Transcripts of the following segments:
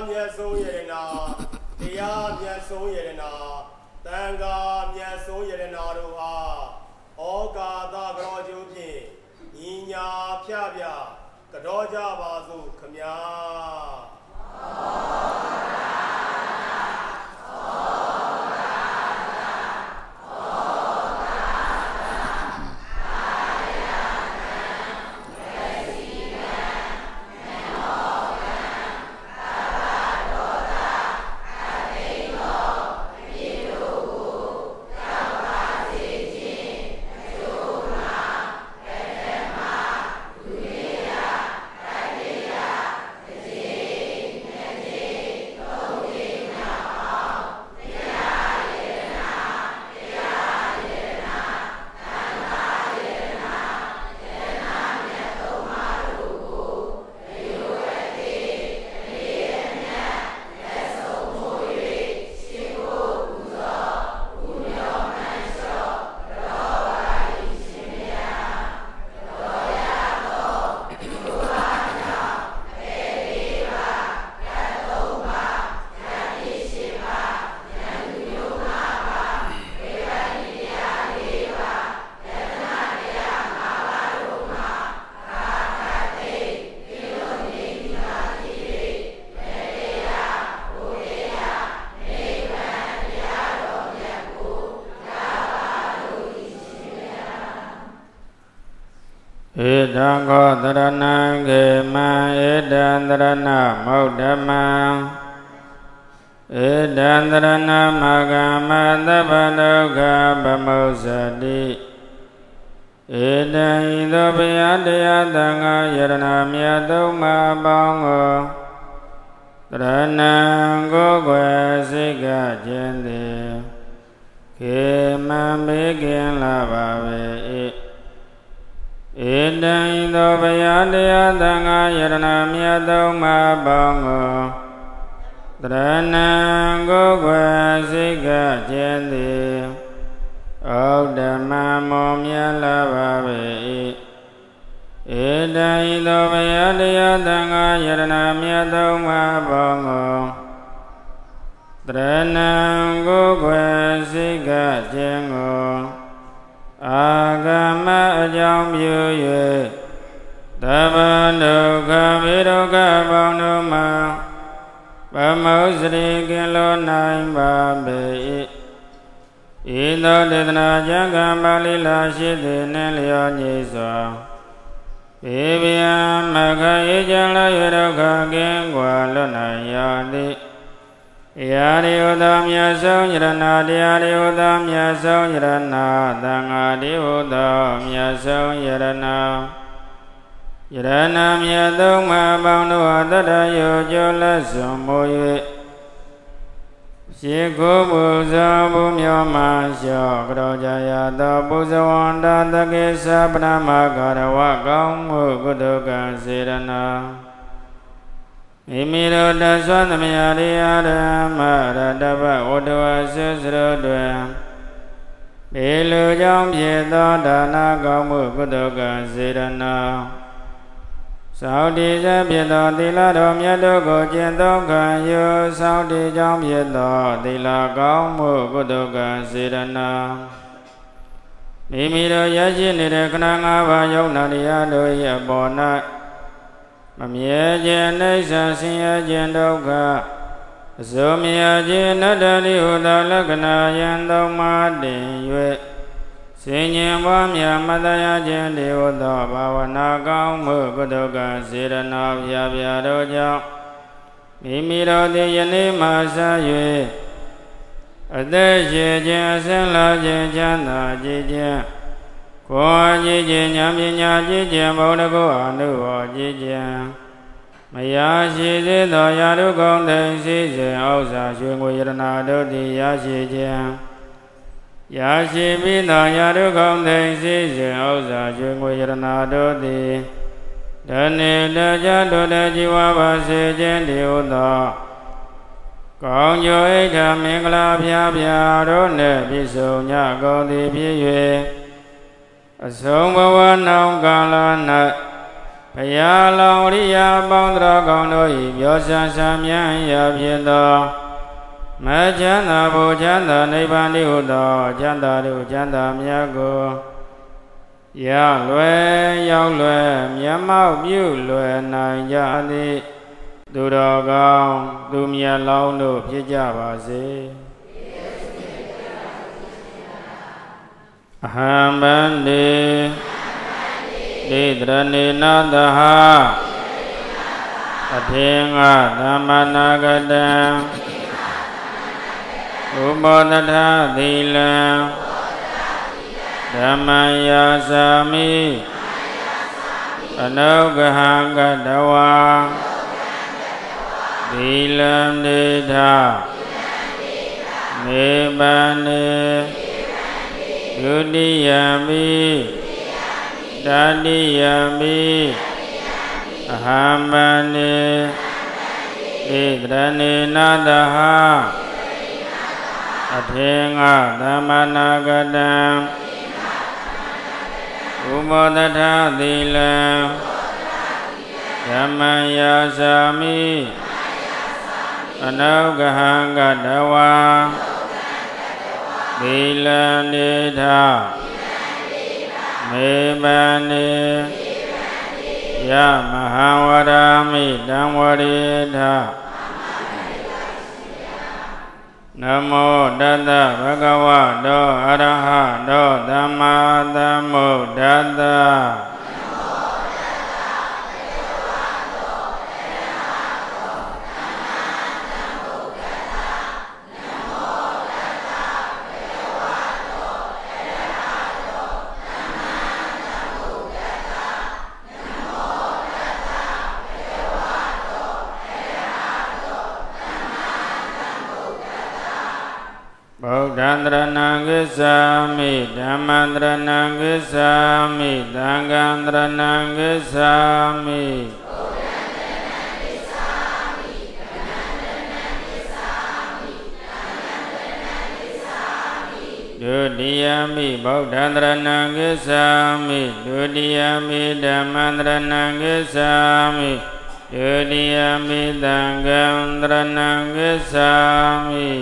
မြတ်ဆုံးယရနာတရားမြတ်ဆုံးယရနာတန်ခါမြတ်ဆုံးယရနာတို့အားဩကာသကရောကျိုးဖြင့်ညီညာဖြပြကြောကြပါစို့ခမညာเอตังโกตรณังเกมังเอตันตรณะมุตตมังเอตันตรณะมะกะมะตะปะโลกะปะโมสติเอตังอิโตปยะตยะตังฆะยรณะမြတ်သုံးပါးပေါင်းကိုတရဏံကိုယ်ွယ်စိတ်ကခြင်းသည်ခေမံဘေးကင်းလာပါပေ၏เอตังอิโตปยะตยะตังฆะยรณะမြတ်သုံးပါးပေါင်းကိုတရဏံကိုယ်ွယ်စိတ်ကခြင်းသည်ဩဒ္ဓမမောမြတ်လာပါပေ၏เอตังอิโตปยะตยะตังฆะยรณะမြတ်သုံးပါးပေါင်းကိုတရဏံကိုယ်ွယ်စိတ်ကခြင်းကိုအာဂမအကြောင်းပြု၍သဗ္ဗဒုက္ခဝိဒုက္ခပေါင်းတို့မှာပမုစရိကင်းလို့နိုင်ပါပေ၏ဤသို့ဒေသနာကျမ်းဂန်ပါဠိလာရှိသည်နှင့်လျော်ညီစွာဘေးဗျံမခအေးချမ်းလာ၍ဒုက္ခကင်းကွာလွတ်နိုင်ရသည်တရားရိဟုသောမြတ်ဆုံးယရဏတရားရိဟုသောမြတ်ဆုံးယရဏသံဃာရိဟုသောမြတ်ဆုံးယရဏယရဏမြတ်သုံးပါးပေါင်းတို့ဟာတတ္တယောကျိုးလက်စွန်မိုး၍ရှိခိုးပူဇော်မှုမြောမှလျှော့ကြောကြရသောပူဇဝန္တတကိစ္စပရမဂရဝကောင်းမှုကုသိုလ်ကံစေရနာမိမိတို့တဆွမ်းသမျှရိယဓမ္မရတပဝတ္တဝဆွစရောတွင်ပေလူကြောင့်ဖြစ်သောဒါနကောင်းမှုကုသိုလ်ကံစေရနာသောတိဇဖြစ်သောသီလတော်မြတ်တို့ကိုကျင့်သုံးခံယူသောတိကြောင့်ဖြစ်သောသီလကောင်းမှုကုသိုလ်ကံစေရနာမိမိတို့ရရှိနေတဲ့ခဏ၅ပါးယုံနာတရားတို့၏အပေါ်၌မမြဲခြင်းအိဋ္ဌာဆင်းရဲခြင်းဒုက္ခအစိုးမြဲခြင်းနတ္တတိဟုသောလက္ခဏာယံသုံးပါးတင်၍စင်ញင်ပွားများမတရားခြင်းတေဟုသောဘာဝနာကောင်းမှုကုသိုလ်ကံစေရနာဖြာဖြာတို့ကြောင့်မိမိတို့သည်ယနေ့မှစ၍အသက်ရှင်ခြင်းအစဉ်လာခြင်းချမ်းသာကြည်ခြင်းကိုယ်ကြည်ခြင်းဉာဏ်ပညာကြည်ခြင်းဘုံတကုအနုဘောကြည်ခြင်းမယာရှိစေသောယာရုကောင်းတဲ့စီစဉ်ဥစ္စာရွှေငွေရတနာတို့သည်ရရှိခြင်းရရှိပြီးသောယာရုကောင်းတဲ့စီစဉ်ဥစ္စာရွှေငွေရတနာတို့သည်တနေ့တကြတို့တဲ့ជីវပါစေခြင်းတည်းဟုသောကောင်းကျိုးအိဋ္ဌမင်္ဂလာဖြာဖြာတို့နှင့်ပြည့်စုံကြကုန်သည်ဖြစ်၍အဆုံးဘဝနောင်ကာလ၌ဘုရားလောင်ရိယာပေါင်းတော်ကောင်းတို့၏ပြောဆန်းဆန်းမြန်းရဖြစ်သောမချမ်းသာဘုချမ်းသာနိဗ္ဗာန်တည်းဟုသောချမ်းသာတို့ချမ်းသာမြတ်ကိုရလွယ်ရောက်လွယ်မျက်မှောက်ပြုလွယ်နိုင်ကြသည်သူတော်ကောင်းသူမြတ်လောင်းတို့ဖြစ်ကြပါစေအဟံဗန္တိဣတရဏေနသဟအထေငါသမ္မနာဂတံဥပောတထသီလံဓမ္မယာစာမိအနုဂဟံကတဝါသီလံဒေထနေဗန္နေဒုတိယမိတတိယမိအဟံဗန္နေဣတရဏေနသဟအထေငါသမ္မနာဂတံဥမောတထသီလံဓမ္မယာစာမိအနုဂဟံကတဝါသီလံနေထမေပန္နေယမဟာဝရာမိတံဝရိထနမောတတ္တဘဂဝတောအရဟတောသမ္မာသမ္ဗုဒ္ဓတ္တဗုဒ္ဓံတရဏံဂစ္ဆာမိဓမ္မံတရဏံဂစ္ဆာမိသံဃံတရဏံဂစ္ဆာမိဒုတိယမိဗုဒ္ဓံတရဏံဂစ္ဆာမိဒုတိယမိဓမ္မံတရဏံဂစ္ဆာမိဒုတိယမိသံဃံတရဏံဂစ္ဆာမိ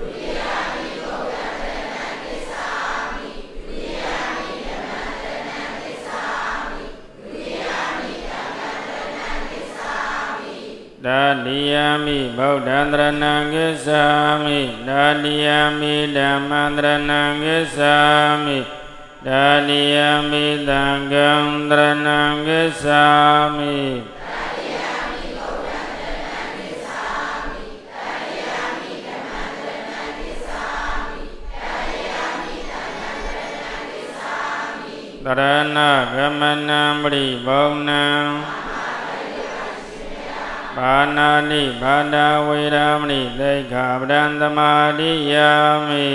တတိယမိဗုဒ္ဓံတရဏံဂစ္ဆာမိတတိယမိဓမ္မံတရဏံဂစ္ဆာမိတတိယမိသံဃံတရဏံဂစ္ဆာမိတရဏဂမနံပရိဘုံနံပါဏာတိဘာဒဝေရမဏိသိက္ခာပဒံသမာဓိယာမိ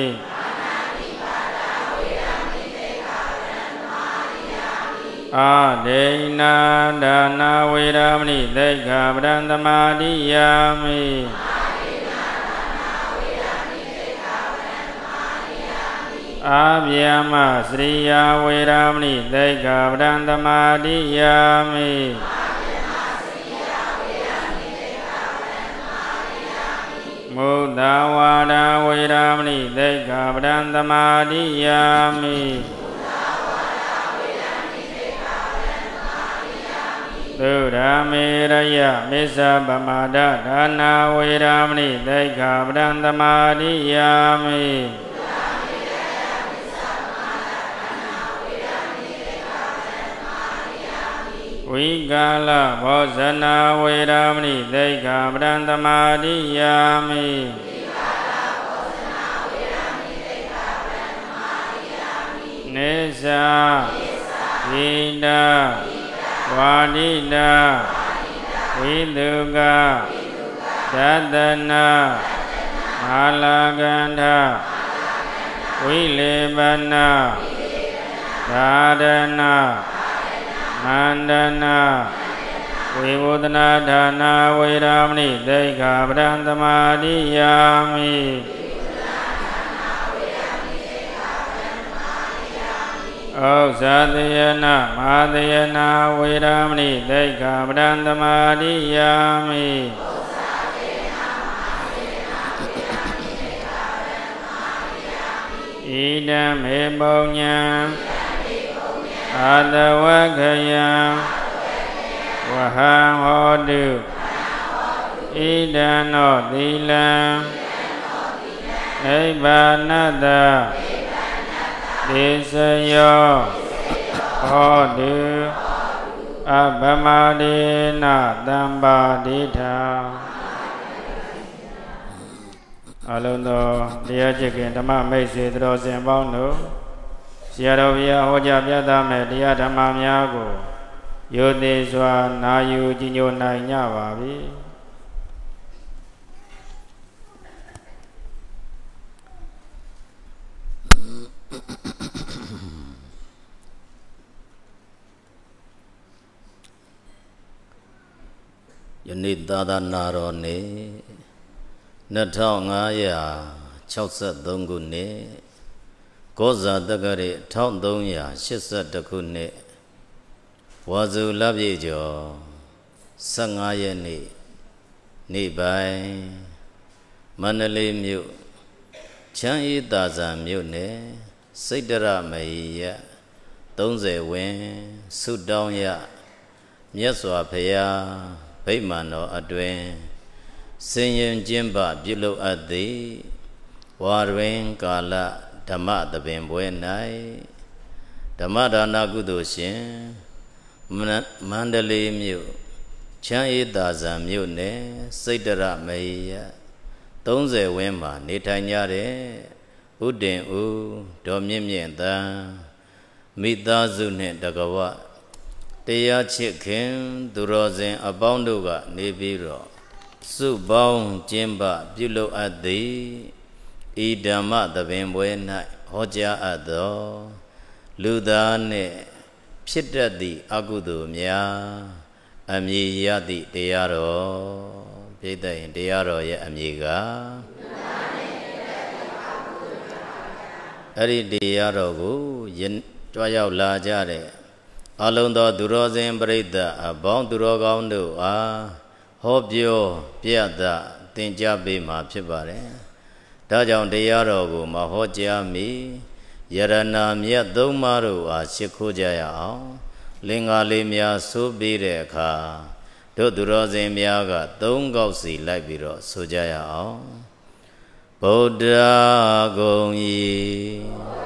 အာဒေနာဒါနာဝေရမဏိသိက္ခာပဒံသမာဓိယာမိအာဗျာမစရိယာဝေရမဏိသိက္ခာပဒံသမာဓိယာမိမုဒ္ဒဝါဒဝေရမဏိသိက္ခာပဒံသမာဓိယာမိသုရမေရယမစ္ဆပမာဒဒါနာဝေရမဏိသိက္ခာပဒံသမာဓိယာမိဝိကာလဘောဇနာဝေရမဏိသိက္ခာပဒံသမာဓိယာမိနေသာဣဒာဝါဒိတာဝိတုကသတ္တနာမာလာကန္ဓဝိလေပနာသာရဏမန္တနာဝိဝုဒနာဌာနာဝေရမဏိသိက္ခာပဒံသမာဓိယာမိအ Osadayana Madayana Viramani Daika Brandamadiyami Idam Ebonya Adawakaya Waham Hodu Idano Dila Ebanada Desayo Hodu Abamadina Dambadita Alundo Diajikin Dhamma Maisi Drosin Bono Siarovia Hoja Piadame Dia Dhamma Miyago Yodi Swa Nayu Jinyo Nainya Vavi Yunidada Narone Natongaya Chausa Dongune Goza Dagare Tongdonya Shisa Dakune Wazu Labyejo Sangayani Nibai Manali Mu Changi Daza Mune Sidara Maya Donze Wen Sudonya Myaswa Paya Paimano Adwen Singing Jimba Bilo Adi Warwin Kala Dhamma the Bimbuenai Dhamada Nagudoshin Mandali Mu Changi Daza Mune Sidara Maya Donze Wema Nitanyare Udin U Domimienda Mita Zune Dagawa Teya Chicken Durozin Abonduga Nibiro Subong Jimba Bilo Adi Idama the Bimbuena Hoja Ado Ludane Pitadi Agudu Mia Ami Yadi Dearo Pita in Dearo Ya Amiga Ari Dearo Yen Toya Lajare Alondo Durozin Breda Abong Durogando Hobio Piada Tinjabi Ma Pibare Dajan Dearo Mahoja Mi Yarana Mia Domaru Shikujaya Linga Limia Subire Ka Durozin Miaga Dongausi Labiro Sujaya Bodha Gongi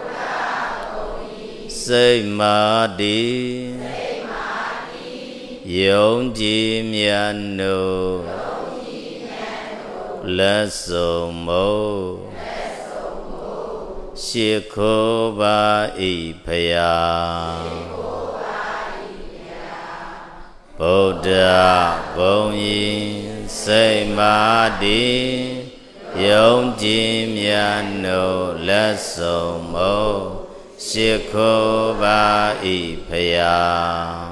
Say Madi Yongji Miano Lesomo Shikoba Ipaya Bodha Gongi Say Madi Yongji Miano Lesomo Shikoba Ipaya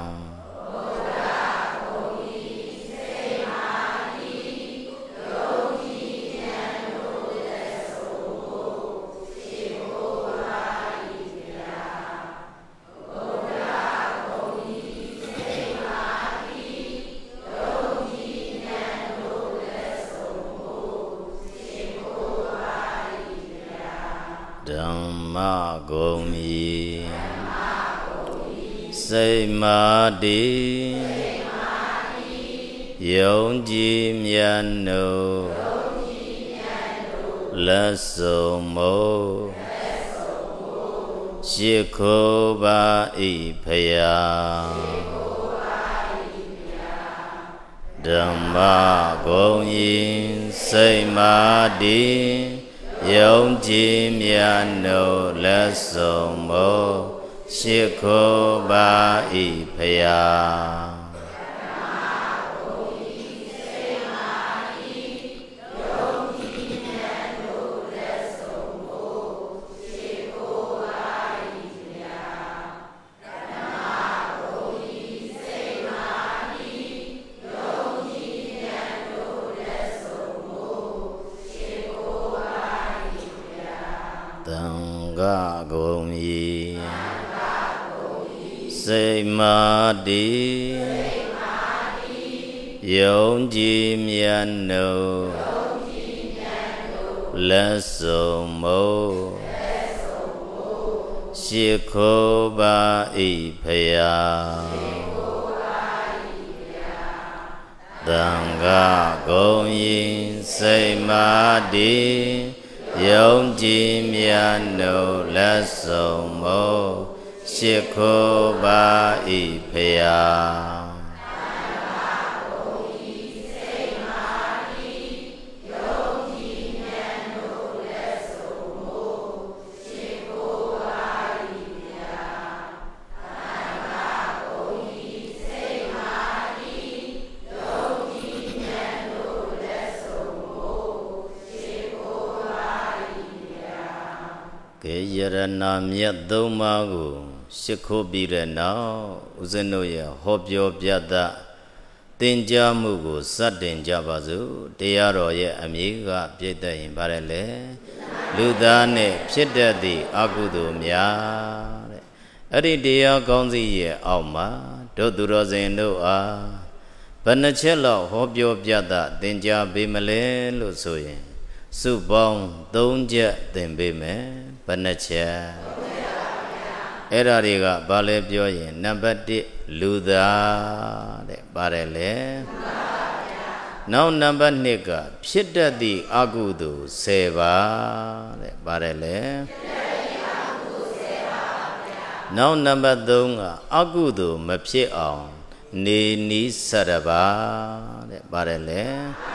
Dhamma Gomi Say Madi Yongji Miano Lesomo Shikoba Ipaya Dhamma Gomi Say Madi Yongji Miano Lesomo Shikoba Ipaya Tanga Gomi စိတ်မာတိယုံကြည်မြတ်နိုးလက်စုံမို့ရှိခိုးပါ၏ဖယားသံဃာဂုဏ်ရင်စိတ်မာတိယုံကြည်မြတ်နိုးလက်စုံမို့ရှိခိုးပါ၏ဖယားယရဏမြတ်သုံးပါးကိုရှိခိုးပြီးတဲ့နောက်ဦးဇင်းတို့ရဲ့ဟောပြောပြသသင်ကြားမှုကိုစတင်ကြပါစို့တရားတော်ရဲ့အမည်ကပြည့်တဲ့ရင်ပါတယ်လေလူသားနဲ့ဖြစ်တတ်သည့်အကုသိုလ်များတဲ့အဲ့ဒီတရားကောင်းစီရဲ့အောက်မှာတို့သူတော်စင်တို့အားဘယ်နှချက်လောက်ဟောပြောပြသသင်ကြားပေးမလဲလို့ဆိုရင်စုပေါင်း3ချက်သင်ပေးမယ်ဘယ်နှချက်အဲ့ဒါတွေကဘာလဲပြောရင်နံပါတ်1လူသားတဲ့ပါတယ်လေနောက်နံပါတ်2ကဖြစ်တတ်သည့်အကုသိုလ်10ပါးတဲ့ပါတယ်လေနောက်နံပါတ်3ကအကုသိုလ်မဖြစ်အောင်နေနီး7ပါးတဲ့ပါတယ်လေ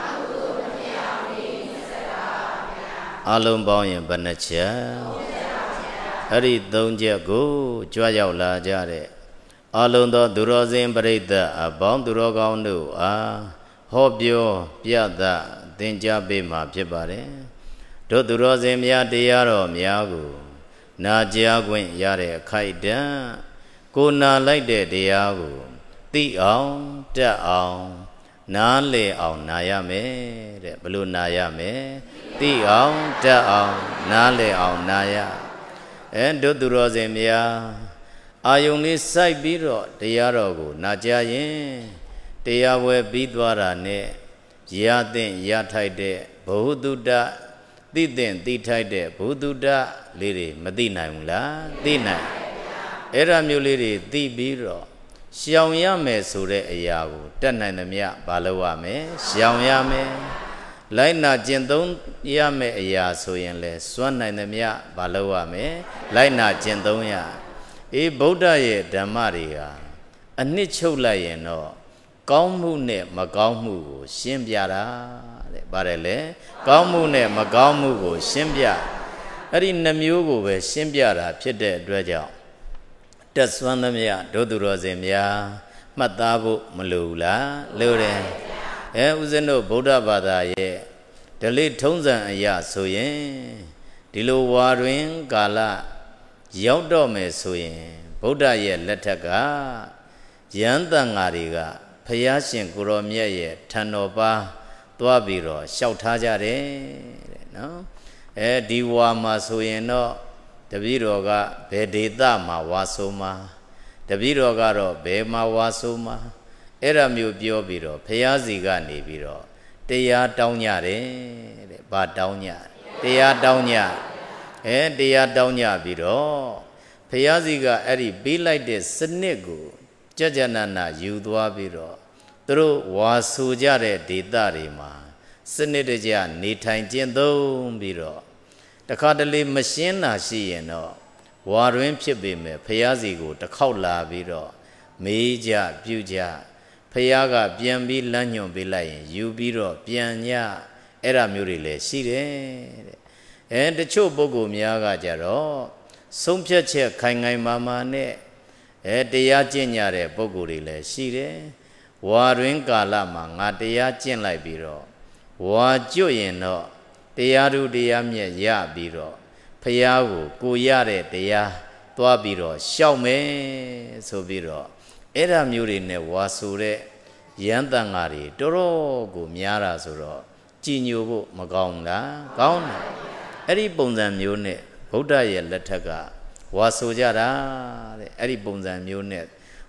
အလုံးပေါင်းရင်ဘယ်နှချက်အဲ့ဒီ3ချက်ကိုကြွရောက်လာကြတဲ့အလုံးသောသူတော်စင်ပရိသတ်အပေါင်းသူတော်ကောင်းတို့အားဟောပြောပြသသင်ကြားပေးမှာဖြစ်ပါတယ်တို့သူတော်စင်များတရားတော်များကိုနာကြားခွင့်ရတဲ့အခိုက်အတန့်ကိုနာလိုက်တဲ့တရားကိုသိအောင်တတ်အောင်နားလည်အောင်နာရမယ်တဲ့ဘယ်လိုနာရမယ်သိအောင်တတ်အောင်နားလည်အောင်နာရတို့သူတော်စင်များအာယုန်လေးစိုက်ပြီးတော့တရားတော်ကိုနာကြားရင်တရားဝဲပြီးသွားတာနဲ့ရသင့်ရထိုက်တဲ့ဘုဒ္ဓသိသင့်သိထိုက်တဲ့ဘုဒ္ဓလေးတွေမသိနိုင်ဘူးလားသိနိုင်အဲ့ဒါမျိုးလေးတွေသိပြီးတော့ရှောင်ရမယ်ဆိုတဲ့အရာကိုတတ်နိုင်သမျှဘာလုပ်ရမလဲရှောင်ရမယ်လိုက်နာကျင့်သုံးရမယ်အရာဆိုရင်လေစွန့်နိုင်သမျှဘာလုပ်ရမလဲလိုက်နာကျင့်သုံးရဗုဒ္ဓရဲ့ဓမ္မတွေဟာအနှစ်ချုပ်လိုက်ရင်တော့ကောင်းမှုနဲ့မကောင်းမှုကိုရှင်းပြတာတဲ့ပါတယ်လေကောင်းမှုနဲ့မကောင်းမှုကိုရှင်းပြအဲ့ဒီနှမျိုးကိုပဲရှင်းပြတာဖြစ်တဲ့အတွက်ကြောင့်တက်စွမ်းသမျှဒုသူတော်စင်များမှတ်သားဖို့မလိုဘူးလားလိုတယ်ဦးဇင်းတို့ဗုဒ္ဓဘာသာရဲ့ဓလေ့ထုံးစံအရာဆိုရင်ဒီလိုဝါတွင်ကာလရောက်တော့မယ်ဆိုရင်ဗုဒ္ဓရဲ့လက်ထက်ကယန္တန်ဃာတွေကဖယားရှင်ကိုရောမြတ်ရဲ့ထံတော်ပါသွားပြီးတော့လျှောက်ထားကြတယ်တဲ့နော်ဒီဝါမှာဆိုရင်တော့တပည့်တော်ကဘယ်ဒေသမှာဝါဆိုမှာတပည့်တော်ကတော့ဘယ်မှာဝါဆိုမှာအဲ့ဒါမျိုးပြောပြီးတော့ဖယားစီကနေပြီးတော့တရားတောင်းကြတယ်တဲ့ဘာတောင်းကြတရားတောင်းကြတရားတောင်းကြပြီးတော့ဖယားစီကအဲ့ဒီပေးလိုက်တဲ့စနစ်ကိုကြကြနနာယူသွားပြီးတော့သူတို့ဝါဆိုကြတဲ့ဒေသတွေမှာစနစ်တကျနေထိုင်ကျင့်သုံးပြီးတော့တခါတလေမရှင်းတာရှိရင်တော့ဝါတွင်ဖြစ်ပေမဲ့ဖယားစီကိုတစ်ခေါက်လာပြီးတော့မေးကြပြုကြဖယားကပြန်ပြီးလမ်းညွှန်ပေးလိုက်ရင်ယူပြီးတော့ပြန်ညအဲ့ဒါမျိုးတွေလည်းရှိတယ်တဲ့တချို့ပုဂ္ဂိုလ်များကကြတော့ဆုံးဖြတ်ချက်ခိုင်ခိုင်မာမာနဲ့တရားကျင့်ကြတဲ့ပုဂ္ဂိုလ်တွေလည်းရှိတယ်ဝါတွင်ကာလမှာငါတရားကျင့်လိုက်ပြီးတော့ဝါကျွတ်ရင်တော့တရားသူတရားမြတ်ရပြီးတော့ဖယားကိုရတဲ့တရားသွားပြီးတော့ရှောက်မယ်ဆိုပြီးတော့အဲ့ဒါမျိုးတွေနဲ့ဝါဆိုတဲ့ယန္တန်ဃာတွေတော်တော်ကိုများတာဆိုတော့ကြည်ညိုဖို့မကောင်းလားကောင်းတယ်အဲ့ဒီပုံစံမျိုးနဲ့ဗုဒ္ဓရဲ့လက်ထက်ကဝါဆိုကြတာတဲ့အဲ့ဒီပုံစံမျိုးနဲ့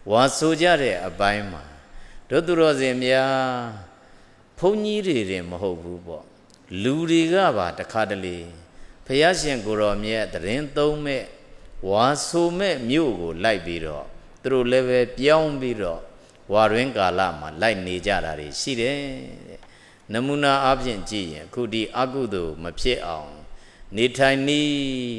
ဝါဆိုကြတဲ့အပိုင်းမှာတို့သူတော်စင်များဘုန်းကြီးတွေတင်မဟုတ်ဘူးပေါ့လူတွေကပါတခါတလေဘုရားရှင်ကိုရောမြတ်တရင်သုံးမဲ့ဝါဆိုမဲ့မြို့ကိုလိုက်ပြီးတော့သူတို့လည်းပဲပြောင်းပြီးတော့ဝါရင်းကာလမှာလိုက်နေကြတာတွေရှိတယ်တဲ့နမူနာအားဖြင့်ကြည့်ရင်အခုဒီအကုသိုလ်မဖြစ်အောင်နေထိုင်နည်း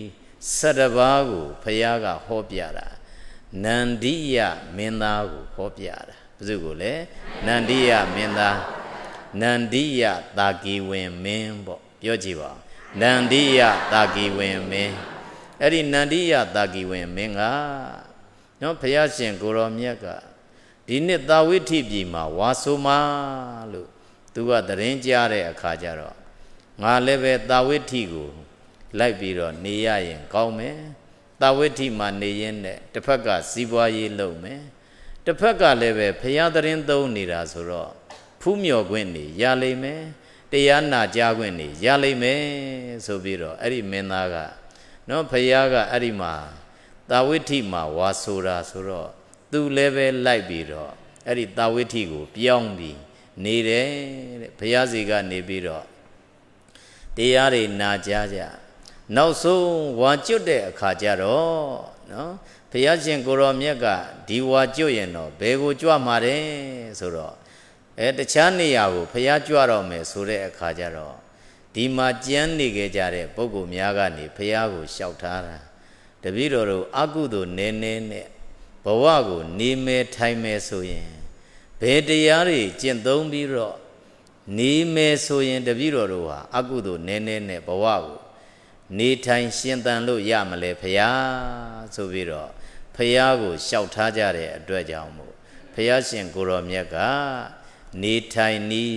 17ပါးကိုဘုရားကဟောပြတာနန္ဒိယမင်းသားကိုဟောပြတာဘယ်သူကိုလဲနန္ဒိယမင်းသားနန္ဒိယတာကီဝင်မင်းပေါ့ပြောကြည့်ပါနန္ဒိယတာကီဝင်မင်းအဲ့ဒီနန္ဒိယတာကီဝင်မင်းကနော်ဘုရားရှင်ကိုရောမြတ်ကဒီနှစ်သာဝိထိပြည်မှာဝါဆိုမာလို့သူကတရင်ကြားတဲ့အခါကျတော့ငါလည်းပဲသာဝိထိကိုလိုက်ပြီးတော့နေရရင်ကောင်းမယ်သာဝိထိမှာနေရင်နဲ့တစ်ဖက်ကစီးပွားရေးလုပ်မယ်တစ်ဖက်ကလည်းပဲဘုရားတရင်သုံးနေတာဆိုတော့ဖူးမြော်ခွင့်နေရလိမ့်မယ်တရားနာကြားခွင့်နေရလိမ့်မယ်ဆိုပြီးတော့အဲ့ဒီမင်းသားကနော်ဘုရားကအဲ့ဒီမှာသာဝိထိမှာဝါဆိုတာဆိုတော့သူလည်းပဲလိုက်ပြီးတော့အဲ့ဒီသာဝိထိကိုပြောင်းပြီးနေတယ်တဲ့ဘုရားစီကနေပြီးတော့တရားတွေနာကြားကြနောက်ဆုံးဝါကျွတ်တဲ့အခါကျတော့နော်ဘုရားရှင်ကိုရောမြတ်ကဒီဝါကျွတ်ရင်တော့ဘယ်ကိုကြွမှာတယ်ဆိုတော့တခြားနေရာကိုဘုရားကြွတော့မယ်ဆိုတဲ့အခါကျတော့ဒီမှာကြမ်းနေကြကြတဲ့ပုဂ္ဂိုလ်များကနေဘုရားကိုလျှောက်ထားတာတပည့်တော်တို့အကုသိုလ်နည်းနည်းနဲ့ဘဝကိုနေမယ်ထိုင်မယ်ဆိုရင်ဘယ်တရားတွေကျင့်သုံးပြီးတော့နေမယ်ဆိုရင်တပည့်တော်တို့ဟာအကုသိုလ်နည်းနည်းနဲ့ဘဝကိုနေထိုင်ရှင်သန်လို့ရမလဲဖရာဆိုပြီးတော့ဖရာကိုလျှောက်ထားကြတဲ့အတွက်ကြောင့်မို့ဖရာရှင်ကိုရောမြတ်ကနေထိုင်နီး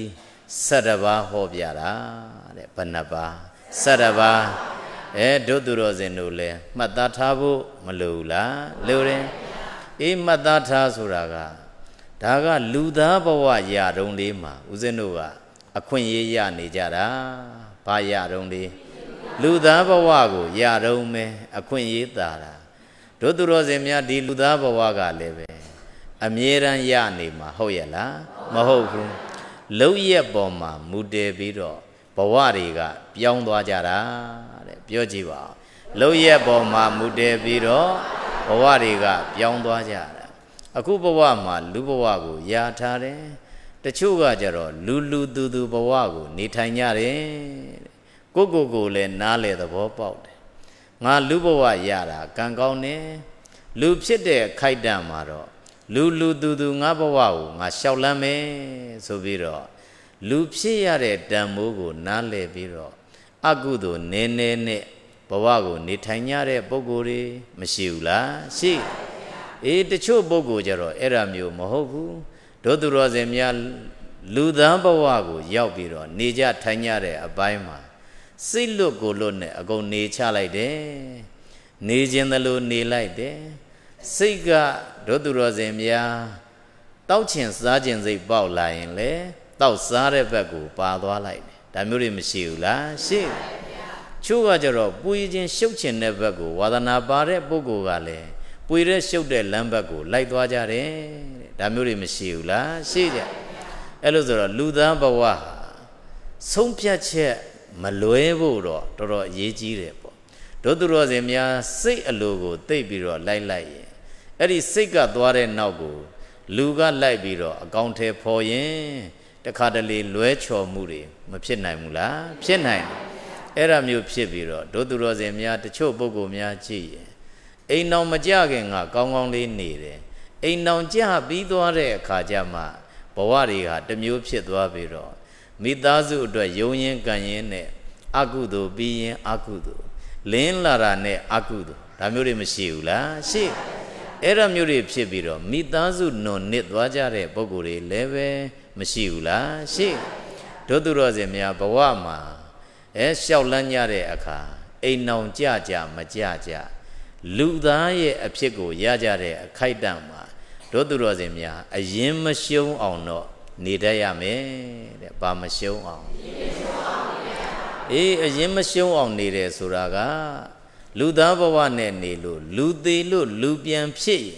17ပါးဟောပြတာတဲ့ဘယ်နှပါး17ပါးဒုသူတော်စင်တို့လည်းမှတ်သားထားဖို့မလိုဘူးလားလိုတယ်အေးမှတ်သားထားဆိုတာကဒါကလူသားဘဝရတုံးလေးမှာဦးဇင်းတို့ကအခွင့်အရေးရနေကြတာဘာရတုံးလေးလူသားဘဝကိုရတုံးမယ်အခွင့်အရေးတာတာဒုသူတော်စင်များဒီလူသားဘဝကလည်းပဲအမြဲတမ်းရနေမှာဟုတ်ရဲ့လားမဟုတ်ဘူးလုံရက်ပေါ်မှာမူတည်ပြီးတော့ဘဝတွေကပြောင်းသွားကြတာတဲ့ပြောကြည့်ပါဦးလုံရက်ပေါ်မှာမူတည်ပြီးတော့ဘဝတွေကပြောင်းသွားကြတာအခုဘဝမှာလူဘဝကိုယာထားတယ်တချို့ကကြတော့လူသူဘဝကိုနေထိုင်ကြတယ်ကိုလည်းနားလေသဘောပေါက်တယ်ငါလူဘဝရတာကံကောင်းတယ်လူဖြစ်တဲ့ခိုက်တံမှာတော့လူသူငါဘဝကိုငါလျှောက်လန်းမယ်ဆိုပြီးတော့လူဖြစ်ရတဲ့တန်မိုးကိုနားလေပြီးတော့အကုသိုလ်နည်းနည်းနဲ့ဘဝကိုနေထိုင်ကြတဲ့ပုဂ္ဂိုလ်တွေမရှိဘူးလားရှိတချို့ပုဂ္ဂိုလ်ကြတော့အဲ့ဒါမျိုးမဟုတ်ဘူးဒုသူတော်စင်များလူသားဘဝကိုရောက်ပြီးတော့နေကြထိုင်ကြတဲ့အပိုင်းမှာစိတ်လွတ်ကိုလွတ်နဲ့အကုန်နေချလိုက်တယ်နေခြင်းသလိုနေလိုက်တယ်စိတ်ကဒုသူတော်စင်များတောက်ချင်စားခြင်းစိတ်ပေါက်လာရင်လေတောက်စားတဲ့ဘက်ကိုပါသွားလိုက်တယ်ဒါမျိုးတွေမရှိဘူးလားရှိချို့ကကြတော့ပွေခြင်းရှုပ်ခြင်းတဲ့ဘက်ကိုဝါဒနာပါတဲ့ပုဂ္ဂိုလ်ကလည်းပွေတဲ့ရှုပ်တဲ့လမ်းဘက်ကိုလိုက်သွားကြတယ်ဒါမျိုးတွေမရှိဘူးလားရှိကြအဲ့လိုဆိုတော့လူသားဘဝဟာဆုံးဖြတ်ချက်မလွဲဖို့တော့တော်တော်အရေးကြီးတယ်ပေါ့ဒုသူတော်စင်များစိတ်အလိုကိုသိပ်ပြီးတော့လိုက်ရင်အဲ့ဒီစိတ်ကသွားတဲ့နောက်ကိုလူကလိုက်ပြီးတော့အကောင့်ထဲဖော်ရင်တခါတလေလွဲချော်မှုတွေမဖြစ်နိုင်ဘူးလားဖြစ်နိုင်တယ်အဲ့ဒါမျိုးဖြစ်ပြီးတော့ဒုသူတော်စင်များတချို့ပုဂ္ဂိုလ်များကြည့်ရင်အိမ်တော်မကြခင်ကကောင်းကောင်းလေးနေတယ်အိမ်တော်ကြပြီးသွားတဲ့အခါကျမှဘဝတွေကတမျိုးဖြစ်သွားပြီးတော့မိသားစုအတွက်ယုံရင်ကံရင်နဲ့အကုသိုလ်ပြီးရင်အကုသိုလ်လင်းလာတာနဲ့အကုသိုလ်ဒါမျိုးတွေမရှိဘူးလားရှိအဲ့ဒါမျိုးတွေဖြစ်ပြီးတော့မိသားစုနွန်နစ်သွားကြတဲ့ပုဂ္ဂိုလ်တွေလည်းပဲမရှိဘူးလားရှိဒုသူတော်စင်များဘဝမှာလျှောက်လန်းကြတဲ့အခါအိမ်နောင်ကြမကြလူသားရဲ့အဖြစ်ကိုရကြတဲ့အခိုက်အတန့်မှာဒုသူတော်စင်များအရင်မရှုံးအောင်တော့နေတတ်ရမယ်တဲ့ဘာမရှုံးအောင်အရင်မရှုံးအောင်နေတယ်ဆိုတာကလူသားဘဝနဲ့နေလို့လူသေးလို့လူပြန်ဖြစ်ရင်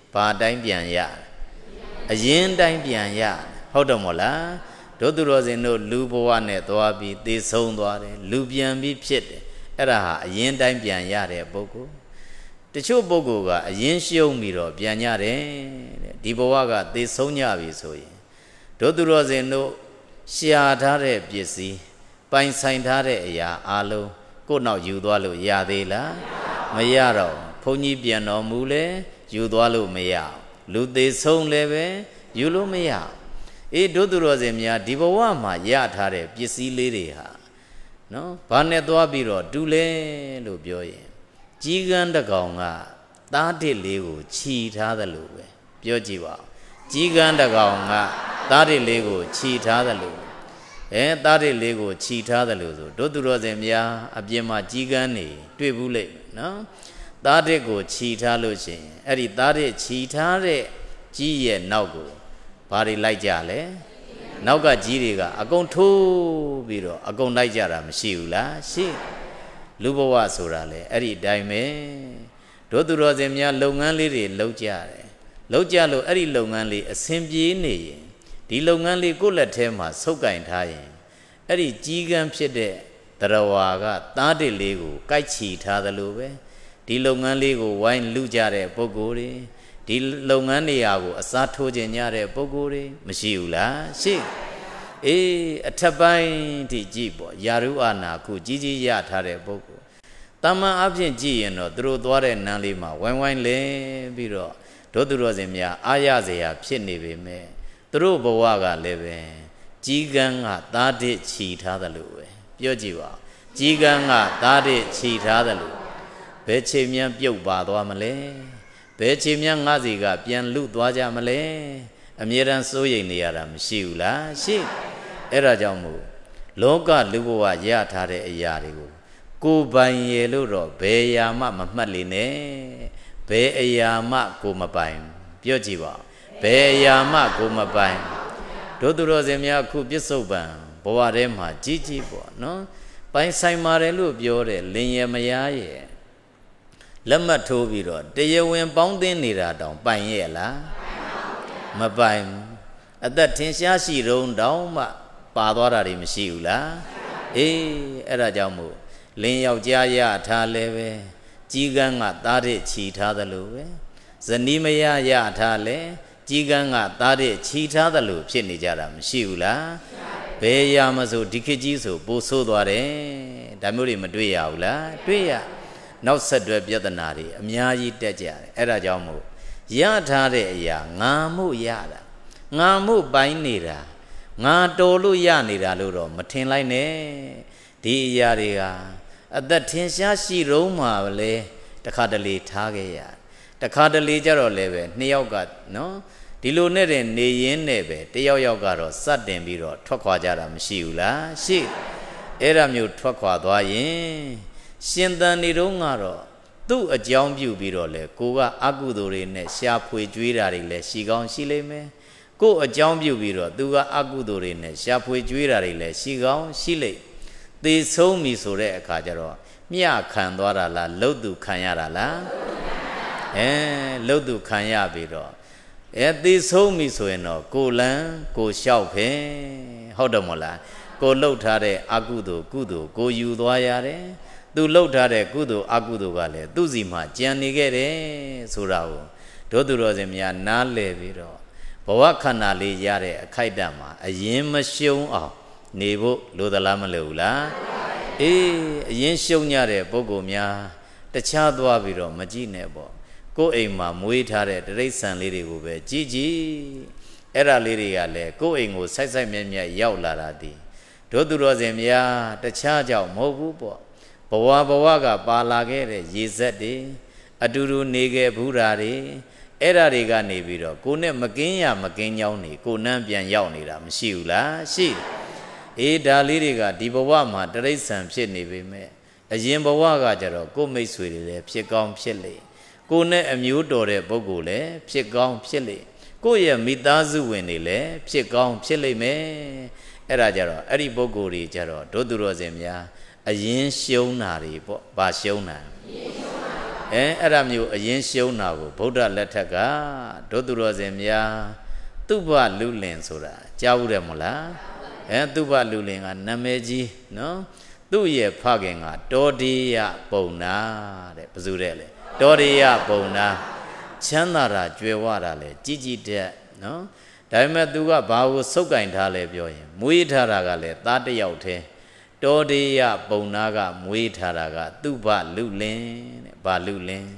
ဘာတိုင်းပြန်ရအရင်တိုင်းပြန်ရဟုတ်တယ်မို့လားဒုသူတော်စင်တို့လူဘဝနဲ့သွားပြီးသေဆုံးသွားတယ်လူပြန်ပြီးဖြစ်တယ်အဲ့ဒါဟာအရင်တိုင်းပြန်ရတဲ့ပုဂ္ဂိုလ်တချို့ပုဂ္ဂိုလ်ကအရင်ရှုံးပြီးတော့ပြန်ကြတယ်တဲ့ဒီဘဝကသေဆုံးကြပြီဆိုရင်ဒုသူတော်စင်တို့ရှာထားတဲ့ပစ္စည်းပိုင်ဆိုင်ထားတဲ့အရာအလုံးကိုယ့်နောက်ယူသွားလို့ရသေးလားမရတော့ဘုန်းကြီးပြန်တော်မူလဲယူသွားလို့မရလူသေးဆုံးလည်းပဲယူလို့မရအေးဒုသူတော်စင်များဒီဘဝမှာရထားတဲ့ပစ္စည်းလေးတွေဟာနော်ဘာနဲ့သွားပြီးတော့တူလဲလို့ပြောရင်ကြီးကန်းတကောင်ကသားတစ်လေးကိုခြီထားသလိုပဲပြောကြည့်ပါကြီးကန်းတကောင်ကသားတစ်လေးကိုခြီထားသလိုသားတစ်လေးကိုခြီထားသလိုဆိုဒုသူတော်စင်များအပြင်မှာကြီးကန်းနေတွေ့ဘူးလေနော်သားတစ်ကိုခြီထားလို့ရှိရင်အဲ့ဒီသားတစ်ခြီထားတဲ့ကြီးရဲ့နောက်ကိုဘာတွေလိုက်ကြလဲနောက်ကကြီးတွေကအကုန်ထိုးပြီးတော့အကုန်လိုက်ကြတာမရှိဘူးလားရှိလူဘဝဆိုတာလေအဲ့ဒီအတိုင်းပဲဒုသူတော်စင်များလုပ်ငန်းလေးတွေလုပ်ကြတယ်လုပ်ကြလို့အဲ့ဒီလုပ်ငန်းလေးအဆင်ပြေနေရင်ဒီလုပ်ငန်းလေးကိုယ့်လက်ထဲမှာဆုပ်ကင်ထားရင်အဲ့ဒီကြီးကန်းဖြစ်တဲ့တရဝါကသားတစ်လေးကိုကြိုက်ချီထားသလိုပဲဒီလုပ်ငန်းလေးကိုဝိုင်းလူကြတဲ့ပုဂ္ဂိုလ်တွေဒီလုပ်ငန်းနေရာကိုအစားထိုးခြင်းညတဲ့ပုဂ္ဂိုလ်တွေမရှိဘူးလားရှိအေးအထက်ပိုင်းထိကြည့်ပေါ့ယာရုအာနာခုကြီးကြီးရထားတဲ့ပုဂ္ဂိုလ်တာမန်အဖြစ်ကြည့်ရင်တော့သူတို့သွားတဲ့နန်းလေးမှာဝိုင်းဝိုင်းလဲပြီးတော့ဒုသူတော်စင်များအားရစရာဖြစ်နေပေမဲ့သူတို့ဘဝကလည်းပဲကြီးကန်းကသားတစ်ခြီထားသလိုပဲပြောကြည့်ပါကြီးကန်းကသားတစ်ခြီထားသလိုဘယ်ချိန်မြန်ပြုတ်ပါသွားမလဲဘယ်ချိန်မြန်ငါးစီကပြန်လူသွားကြမလဲအမြဲတမ်းစိုးရိမ်နေရတာမရှိဘူးလားရှိအဲ့ဒါကြောင့်မို့လောကလူဘဝရထားတဲ့အရာတွေကိုကိုယ်ပိုင်ရလို့တော့ဘယ်အရာမှမမှတ်လေနဲ့ဘယ်အရာမှကိုမပိုင်ပြောကြည့်ပါဘယ်အရာမှကိုမပိုင်ဒုသူတော်စင်များခုပြစ္ဆုတ်ပံဘဝထဲမှာကြီးကြီးပေါ့နော်ပိုင်ဆိုင်ပါတယ်လို့ပြောတယ်လင်ရမယားရဲ့လက်မှတ်ထိုးပြီးတော့တရားဝင်ပေါင်းသင်းနေတာတောင်ပိုင်ရဲ့လားမပိုင်အသက်ထင်ရှားရှိတုံးတောင်မှပါသွားတာတွေမရှိဘူးလားအေးအဲ့ဒါကြောင့်မို့လင်းယောက်ျားရထားလဲပဲကြီးကန်းကသားတဲ့ခြီထားသလိုပဲဇနီးမယားရထားလဲကြီးကန်းကသားတဲ့ခြီထားသလိုဖြစ်နေကြတာမရှိဘူးလားဘယ်ရာမဆိုဒီခေတ်ကြီးဆိုပိုဆိုးသွားတယ်ဒါမျိုးတွေမတွေ့ရဘူးလားတွေ့ရနောက်ဆက်တွဲပြဿနာတွေအများကြီးတက်ကြတယ်အဲ့ဒါကြောင့်မို့ရထားတဲ့အရာငါမှုရတာငါမှုပိုင်းနေတာငါတော်လို့ရနေတာလို့တော့မထင်လိုက်နဲ့ဒီအရာတွေကအသက်ထင်ရှားရှိတုံးမှာလေတခါတလေထားခဲ့ရတခါတလေကြတော့လည်းပဲနှစ်ယောက်ကနော်ဒီလိုနဲ့တဲ့နေရင်းနဲ့ပဲတယောက်ယောက်ကတော့စတင်ပြီးတော့ထွက်ခွာကြတာမရှိဘူးလားရှိအဲ့ဒါမျိုးထွက်ခွာသွားရင်ရှင်သန်နေတော့ကတော့သူ့အကြောင်းပြုပြီးတော့လေကိုကအကုသိုလ်တွေနဲ့ရှားဖွေကြွေးတာတွေလည်းရှိကောင်းရှိလိမ့်မယ်ကိုအကြောင်းပြုပြီးတော့သူကအကုသိုလ်တွေနဲ့ရှားဖွေကြွေးတာတွေလည်းရှိကောင်းရှိလိမ့်သေဆုံးပြီဆိုတဲ့အခါကျတော့မျှခံသွားတာလားလှုပ်သူခံရတာလားလှုပ်သူခံရပြီးတော့သေဆုံးပြီဆိုရင်တော့ကိုလန်းကိုလျှောက်ဖင်ဟုတ်တယ်မို့လားကိုလှုပ်ထားတဲ့အကုသိုလ်ကုသိုလ်ကိုယူသွားရတယ်သူလှုပ်ထားတဲ့ကုသိုလ်အကုသိုလ်ကလည်းသူ့စီမှာကြံနေခဲ့တယ်ဆိုတာကိုဒုသူတော်စင်များနားလည်ပြီးတော့ဘဝခန္ဓာလေးရတဲ့အခိုက်အတန့်မှာအရင်မရှုံးအောင်နေဖို့လိုသလားမလိုဘူးလားအေးအရင်ရှုံးကြတဲ့ပုဂ္ဂိုလ်များတခြားသွားပြီးတော့မကြည့်နဲ့ပေါ့ကိုယ်အိမ်မှာမွေးထားတဲ့တိရစ္ဆာန်လေးတွေကိုပဲကြည့်ကြည့်အဲ့ဒါလေးတွေကလည်းကိုယ်အိမ်ကိုဆိုက်ဆိုက်မြက်မြက်ရောက်လာတာဒီဒုသူတော်စင်များတခြားကြောင့်မဟုတ်ဘူးပေါ့ဘဝကပါလာခဲ့တဲ့ရေစက်တွေအတူတူနေခဲ့ဘူးတာတွေအဲ့ဒါတွေကနေပြီးတော့ကိုနဲ့မကင်းရမကင်းကြောင်းနေကိုနန်းပြန်ရောက်နေတာမရှိဘူးလားရှိအေးဒါလေးတွေကဒီဘဝမှာတိရစ္ဆာန်ဖြစ်နေပေမဲ့အရင်ဘဝကကြတော့ကိုမိတ်ဆွေတွေလည်းဖြစ်ကောင်းဖြစ်လေကိုနဲ့အမျိုးတော်တဲ့ပုဂ္ဂိုလ်လည်းဖြစ်ကောင်းဖြစ်လေကိုရဲ့မိသားစုဝင်တွေလည်းဖြစ်ကောင်းဖြစ်လိမ့်မယ်အဲ့ဒါကြတော့အဲ့ဒီပုဂ္ဂိုလ်တွေကြတော့ဒုသူတော်စင်များအရင်ရှုံးတာတွေပေါ့ဗာရှုံးတာအဲ့ဒါမျိုးအရင်ရှုံးတာကိုဗုဒ္ဓလက်ထက်ကဒုသူတော်စင်များသူဘလူလင်ဆိုတာကြားဘူးတယ်မဟုတ်လားသူဘလူလင်ကနာမည်ကြီးနော်သူ့ရဲ့ဖခင်ကတောတိယပုံနာတဲ့ဘယ်သူတဲ့လဲတောတိယပုံနာချမ်းသာတာကြွယ်ဝတာလဲကြီးကြီးတဲ့နော်ဒါပေမဲ့သူကဘာကိုစုပ်ကင်ထားလဲပြောရင်မွေးထားတာကလည်းသားတစ်ယောက်တည်းတောတိယပုံနာကမွေးထားတာကသူဘလူလင်တဲ့ဘာလူလင်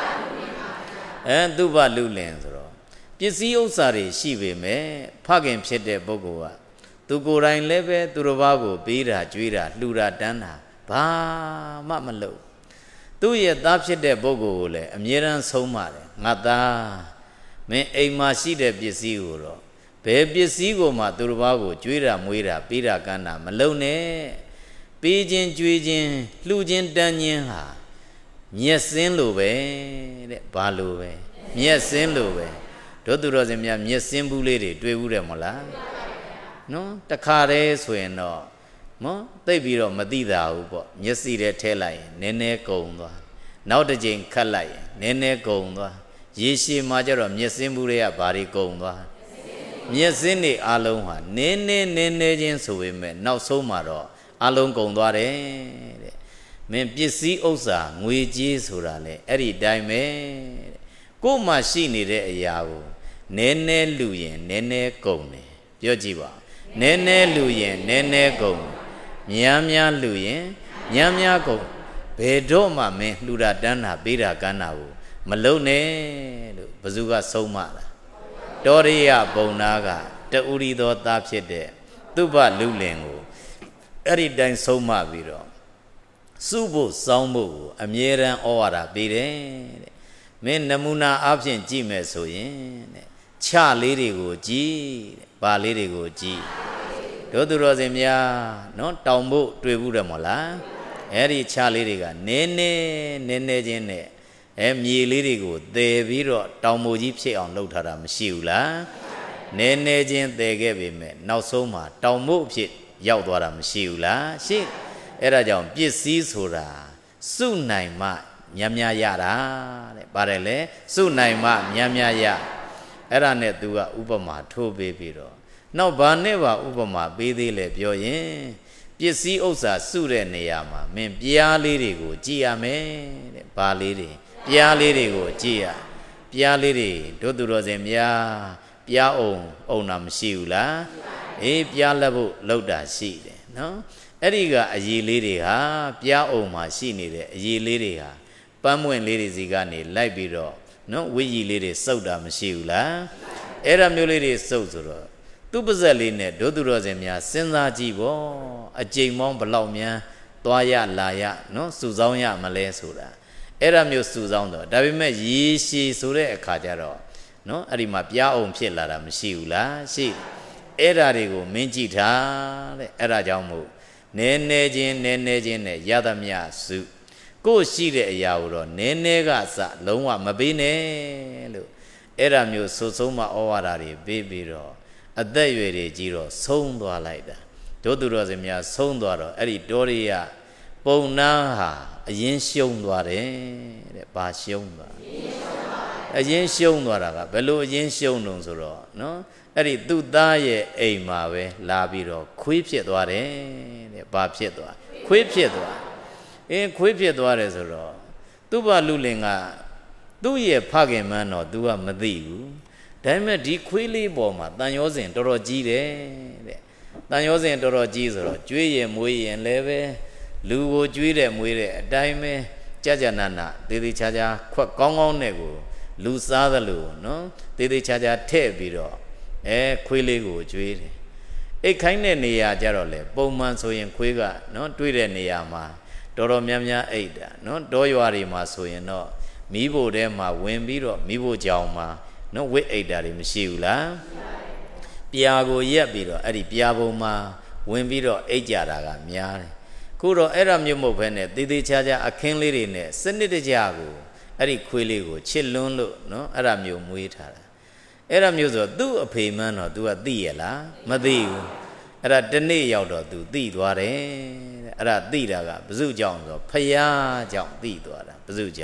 သူဘလူလင်ဆိုတော့ပစ္စည်းဥစ္စာတွေရှိပေမဲ့ဖခင်ဖြစ်တဲ့ပုဂ္ဂိုလ်ကသူကိုယ်တိုင်လည်းပဲသူတစ်ပါးကိုပေးတာကြွေးတာလှူတာတန်းတာဘာမှမလုပ်သူ့ရဲ့သားဖြစ်တဲ့ပုဂ္ဂိုလ်ကိုလည်းအမြဲတမ်းဆုံးမတယ်ငါသားမင်းအိမ်မှာရှိတဲ့ပစ္စည်းကိုတော့ဘယ်ပစ္စည်းကိုမှသူတစ်ပါးကိုကြွေးတာမွေးတာပေးတာကမ်းတာမလုပ်နဲ့ပေးခြင်းကြွေးခြင်းလှူခြင်းတန်းခြင်းဟာမျက်စင်းလိုပဲတဲ့ဘာလိုပဲမျက်စင်းလိုပဲတို့သူတော်စင်များမျက်စင်းဘူးလေးတွေတွေ့ဘူးတယ်မဟုတ်လားနော်တခါတည်းဆိုရင်တော့နော်သိပ်ပြီးတော့မသိတာဘူးပေါ့မျက်စိထဲထဲလိုက်ရင်နည်းနည်းကုန်သွားနောက်တစ်ချိန်ခတ်လိုက်ရင်နည်းနည်းကုန်သွားရေရှည်မှာကျတော့မျက်စင်းဘူးတွေကဘာတွေကုန်သွားမျက်စင်းတွေအလုံးဟာနည်းနည်းချင်းဆိုပေမဲ့နောက်ဆုံးမှာတော့အလုံးကုန်သွားတယ်တဲ့မင်းပစ္စည်းဥစ္စာငွေကြေးဆိုတာလေအဲ့ဒီတိုင်းပဲတဲ့ကိုယ်မှရှိနေတဲ့အရာကိုနည်းနည်းလူရင်နည်းနည်းကုန်တယ်ပြောကြည့်ပါနည်းနည်းလူရင်နည်းနည်းကုန်များများလူရင်များများကုန်ဘယ်တော့မှမင်းလှူတာတန်းတာပေးတာကမ်းတာကိုမလုံနဲ့လို့ဘယ်သူကဆုံးမလားတောရိယပုံနာကတူရီသောသားဖြစ်တဲ့သူဘလူလင်ကိုအဲ့ဒီတိုင်းဆုံးမပြီးတော့စုဖို့စောင်းဖို့ကိုအမြဲတမ်းဩဝါဒပေးတယ်တဲ့မင်းနမူနာအဖြစ်ကြည့်မယ်ဆိုရင်တဲ့ချလေးတွေကိုကြည့်တဲ့ဘာလေးတွေကိုကြည့်တို့သူတော်စင်များနော်တောင်ဖို့တွေ့ဘူးတယ်မဟုတ်လားအဲ့ဒီချလေးတွေကနည်းနည်းချင်းနဲ့မြေလေးတွေကိုသယ်ပြီးတော့တောင်မိုကြီးဖြစ်အောင်လုပ်ထားတာမရှိဘူးလားနည်းနည်းချင်းသယ်ခဲ့ပေမဲ့နောက်ဆုံးမှာတောင်မို့အဖြစ်ရောက်သွားတာမရှိဘူးလားရှိအဲ့ဒါကြောင့်ပစ္စည်းဆိုတာစုနိုင်မှများများရတာတဲ့ပါတယ်လေစုနိုင်မှများများရအဲ့ဒါနဲ့သူကဥပမာထိုးပေးပြီးတော့နောက်ဘာနဲ့ပါဥပမာပေးသေးလဲပြောရင်ပစ္စည်းဥစ္စာစုတဲ့နေရာမှာမင်းပြားလေးတွေကိုကြည့်ရမယ်တဲ့ဘာလေးတွေပြားလေးတွေကိုကြည့်ရပြားလေးတွေတို့သူတော်စင်များပြားအောင်တာမရှိဘူးလားအေးပြားလက်ဖို့လောက်တာရှိတယ်နော်အဲ့ဒီကအရေးလေးတွေဟာပြားအောင်မှာရှိနေတဲ့အရေးလေးတွေဟာပန်းမွင့်လေးတွေစီကနေလိုက်ပြီးတော့နော်ဝိကြီးလေးတွေစုပ်တာမရှိဘူးလားအဲ့ဒါမျိုးလေးတွေစုပ်ဆိုတော့သူ့ပါဇက်လေးနဲ့ဒုသူတော်စင်များစဉ်းစားကြည့်ပေါ့အကြိမ်မောင်းဘလောက်များသွားရလာရနော်စုဆောင်းရမလဲဆိုတာအဲ့ဒါမျိုးစုဆောင်းတော့ဒါပေမဲ့ရေရှည်ဆိုတဲ့အခါကျတော့နော်အဲ့ဒီမှာပြားအောင်ဖြစ်လာတာမရှိဘူးလားရှိအဲ့ဒါတွေကိုမင်းကြည့်ထားတဲ့အဲ့ဒါကြောင့်မို့နည်းနည်းချင်းနဲ့ရသမျှစုကိုယ်ရှိတဲ့အရာကိုတော့နည်းနည်းကစလုံးဝမပေးနဲ့လို့အဲ့ဒါမျိုးဆုံးမဩဝါဒတွေပေးပြီးတော့အသက်အရွယ်တွေကြီးတော့ဆုံးသွားလိုက်တာတို့သူတော်စင်များဆုံးသွားတော့အဲ့ဒီတောရိယပုံနာဟာအရင်ရှုံးသွားတယ်တဲ့ဘာရှုံးသွားအရင်ရှုံးသွားတာကဘယ်လိုအရင်ရှုံးတုံဆိုတော့နော်အဲ့ဒီသူ့သားရဲ့အိမ်မှာပဲလာပြီးတော့ခွေးဖြစ်သွားတယ်တဲ့ဘာဖြစ်သွားခွေးဖြစ်သွားခွေးဖြစ်သွားတယ်ဆိုတော့သူ့ဘလူလင်ကသူ့ရဲ့ဖခင်မန်းတော့ तू ကမသိဘူးဒါပေမဲ့ဒီခွေးလေးပေါ်မှာတန်ရောစဉ်တော်တော်ကြီးတယ်တဲ့တန်ရောစဉ်တော်တော်ကြီးဆိုတော့ကျွေးရင်မွေးရင်လည်းပဲလူကိုကျွေးတယ်မွေးတယ်အတိုင်းပဲကြနာသေးသေးချာချာခွက်ကောင်းကောင်းနဲ့ကိုလူစားသလိုနော်သေးသေးချာချာထည့်ပြီးတော့ခွေးလေးကိုကျွေးတယ်အိတ်ခိုင်းတဲ့နေရာကြတော့လေပုံမှန်ဆိုရင်ခွေးကနော်တွေ့တဲ့နေရာမှာတော်တော်များများအိတ်တာနော်တောရွာတွေမှာဆိုရင်တော့မီးဖို့ထဲမှာဝင်ပြီးတော့မီးဖို့ကြောင်မှာနော်ဝိတ်အိတ်တာတွေမရှိဘူးလားပြာကိုရက်ပြီးတော့အဲ့ဒီပြာပုံမှာဝင်ပြီးတော့အိတ်ကြတာကများတယ်ခုတော့အဲ့ဒါမျိုးမဟုတ်ဘဲနဲ့သေးသေးချာချာအခင်းလေးတွေနဲ့စနစ်တကျကိုအဲ့ဒီခွေးလေးကိုချစ်လွန်းလို့နော်အဲ့ဒါမျိုးမွေးထားတာအဲ့ဒါမျိုးဆိုသူ့အဖေမှန်းတော့ तू ကသိရလားမသိဘူးအဲ့ဒါတနေ့ရောက်တော့ तू သိသွားတယ်အဲ့ဒါသိတာကဘု து ကြောင့်ဆိုဖယားကြောင့်သိသွားတာဘု து ကြောင့်ဖ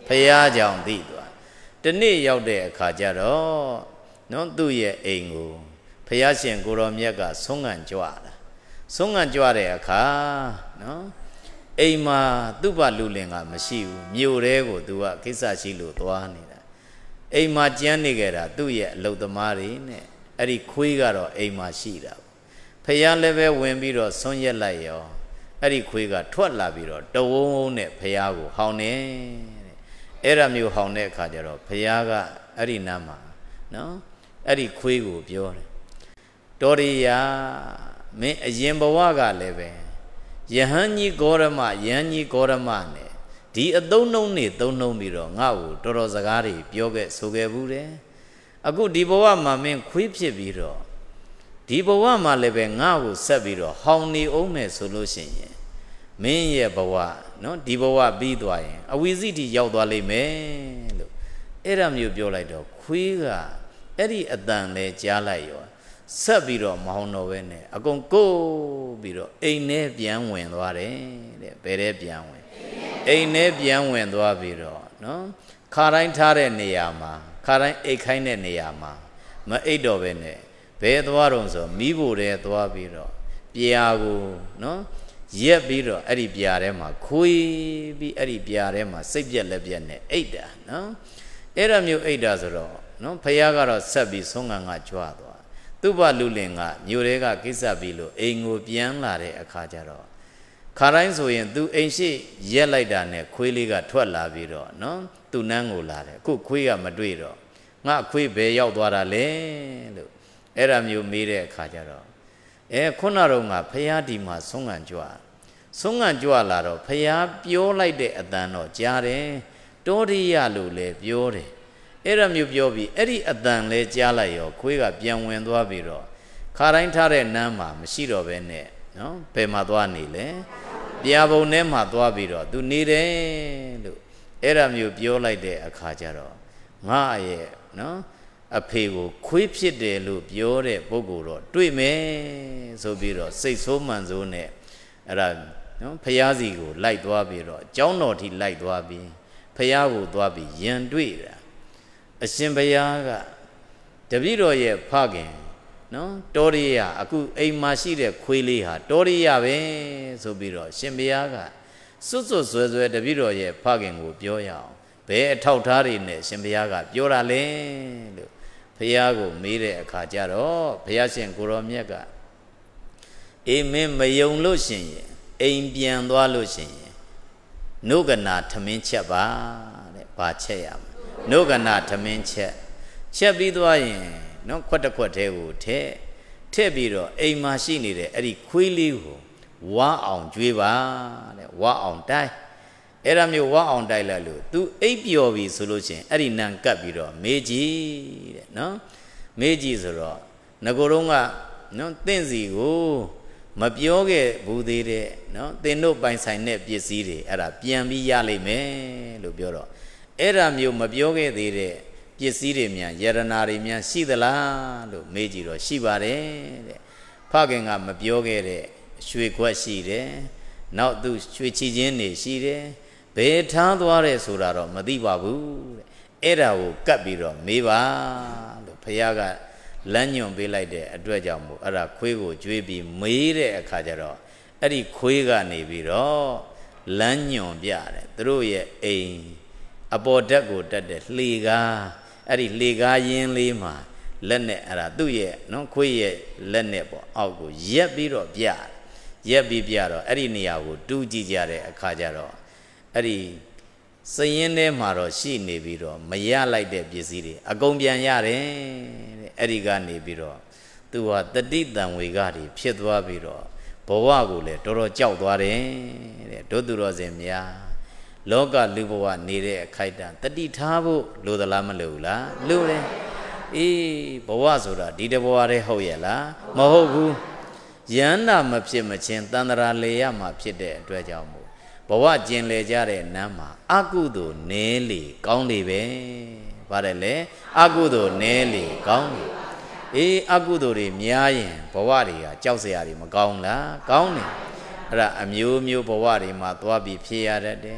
ဖယားကြောင့်သိသွားတနေ့ရောက်တဲ့အခါကျတော့နော်သူ့ရဲ့အိမ်ကိုဖယားရှင်ကိုရောမြတ်ကဆုံးငံကြွတာဆုံးငံကြွတဲ့အခါနော်အိမ်မှာသူ့ဘလူလင်ကမရှိဘူးမြို့တဲကိုသူကကိစ္စရှိလို့သွားနေတာအိမ်မှာကျန်းနေကြတာသူ့ရဲ့အလုပ်သမားတွေနဲ့အဲ့ဒီခွေးကတော့အိမ်မှာရှိတာဖယားလည်းပဲဝင်ပြီးတော့ဆွန့်ရက်လိုက်ရောအဲ့ဒီခွေးကထွက်လာပြီးတော့တဝုံဝုံနဲ့ဖယားကိုဟောင်းနေတဲ့အဲ့ဒါမျိုးဟောင်းတဲ့အခါကျတော့ဖယားကအဲ့ဒီနားမှာနော်အဲ့ဒီခွေးကိုပြောတယ်တော်ရိယာမင်းအရင်ဘဝကလည်းပဲယဟန်ကြီးဂေါရမယဟန်ကြီးဂေါရမနဲ့ဒီအသုံးနှုံးနေသုံးနှုံးပြီးတော့ငါ့ကိုတော်တော်စကားတွေပြောခဲ့ဆိုခဲ့ဘူးတယ်အခုဒီဘဝမှာမင်းခွေးဖြစ်ပြီးတော့ဒီဘဝမှာလည်းပဲငါ့ကိုဆက်ပြီးတော့ဟောင်းနေအောင်မယ်ဆိုလို့ရှိရင်မင်းရဲ့ဘဝနော်ဒီဘဝပြီးသွားရင်အဝိဇ္ဇိတိရောက်သွားလိမ့်မယ်လို့အဲ့ဒါမျိုးပြောလိုက်တော့ခွေးကအဲ့ဒီအတန်လဲကြားလိုက်ရောဆက်ပြီးတော့မဟောင်းတော့ပဲနဲ့အကုန်ကိုပြီးတော့အိမ်ထဲပြန်ဝင်သွားတယ်တဲ့ဘယ်ထဲပြန်ဝင်အိမ်ထဲပြန်ဝင်သွားပြီးတော့နော်ခါတိုင်းထားတဲ့နေရာမှာခါတိုင်းအိတ်ခိုင်းတဲ့နေရာမှာမအိတ်တော့ပဲနဲ့ဘယ်သွားတော့ဆိုမိဖို့တဲ့သွားပြီးတော့ပြာကိုနော်ရက်ပြီးတော့အဲ့ဒီပြာထဲမှာခွေးပြီးအဲ့ဒီပြာထဲမှာစိတ်ပြက်လက်ပြက်နဲ့အိတ်တာနော်အဲ့ဒါမျိုးအိတ်တာဆိုတော့နော်ဖယားကတော့ဆက်ပြီးဆုံးငံကကြွသွားသူ့ဘလူလင်ကမြို့တဲကကိစ္စပြီးလို့အိမ်ကိုပြန်လာတဲ့အခါကျတော့ခါတိုင်းဆိုရင်သူအိမ်ရှိရက်လိုက်တာနဲ့ခွေးလေးကထွက်လာပြီးတော့နော်သူ့နန်းကိုလာတယ်အခုခွေးကမတွေ့တော့ငါခွေးဘယ်ရောက်သွားတာလဲလို့အဲ့ဒါမျိုးမေးတဲ့အခါကျတော့ခုနတော့ငါဖယားဒီမှာဆုံးငံကြွလာတော့ဖယားပြောလိုက်တဲ့အတန်တော့ကြားတယ်တောရိယလို့လည်းပြောတယ်အဲ့ဒါမျိုးပြောပြီးအဲ့ဒီအတန်လဲကြားလိုက်ရောခွေးကပြန်ဝင်သွားပြီးတော့ခါတိုင်းထားတဲ့နန်းမှာမရှိတော့ဘဲနဲ့နော်ဘယ်မှာသွားနေလဲပြာပုံထဲမှာသွားပြီးတော့သူနေတယ်လို့အဲ့ဒါမျိုးပြောလိုက်တဲ့အခါကျတော့ငါရဲ့နော်အဖေကိုခွေးဖြစ်တယ်လို့ပြောတဲ့ပုဂ္ဂိုလ်တော့တွေ့မယ်ဆိုပြီးတော့စိတ်ဆိုးမှန်ဆိုးနဲ့အဲ့ဒါနော်ဖယားစီကိုလိုက်သွားပြီးတော့ကျောင်းတော်ထိလိုက်သွားပြီးဖယားကိုသွားပြီးယံတွေ့တာအရှင်ဘုရားကတပည့်တော်ရဲ့ဖခင်နော်တောရိယအခုအိမ်မှာရှိတဲ့ခွေးလေးဟာတောရိယပဲဆိုပြီးတော့ရှင်ဘုရားကစွတ်ဆွဲတပည့်တော်ရဲ့ဖခင်ကိုပြောရအောင်ဘယ်အထောက်ထားတွေနဲ့ရှင်ဘုရားကပြောတာလဲလို့ဘုရားကိုမေးတဲ့အခါကျတော့ဘုရားရှင်ကိုရောမြတ်ကအေးမင်းမယုံလို့ရှင်ရင်အိမ်ပြန်သွားလို့ရှင်ရင်နုကနာထမင်းချက်ပါတဲ့ဘာချက်ရမလဲနုကနာထမင်းချက်ပြီးသွားရင်နော်ခွက်တစ်ခွက်သေးကိုထည့်ပြီးတော့အိမ်မှာရှိနေတဲ့အဲ့ဒီခွေးလေးကိုဝါအောင်ကျွေးပါတဲ့ဝါအောင်တိုက်အဲ့ဒါမျိုးဝါအောင်တိုက်လိုက်လို့ तू အိပ်ပျော်ပြီဆိုလို့ရှင်အဲ့ဒီနံကပ်ပြီးတော့မေးကြည့်တဲ့နော်မေးကြည့်ဆိုတော့ငကိုတော့ကနော်တင့်စီကိုမပြောခဲ့ဘူးသေးတဲ့နော်တင်တို့ပိုင်ဆိုင်တဲ့ပစ္စည်းတွေအဲ့ဒါပြန်ပြီးရလိမ့်မယ်လို့ပြောတော့အဲ့ဒါမျိုးမပြောခဲ့သေးတဲ့ပစ္စည်းတွေများယရနာတွေများရှိသလားလို့မေးကြည့်တော့ရှိပါတယ်တဲ့ဖခင်ကမပြောခဲ့တဲ့ရွှေခွက်ရှိတယ်နောက်သူရွှေချီချင်းတွေရှိတယ်ဘယ်ထားသွားတယ်ဆိုတာတော့မသိပါဘူးတဲ့အဲ့ဒါကိုကပ်ပြီးတော့မေးပါလို့ဖခင်ကလမ်းညွန်ပေးလိုက်တဲ့အတွက်ကြောင့်မို့အဲ့ဒါခွေးကိုကျွေးပြီးမေးတဲ့အခါကျတော့အဲ့ဒီခွေးကနေပြီးတော့လမ်းညွန်ပြတယ်သူတို့ရဲ့အိမ်အပေါ်ဓာတ်ကိုတက်တဲ့လှေကားအဲ့ဒီလှေကားရင်းလေးမှာလက်နဲ့အဲ့ဒါသူ့ရဲ့နော်ခွေးရဲ့လက်နဲ့ပေါ့အောက်ကိုရက်ပြီးတော့ပြတော့အဲ့ဒီနေရာကိုတူးကြည့်ကြတဲ့အခါကျတော့အဲ့ဒီစရင်ထဲမှာတော့ရှိနေပြီးတော့မရလိုက်တဲ့ပစ္စည်းတွေအကုန်ပြန်ရတယ်တဲ့အဲ့ဒီကနေပြီးတော့သူဟာတတိတံဝေကတွေဖြစ်သွားပြီးတော့ဘဝကိုလည်းတော်တော်ကြောက်သွားတယ်တဲ့ဒုသူတော်စင်များလောကလူဘဝနေတဲ့အခိုက်အတန့်တတိထားဖို့လိုသလားမလိုဘူးလားလိုတယ်အေးဘဝဆိုတာဒီတဘဝတည်းဟုတ်ရဲ့လားမဟုတ်ဘူးယန္တာမဖြစ်မချင်းတန္တရာလေရမှာဖြစ်တဲ့အတွက်ကြောင့်မို့ဘဝကျင်လေကြတဲ့နန်းမှာအကုသိုလ်နည်းလေကောင်းလေပဲပါတယ်လေအကုသိုလ်နည်းလေကောင်းလေအေးအကုသိုလ်တွေများရင်ဘဝတွေကကြောက်စရာတွေမကောင်းလားကောင်းတယ်အဲ့ဒါအမျိုးမျိုးဘဝတွေမှာသွားပြီးဖြစ်ရတတ်တယ်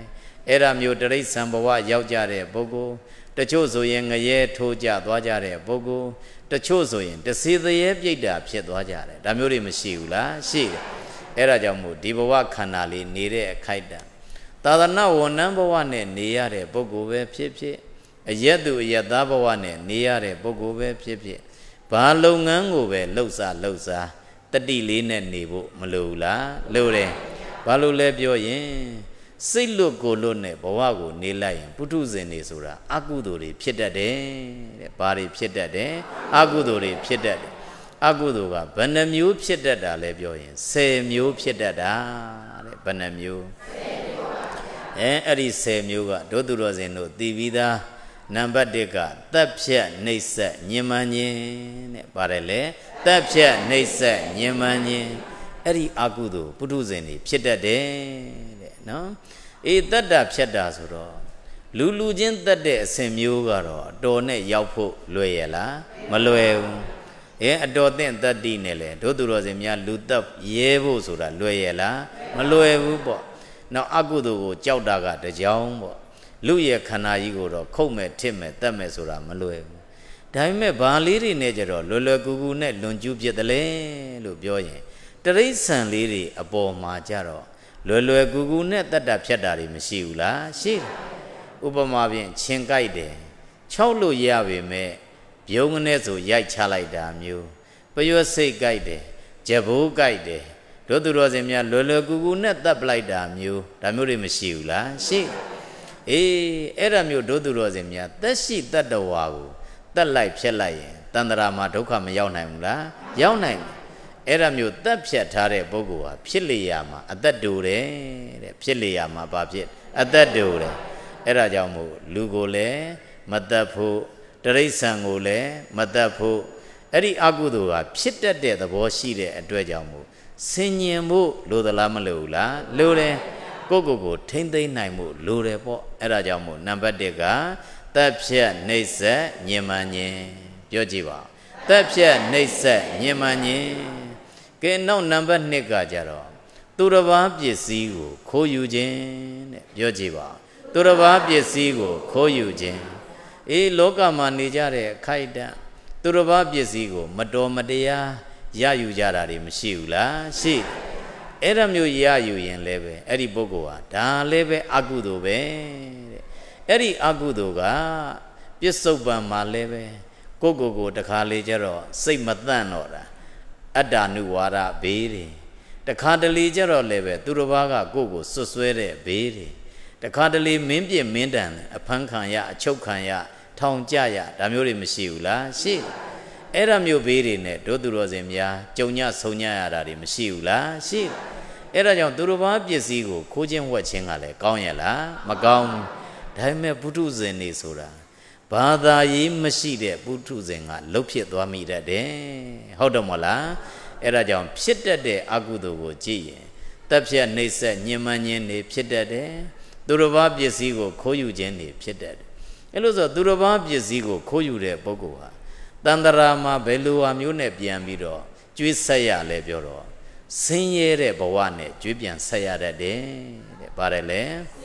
အဲ့ဒါမျိုးတရိစ္ဆာန်ဘဝရောက်ကြတဲ့ပုဂ္ဂိုလ်တချို့ဆိုရင်ငရဲထိုးကြသွားကြတဲ့ပုဂ္ဂိုလ်တချို့ဆိုရင်တစေတရေပြိတ္တာဖြစ်သွားကြတယ်ဒါမျိုးတွေမရှိဘူးလားရှိတယ်အဲ့ဒါကြောင့်မို့ဒီဘဝခန္ဓာလေးနေတဲ့အခိုက်အတန့်သာသနာဝန်ထမ်းဘဝနဲ့နေရတဲ့ပုဂ္ဂိုလ်ပဲဖြစ်ဖြစ်အယက်သူအယက်သားဘဝနဲ့နေရတဲ့ပုဂ္ဂိုလ်ပဲဖြစ်ဖြစ်ဘာလုပ်ငန်းကိုပဲလှုပ်စားတတိလေးနဲ့နေဖို့မလိုဘူးလားလိုတယ်ဘာလို့လဲပြောရင်စိတ်လွတ်ကိုလွတ်နဲ့ဘဝကိုနေလိုက်ရင်ပုထုဇဉ်တွေဆိုတာအကုသိုလ်တွေဖြစ်တတ်တယ်တဲ့ဘာတွေဖြစ်တတ်တယ်အကုသိုလ်တွေဖြစ်တတ်တယ်အကုသိုလ်ကဘယ်နှမျိုးဖြစ်တတ်တာလဲပြောရင်10မျိုးဖြစ်တတ်တာတဲ့ဘယ်နှမျိုးအဲ့ဒီ10မျိုးကဒုသူတော်စင်တို့သိပြီးသားနံပါတ်1ကတပ်ဖြတ်နှိပ်စက်ညင်မှန်ခြင်းတဲ့ပါတယ်လေတပ်ဖြတ်နှိပ်စက်ညင်မှန်ခြင်းအဲ့ဒီအကုသိုလ်ပုထုဇဉ်တွေဖြစ်တတ်တယ်တဲ့နော်အေးတတ်တာဖြတ်တာဆိုတော့လူချင်းတတ်တဲ့အစဉ်မျိုးကတော့အတော်နဲ့ရောက်ဖို့လွယ်ရလားမလွယ်ဘူးအတော်သင့်တတ္တိနဲ့လေဒုသူတော်စင်များလူတပ်ရဲဖို့ဆိုတာလွယ်ရလားမလွယ်ဘူးပေါ့နောက်အကုသိုလ်ကိုကြောက်တာကတကြောင်ပေါ့လူရဲ့ခန္ဓာကြီးကိုတော့ခုတ်မဲ့ထစ်မဲ့တတ်မဲ့ဆိုတာမလွယ်ဘူးဒါပေမဲ့ဘာလေးတွေနဲ့ကြတော့လွယ်ကူကူနဲ့လွန်ကျူးပြစ်တယ်လေလို့ပြောရင်တရိစ္ဆာန်လေးတွေအပေါ်မှာကြတော့လွယ်ကူကူနဲ့တတ်တာဖြတ်တာတွေမရှိဘူးလားရှိတယ်ဥပမာဖြင့်ချင်းကြိုက်တယ်6လို့ရပေမဲ့ဘုံငနဲ့ဆိုရိုက်ချလိုက်တာမျိုးပရွတ်စိတ်ကြိုက်တယ်ကြဘိုးကြိုက်တယ်တို့သူတော်စင်များလွယ်ကူကူနဲ့တတ်ပလိုက်တာမျိုးဒါမျိုးတွေမရှိဘူးလားရှိအဲ့ဒါမျိုးတို့သူတော်စင်များသက်ရှိတတ္တဝါကိုတတ်လိုက်ဖြတ်လိုက်ရင်တန္တရာမှာဒုက္ခမရောက်နိုင်ဘူးလားရောက်နိုင်တယ်အဲ့ဒါမျိုးတက်ဖြတ်ထားတဲ့ပုဂ္ဂိုလ်ဟာဖြစ်လျာမှာအသက်တူတယ်တဲ့ဖြစ်လျာမှာဘာဖြစ်အသက်တူတယ်အဲ့ဒါကြောင့်မို့လူကိုလည်းမတက်ဖို့တရိစ္ဆာန်ကိုလည်းမတက်ဖို့အဲ့ဒီအကုသိုလ်ကဖြစ်တတ်တဲ့သဘောရှိတဲ့အတွက်ကြောင့်မို့ဆင်ញင်ဖို့လိုသလားမလိုဘူးလားလိုတယ်ကိုထိမ့်သိမ့်နိုင်မှုလိုတယ်ပေါ့အဲ့ဒါကြောင့်မို့နံပါတ်1ကတက်ဖြတ်နှိပ်စက်ညင်မှန်ခြင်းပြောကြည့်ပါတက်ဖြတ်နှိပ်စက်ညင်မှန်ခြင်းကဲနောက်နံပါတ်2ကကြတော့သူတစ်ပါးပစ္စည်းကိုခိုးယူခြင်းတဲ့ပြောကြည့်ပါသူတစ်ပါးပစ္စည်းကိုခိုးယူခြင်းလောကမှာနေကြတဲ့အခိုက်အတန့်သူတစ်ပါးပစ္စည်းကိုမတော်မတရားရယူကြတာတွေမရှိဘူးလားရှိအဲ့ဒါမျိုးရယူရင်လည်းပဲအဲ့ဒီပုဂ္ဂိုလ်ဟာဒါလည်းပဲအကုသိုလ်ပဲတဲ့အဲ့ဒီအကုသိုလ်ကပြစ္ဆုတ်ပံမှာလည်းပဲကိုတခါလေကျတော့စိတ်မသန့်တော့တာအတ္တနုဝါဒဘေးတွေတခါတလေကျတော့လည်းပဲသူတစ်ပါးကကိုစွတ်ဆွဲတဲ့ဘေးတွေတခါတလေမင်းပြစ်မင်းတန်အဖမ်းခံရအချုပ်ခံရထောင်ကြရဒါမျိုးတွေမရှိဘူးလားရှိအဲ့ဒါမျိုးဘေးတွေနဲ့တို့သူတော်စင်များကြုံညဆုံညရတာတွေမရှိဘူးလားရှိအဲ့ဒါကြောင့်သူတစ်ပါးပစ္စည်းကိုခိုးခြင်းဝှက်ခြင်းကလည်းကောင်းရလားမကောင်းဘူးဒါပေမဲ့ပုထုဇဉ်တွေဆိုတာဘာသာရေးမရှိတဲ့ပုထုဇဉ်ကလှုပ်ဖြစ်သွားမိတတ်တယ်ဟုတ်တယ်မဟုတ်လားအဲ့ဒါကြောင့်ဖြစ်တတ်တဲ့အကုသိုလ်ကိုကြည့်ရင်တပ်ဖြတ်နှိပ်စက်ညှဉ်းပန်းခြင်းတွေဖြစ်တတ်တယ်သူတစ်ပါးပစ္စည်းကိုခိုးယူခြင်းတွေဖြစ်တတ်တယ်အဲ့လိုဆိုသူတစ်ပါးပစ္စည်းကိုခိုးယူတဲ့ပုဂ္ဂိုလ်ဟာတန္တရာမှာဘယ်လိုဟာမျိုးနဲ့ပြန်ပြီးတော့ကျွေးဆက်ရလဲပြောတော့ဆင်းရဲတဲ့ဘဝနဲ့ကျွေးပြန်ဆက်ရတတ်တယ်တဲ့ပါတယ်လေ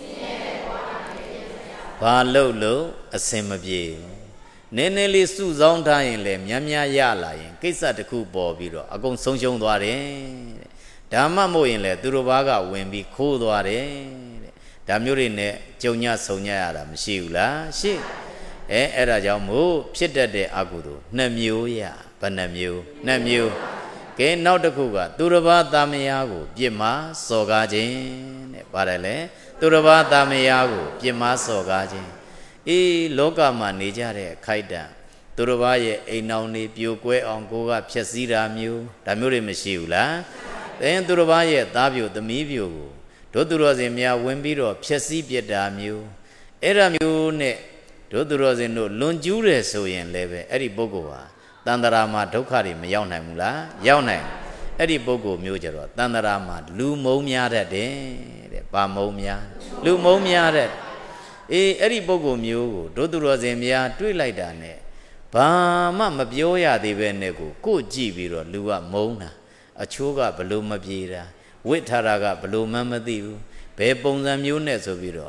ဘာလို့အစင်မပြေနည်းနည်းလေးစုဆောင်းထားရင်လည်းများရလာရင်ကိစ္စတစ်ခုပေါ်ပြီးတော့အကုန်ဆုံးရှုံးသွားတယ်တဲ့ဒါမှမဟုတ်ရင်လည်းသူတို့ဘာကဝင်ပြီးခိုးသွားတယ်တဲ့ဒါမျိုးတွေနဲ့ကြုံညဆုံညရတာမရှိဘူးလားရှိအဲ့ဒါကြောင့်မို့ဖြစ်တတ်တဲ့အကုသိုလ်2မျိုးရဘယ်နှမျိုး2မျိုးကဲနောက်တစ်ခုကသူတစ်ပါးတာမယားကိုပြစ်မှားစော်ကားခြင်းတဲ့ပါတယ်လေသူတစ်ပါးတာမယားကိုပြစ်မှားစော်ကားခြင်းလောကမှာနေကြတဲ့အခိုက်အတန့်သူတစ်ပါးရဲ့အိမ်အောင်နေပြိုကွဲအောင်ကိုကဖြက်စီးတာမျိုးဒါမျိုးတွေမရှိဘူးလားသူတစ်ပါးရဲ့သားပြိုသမီးပြိုကိုတို့သူတော်စင်များဝင်ပြီးတော့ဖြက်စီးပြစ်တာမျိုးအဲ့ဒါမျိုးနဲ့တို့သူတော်စင်တို့လွန်ကျူးတယ်ဆိုရင်လည်းပဲအဲ့ဒီပုဂ္ဂိုလ်ဟာတန္တရာမှာဒုက္ခတွေမရောက်နိုင်ဘူးလားရောက်နိုင်အဲ့ဒီပုဂ္ဂိုလ်မျိုးကြတော့တန္တရာမှာလူမုံများတတ်တယ်တဲ့ဘာမုံများလူမုံများတတ်အဲ့ဒီပုဂ္ဂိုလ်မျိုးကိုတို့သူတော်စင်များတွေ့လိုက်တာနဲ့ဘာမှမပြောရသေးပဲနဲ့ကိုကြည့်ပြီးတော့လူကမုံတာအချိုးကဘလို့မပြေတာဝိထာရကဘလို့မှမသိဘူးဘယ်ပုံစံမျိုးနဲ့ဆိုပြီးတော့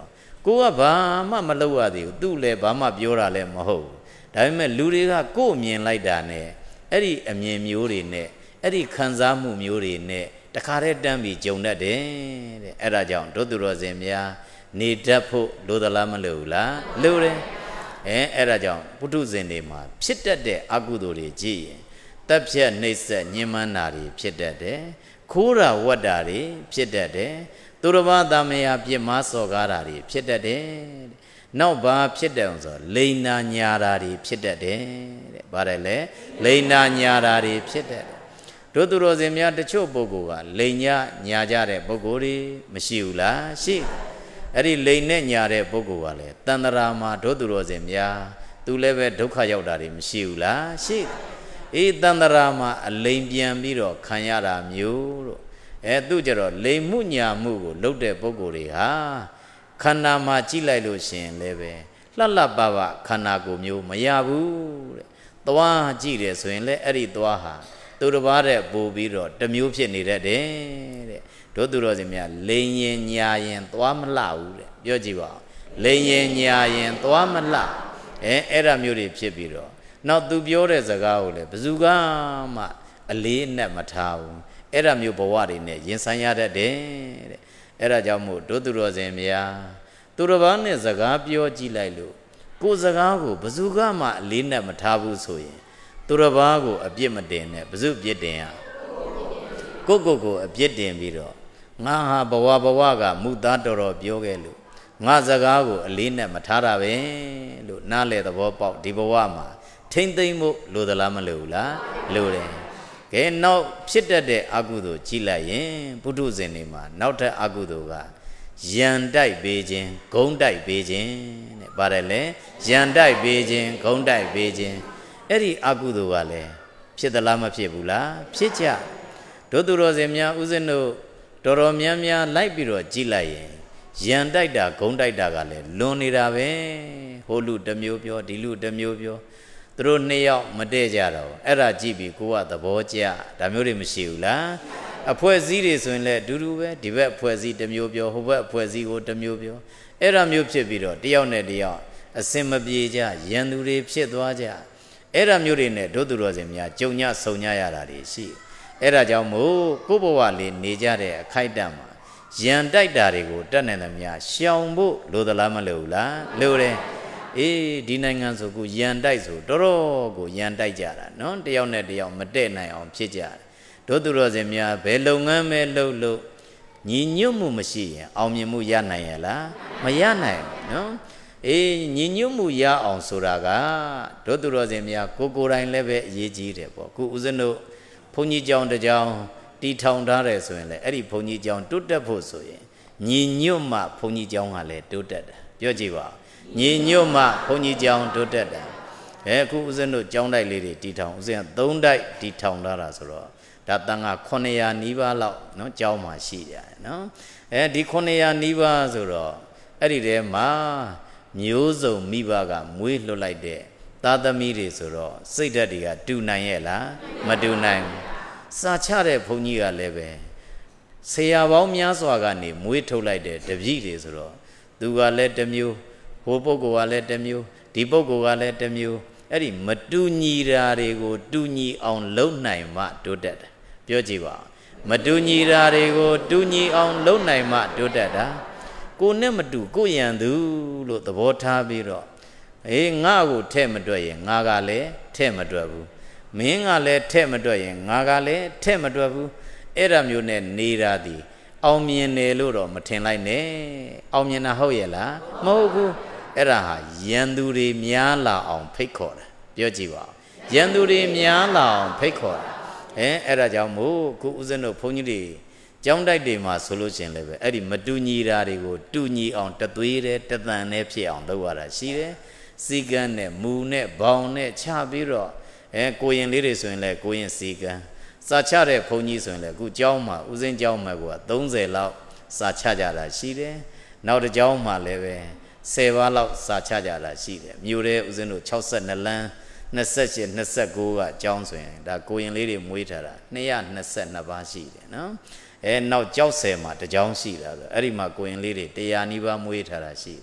ကိုကဘာမှမလုပ်ရသေးဘူးသူ့လည်းဘာမှပြောတာလည်းမဟုတ်ဘူးဒါပေမဲ့လူတွေကကိုယ်မြင်လိုက်တာနဲ့အဲ့ဒီအမြင်မျိုးတွေနဲ့အဲ့ဒီခံစားမှုမျိုးတွေနဲ့တခါတည်းတန်းပြီးဂျုံတတ်တယ်တဲ့အဲ့ဒါကြောင့်တို့သူတော်စင်များနေတတ်ဖို့လိုသလားမလိုဘူးလားလိုတယ်အဲ့ဒါကြောင့်ပုထုဇဉ်တွေမှာဖြစ်တတ်တဲ့အကုသိုလ်တွေကြည့်ရင်တပ်ဖြတ်နှိပ်စက်ညှဉ်းပန်းတာတွေဖြစ်တတ်တယ်ခိုးတာဝတ်တာတွေဖြစ်တတ်တယ်သူတစ်ပါးသားမယားပြစ်မှားစော်ကားတာတွေဖြစ်တတ်တယ်နောက်ဘာဖြစ်တယ်ဆိုလိန်နာညာတာတွေဖြစ်တတ်တယ်တဲ့ဘာလဲလဲလိန်နာညာတာတွေဖြစ်တတ်တယ်တို့သူတော်စင်များတချို့ပုဂ္ဂိုလ်ကလိန်ညာကြတဲ့ပုဂ္ဂိုလ်တွေမရှိဘူးလားရှိအဲ့ဒီလိန်နဲ့ညာတဲ့ပုဂ္ဂိုလ်ကလည်းတန်တရာမှာတို့သူတော်စင်များသူလည်းပဲဒုက္ခရောက်တာတွေမရှိဘူးလားရှိတန်တရာမှာအလိန်ပြန်ပြီးတော့ခံရတာမျိုးတို့သူကြတော့လိန်မှုညာမှုကိုလုပ်တဲ့ပုဂ္ဂိုလ်တွေဟာခန္ဓာမှာကြည့်လိုက်လို့ရှင်လည်းပဲလှလှပပခန္ဓာကိုယ်မျိုးမရဘူးတဲ့သွားကြည့်တယ်ဆိုရင်လည်းအဲ့ဒီသွားဟာသူတစ်ပါးတဲ့ပို့ပြီးတော့တစ်မျိုးဖြစ်နေတတ်တယ်တဲ့တို့သူတော်စင်များလိန်ရင်ညာရင်သွားမလှဘူးတဲ့ပြောကြည့်ပါဦးလိန်ရင်ညာရင်သွားမလှအဲ့ဒါမျိုးတွေဖြစ်ပြီးတော့နောက်သူပြောတဲ့စကားကိုလည်းဘယ်သူကမှအလေးအနက်မထားဘူးအဲ့ဒါမျိုးဘဝတွေနဲ့ရင်ဆိုင်ရတတ်တယ်တဲ့အဲ့ဒါကြောင့်မို့တို့သူတော်စင်များသူတစ်ပါးနဲ့စကားပြောကြည့်လိုက်လို့ကိုယ်စကားကိုဘယ်သူကမှအလေးနဲ့မထားဘူးဆိုရင်သူတစ်ပါးကိုအပြစ်မတင်နဲ့ဘယ်သူပြစ်တင်ရကိုအပြစ်တင်ပြီးတော့ငါဟာဘဝကမူသားတော်ပြောခဲ့လို့ငါစကားကိုအလေးနဲ့မထားတာပဲလို့နားလေသဘောပေါက်ဒီဘဝမှာထိမ့်သိမ့်ဖို့လိုသလားမလိုဘူးလားလိုတယ်ကဲနောက်ဖြစ်တတ်တဲ့အကုသိုလ်ကြည့်လိုက်ရင်ပုထုဇဉ်တွေမှာနောက်ထပ်အကုသိုလ်ကယံတိုက်ပေးခြင်းဂုံးတိုက်ပေးခြင်းတဲ့ပါတယ်လေယံတိုက်ပေးခြင်းဂုံးတိုက်ပေးခြင်းအဲ့ဒီအကုသိုလ်ကလည်းဖြစ်သလားမဖြစ်ဘူးလားဖြစ်ကြတို့သူတော်စင်များဥစဉ်တို့တော်တော်များများလိုက်ပြီးတော့ကြည့်လိုက်ရင်ယံတိုက်တာဂုံးတိုက်တာကလည်းလွန်နေတာပဲဟိုလူတစ်မျိုးပြောဒီလူတစ်မျိုးပြောသူတို့နှစ်ယောက်မတည့်ကြတော့အဲ့ဒါကြည့်ပြီးကိုကသဘောကျဒါမျိုးတွေမရှိဘူးလားအဖွဲ့အစည်းတွေဆိုရင်လည်းအတူတူပဲဒီဘက်အဖွဲ့အစည်းတစ်မျိုးပြောဟိုဘက်အဖွဲ့အစည်းကိုတစ်မျိုးပြောအဲ့ဒါမျိုးဖြစ်ပြီးတော့တယောက်နဲ့တယောက်အစင်မပြေကြရန်သူတွေဖြစ်သွားကြအဲ့ဒါမျိုးတွေနဲ့တို့သူတော်စင်များကြုံညဆုံညရတာတွေရှိအဲ့ဒါကြောင့်မို့ကိုယ့်ဘဝလေးနေကြတဲ့အခိုက်အတန့်မှာရန်တိုက်တာတွေကိုတတ်နိုင်သမျှရှောင်ဖို့လိုသလားမလိုဘူးလားလိုတယ်ဒီနိုင်ငံဆိုကိုရန်တိုက်ဆိုတော်တော်ကိုရန်တိုက်ကြတာနော်တယောက်နဲ့တယောက်မတည့်နိုင်အောင်ဖြစ်ကြတယ်တို့သူတော်စင်များဘယ်လုပ်ငန်းပဲလုပ်လို့ညီညွတ်မှုမရှိရင်အောင်မြင်မှုရနိုင်ရလားမရနိုင်ဘူးနော်ညီညွတ်မှုရအောင်ဆိုတာကတို့သူတော်စင်များကိုယ်တိုင်လည်းပဲအရေးကြီးတယ်ပေါ့ခုဦးဇင်းတို့ဘုန်းကြီးကျောင်းတစ်ကျောင်းတီထောင်ထားတယ်ဆိုရင်လည်းအဲ့ဒီဘုန်းကြီးကျောင်းတိုးတက်ဖို့ဆိုရင်ညီညွတ်မှဘုန်းကြီးကျောင်းကလည်းတိုးတက်တယ်ပြောကြည့်ပါညီညွတ်မှဘုန်းကြီးကျောင်းတိုးတက်တယ်အခုဦးဇင်းတို့ကျောင်းတိုက်လေးတွေတီထောင်ဦးဇင်းက3တိုက်တီထောင်ထားတာဆိုတော့ဒါတန်ခါ900နီးပါးလောက်နော်ကျောင်းမှာရှိကြတယ်နော်ဒီ900နီးပါးဆိုတော့အဲ့ဒီထဲမှာမျိုးစုံမိဘကမွေးလွတ်လိုက်တဲ့သားသမီးတွေဆိုတော့စိတ်ဓာတ်တွေကတူနိုင်ရဲ့လားမတူနိုင်ဘူးစာချတဲ့ဘုန်းကြီးကလည်းပဲဆရာပေါင်းများစွာကနေမွေးထုတ်လိုက်တဲ့တပည့်တွေဆိုတော့သူကလည်းတစ်မျိုးဟိုပုဂ္ဂိုလ်ကလည်းတစ်မျိုးဒီပုဂ္ဂိုလ်ကလည်းတစ်မျိုးအဲ့ဒီမတူညီတာတွေကိုတူညီအောင်လုပ်နိုင်မှတိုးတက်တယ်ပြောကြည့်ပါမတူညီတာတွေကိုတူညီအောင်လုပ်နိုင်မှတိုးတက်တာကိုနဲ့မတူကိုရန်သူလို့သဘောထားပြီးတော့ငါ့ကိုထဲ့မတွက်ရင်ငါကလည်းထဲ့မတွက်ဘူးမင်းကလည်းထဲ့မတွက်ရင်ငါကလည်းထဲ့မတွက်ဘူးအဲ့ဒါမျိုးနဲ့နေတာဒီအောင်မြင်တယ်လို့တော့မထင်လိုက်နဲ့အောင်မြင်တာဟုတ်ရဲ့လားမဟုတ်ဘူးအဲ့ဒါဟာရန်သူတွေများလာအောင်ဖိတ်ခေါ်တာပြောကြည့်ပါရန်သူတွေများလာအောင်ဖိတ်ခေါ်တာအဲ့ဒါကြောင့်မို့ခုဦးဇင်းတို့ဘုန်းကြီးတွေကျောင်းတိုက်တွေမှာဆိုလို့ရှင်လည်းပဲအဲ့ဒီမတူညီတာတွေကိုတူညီအောင်တသွေးတဲ့တသန်နဲ့ဖြစ်အောင်လုပ်ရတာရှိတယ်စီကန်းနဲ့မူနဲ့ဘောင်နဲ့ချပြီးတော့ကိုရင်လေးတွေဆိုရင်လည်းကိုရင်စီကန်းစာချတဲ့ဘုန်းကြီးဆိုရင်လည်းအခုကျောင်းမှာဦးစင်းကျောင်းမှာက30လောက်စာချကြတာရှိတယ်နောက်တစ်ကျောင်းမှာလည်းပဲ10ပါးလောက်စာချကြတာရှိတယ်မြို့ထဲဦးစင်းတို့62လမ်း28 29ကကျောင်းဆိုရင်ဒါကိုရင်လေးတွေမွေးထားတာ222ပါးရှိတယ်နော်နောက်ကျောက်ဆယ်မှာတစ်ကျောင်းရှိတာဆိုအဲ့ဒီမှာကိုရင်လေးတွေ100နီးပါးမွေးထားတာရှိ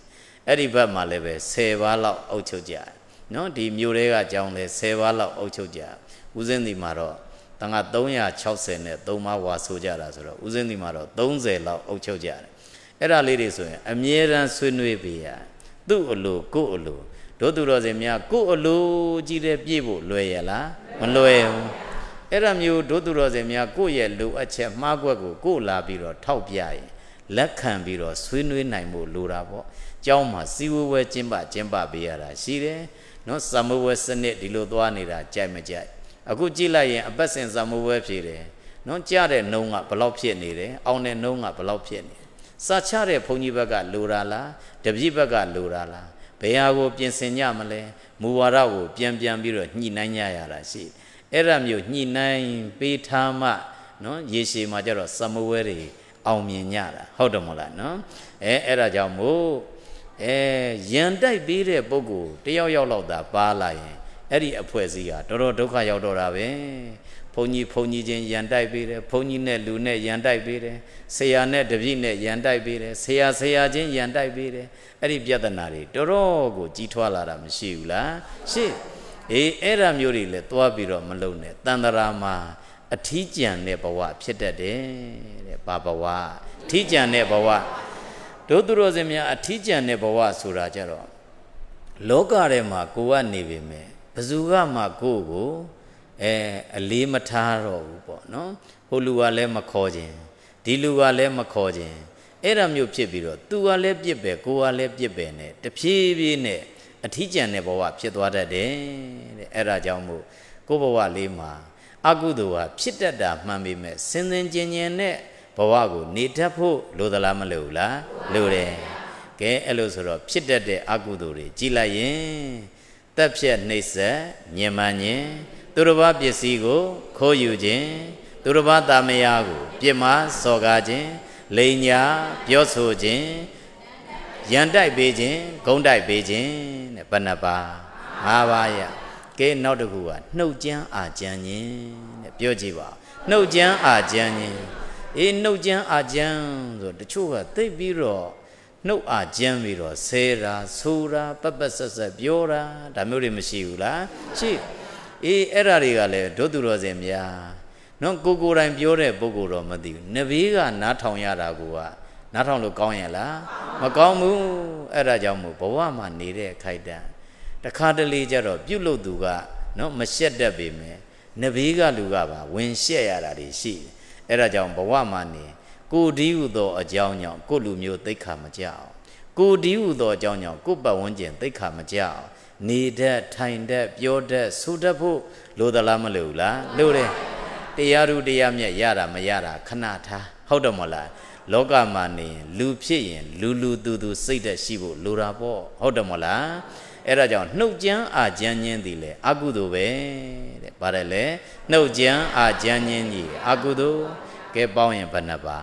အဲ့ဒီဘက်မှာလည်းပဲ10ပါးလောက်အုပ်ချုပ်ကြနော်ဒီမြို့တွေကကြောင်းလဲ10ပါးလောက်အုပ်ချုပ်ကြဦးစင်းဒီမှာတော့တန်ခါ360နဲ့3ပါးဝါဆိုကြတာဆိုတော့ဦးစင်းဒီမှာတော့30လောက်အုပ်ချုပ်ကြတယ်အဲ့ဒါလေးတွေဆိုရင်အမြဲတမ်းဆွေးနွေးပေးရသူ့အလိုကိုယ့်အလိုတို့သူတော်စင်များကိုယ့်အလိုကြီးတဲ့ပြည့်ဖို့လွယ်ရလားမလွယ်ဘူးအဲ့ဒါမျိုးတို့သူတော်စင်များကိုယ့်ရဲ့လိုအပ်ချက်မှားကွက်ကိုကိုယ်လာပြီးတော့ထောက်ပြရင်လက်ခံပြီးတော့ဆွေးနွေးနိုင်ဖို့လိုတာပေါ့ကျောင်းမှာစီဝဲကျင်းပပေးရတာရှိတယ်နော်စာမဝဲစနစ်ဒီလိုသွားနေတာကြိုက်မကြိုက်အခုကြည့်လိုက်ရင်အပတ်စဉ်စာမဝဲဖြေတယ်နော်ကြားတဲ့နှုံးကဘယ်လောက်ဖြစ်နေတယ်အောင်တဲ့နှုံးကဘယ်လောက်ဖြစ်နေစာချတဲ့ဘုန်းကြီးဘက်ကလိုတာလားတပည့်ဘက်ကလိုတာလားဘယ်ဟာကိုပြင်ဆင်ကြမလဲမူဝါဒကိုပြန်ပြီးတော့ညှိနှိုင်းကြရတာရှိအဲ့ဒါမျိုးညှိနှိုင်းပေးထားမှနော်ရေရှည်မှာကျတော့စာမဝဲတွေအောင်မြင်ကြတာဟုတ်တယ်မဟုတ်လားနော်အဲ့ဒါကြောင့်မို့ရန်တိုက်ပေးတဲ့ပုဂ္ဂိုလ်တယောက်လောက်သာပါလာရင်အဲ့ဒီအဖွဲ့အစည်းကတော်တော်ဒုက္ခရောက်တော့တာပဲဘုန်းကြီးချင်းရန်တိုက်ပေးတယ်ဘုန်းကြီးနဲ့လူနဲ့ရန်တိုက်ပေးတယ်ဆရာနဲ့တပည့်နဲ့ရန်တိုက်ပေးတယ်ဆရာချင်းရန်တိုက်ပေးတယ်အဲ့ဒီပြဿနာတွေတော်တော်ကိုကြီးထွားလာတာမရှိဘူးလားရှိအဲ့ဒါမျိုးတွေလည်းသွားပြီးတော့မလုံနဲ့တန်တရာမှာအထီးကျန်တဲ့ဘဝဖြစ်တတ်တယ်တဲ့ဘာဘဝအထီးကျန်တဲ့ဘဝတို့သူတော်စင်များအထီးကျန်တဲ့ဘဝဆိုတာကြတော့လောကထဲမှာကိုကနေပြီမယ်ဘယ်သူကမှကိုကိုအလေးမထားတော့ဘူးပေါ့နော်ဟိုလူကလည်းမခေါ်ခြင်းဒီလူကလည်းမခေါ်ခြင်းအဲ့ဒါမျိုးဖြစ်ပြီးတော့သူကလည်းပြစ်ပဲကိုကလည်းပြစ်ပဲနဲ့တဖြည်းဖြည်းနဲ့အထီးကျန်တဲ့ဘဝဖြစ်သွားတတ်တယ်တဲ့အဲ့ဒါကြောင့်မို့ကိုဘဝလေးမှာအကုသိုလ်ဟာဖြစ်တတ်တာမှန်ပေမဲ့စင်စင်ကျင်ကျင်နဲ့ဘဝကိုနေတတ်ဖို့လိုသလားမလိုဘူးလားလိုတယ်ကဲအဲ့လိုဆိုတော့ဖြစ်တတ်တဲ့အကုသိုလ်တွေကြည်လိုက်ရင်တက်ဖြတ်နှိမ့်ဆက်ညင်မှန်ခြင်းသူတစ်ပါးပစ္စည်းကိုခိုးယူခြင်းသူတစ်ပါးတာမယာကိုပြစ်မှားစော်ကားခြင်းလိန်ညာပြောဆိုခြင်းရန်တိုက်ပေးခြင်းဂုံးတိုက်ပေးခြင်းတဲ့ဘဏ္ဍပါ၅ပါးရကဲနောက်တစ်ခုကနှုတ်ကြမ်းအာကြမ်းခြင်းတဲ့ပြောကြည့်ပါနှုတ်ကြမ်းအာကြမ်းခြင်းနှုတ်ကြမ်းအာကြမ်းဆိုတချို့ကသိပြီးတော့နှုတ်အာကြမ်းပြီးတော့ဆဲတာဆိုတာပပဆက်ပြောတာဒါမျိုးတွေမရှိဘူးလားရှိအဲ့ဓာတွေကလည်းဒုသူတော်စင်များနော်ကိုတိုင်ပြောတဲ့ပုဂ္ဂိုလ်တော့မသိဘူးနဘေးကနားထောင်ရတာကနားထောင်လို့ကောင်းရဲ့လားမကောင်းဘူးအဲ့ဒါကြောင့်မို့ဘဝမှာနေတဲ့ခိုက်တန်တခါတလေကျတော့ပြုတ်လို့သူကနော်မရှက်တတ်ပေမဲ့နဘေးကလူကပါဝင်ရှက်ရတာတွေရှိတယ်အဲ့ဒါကြောင့်ဘဝမှာနေကိုဒီဟုသောအကြောင်းကြောင့်ကိုလူမျိုးသိက္ခာမကြအောင်ကိုဒီဟုသောအကြောင်းကြောင့်ကိုပတ်ဝန်းကျင်သိက္ခာမကြအောင်နေတတ်ထိုင်တတ်ပြောတတ်ဆိုတတ်ဖို့လိုသလားမလိုဘူးလားလိုတယ်တရားသူတရားမြတ်ရတာမရတာခဏထားဟုတ်တယ်မလားလောကမှာနေလူဖြစ်ရင်လူသူစိတ်သက်ရှိဖို့လိုတာပေါ့ဟုတ်တယ်မလားအဲ့ဒါကြောင့်နှုတ်ကြမ်းအာကြမ်းခြင်းသည်လေအကုသိုလ်ပဲတဲ့ဗါတယ်လေနှုတ်ကြမ်းအာကြမ်းခြင်းကြီးအကုသိုလ်ကဲပေါင်းရင်ဘယ်နှပါ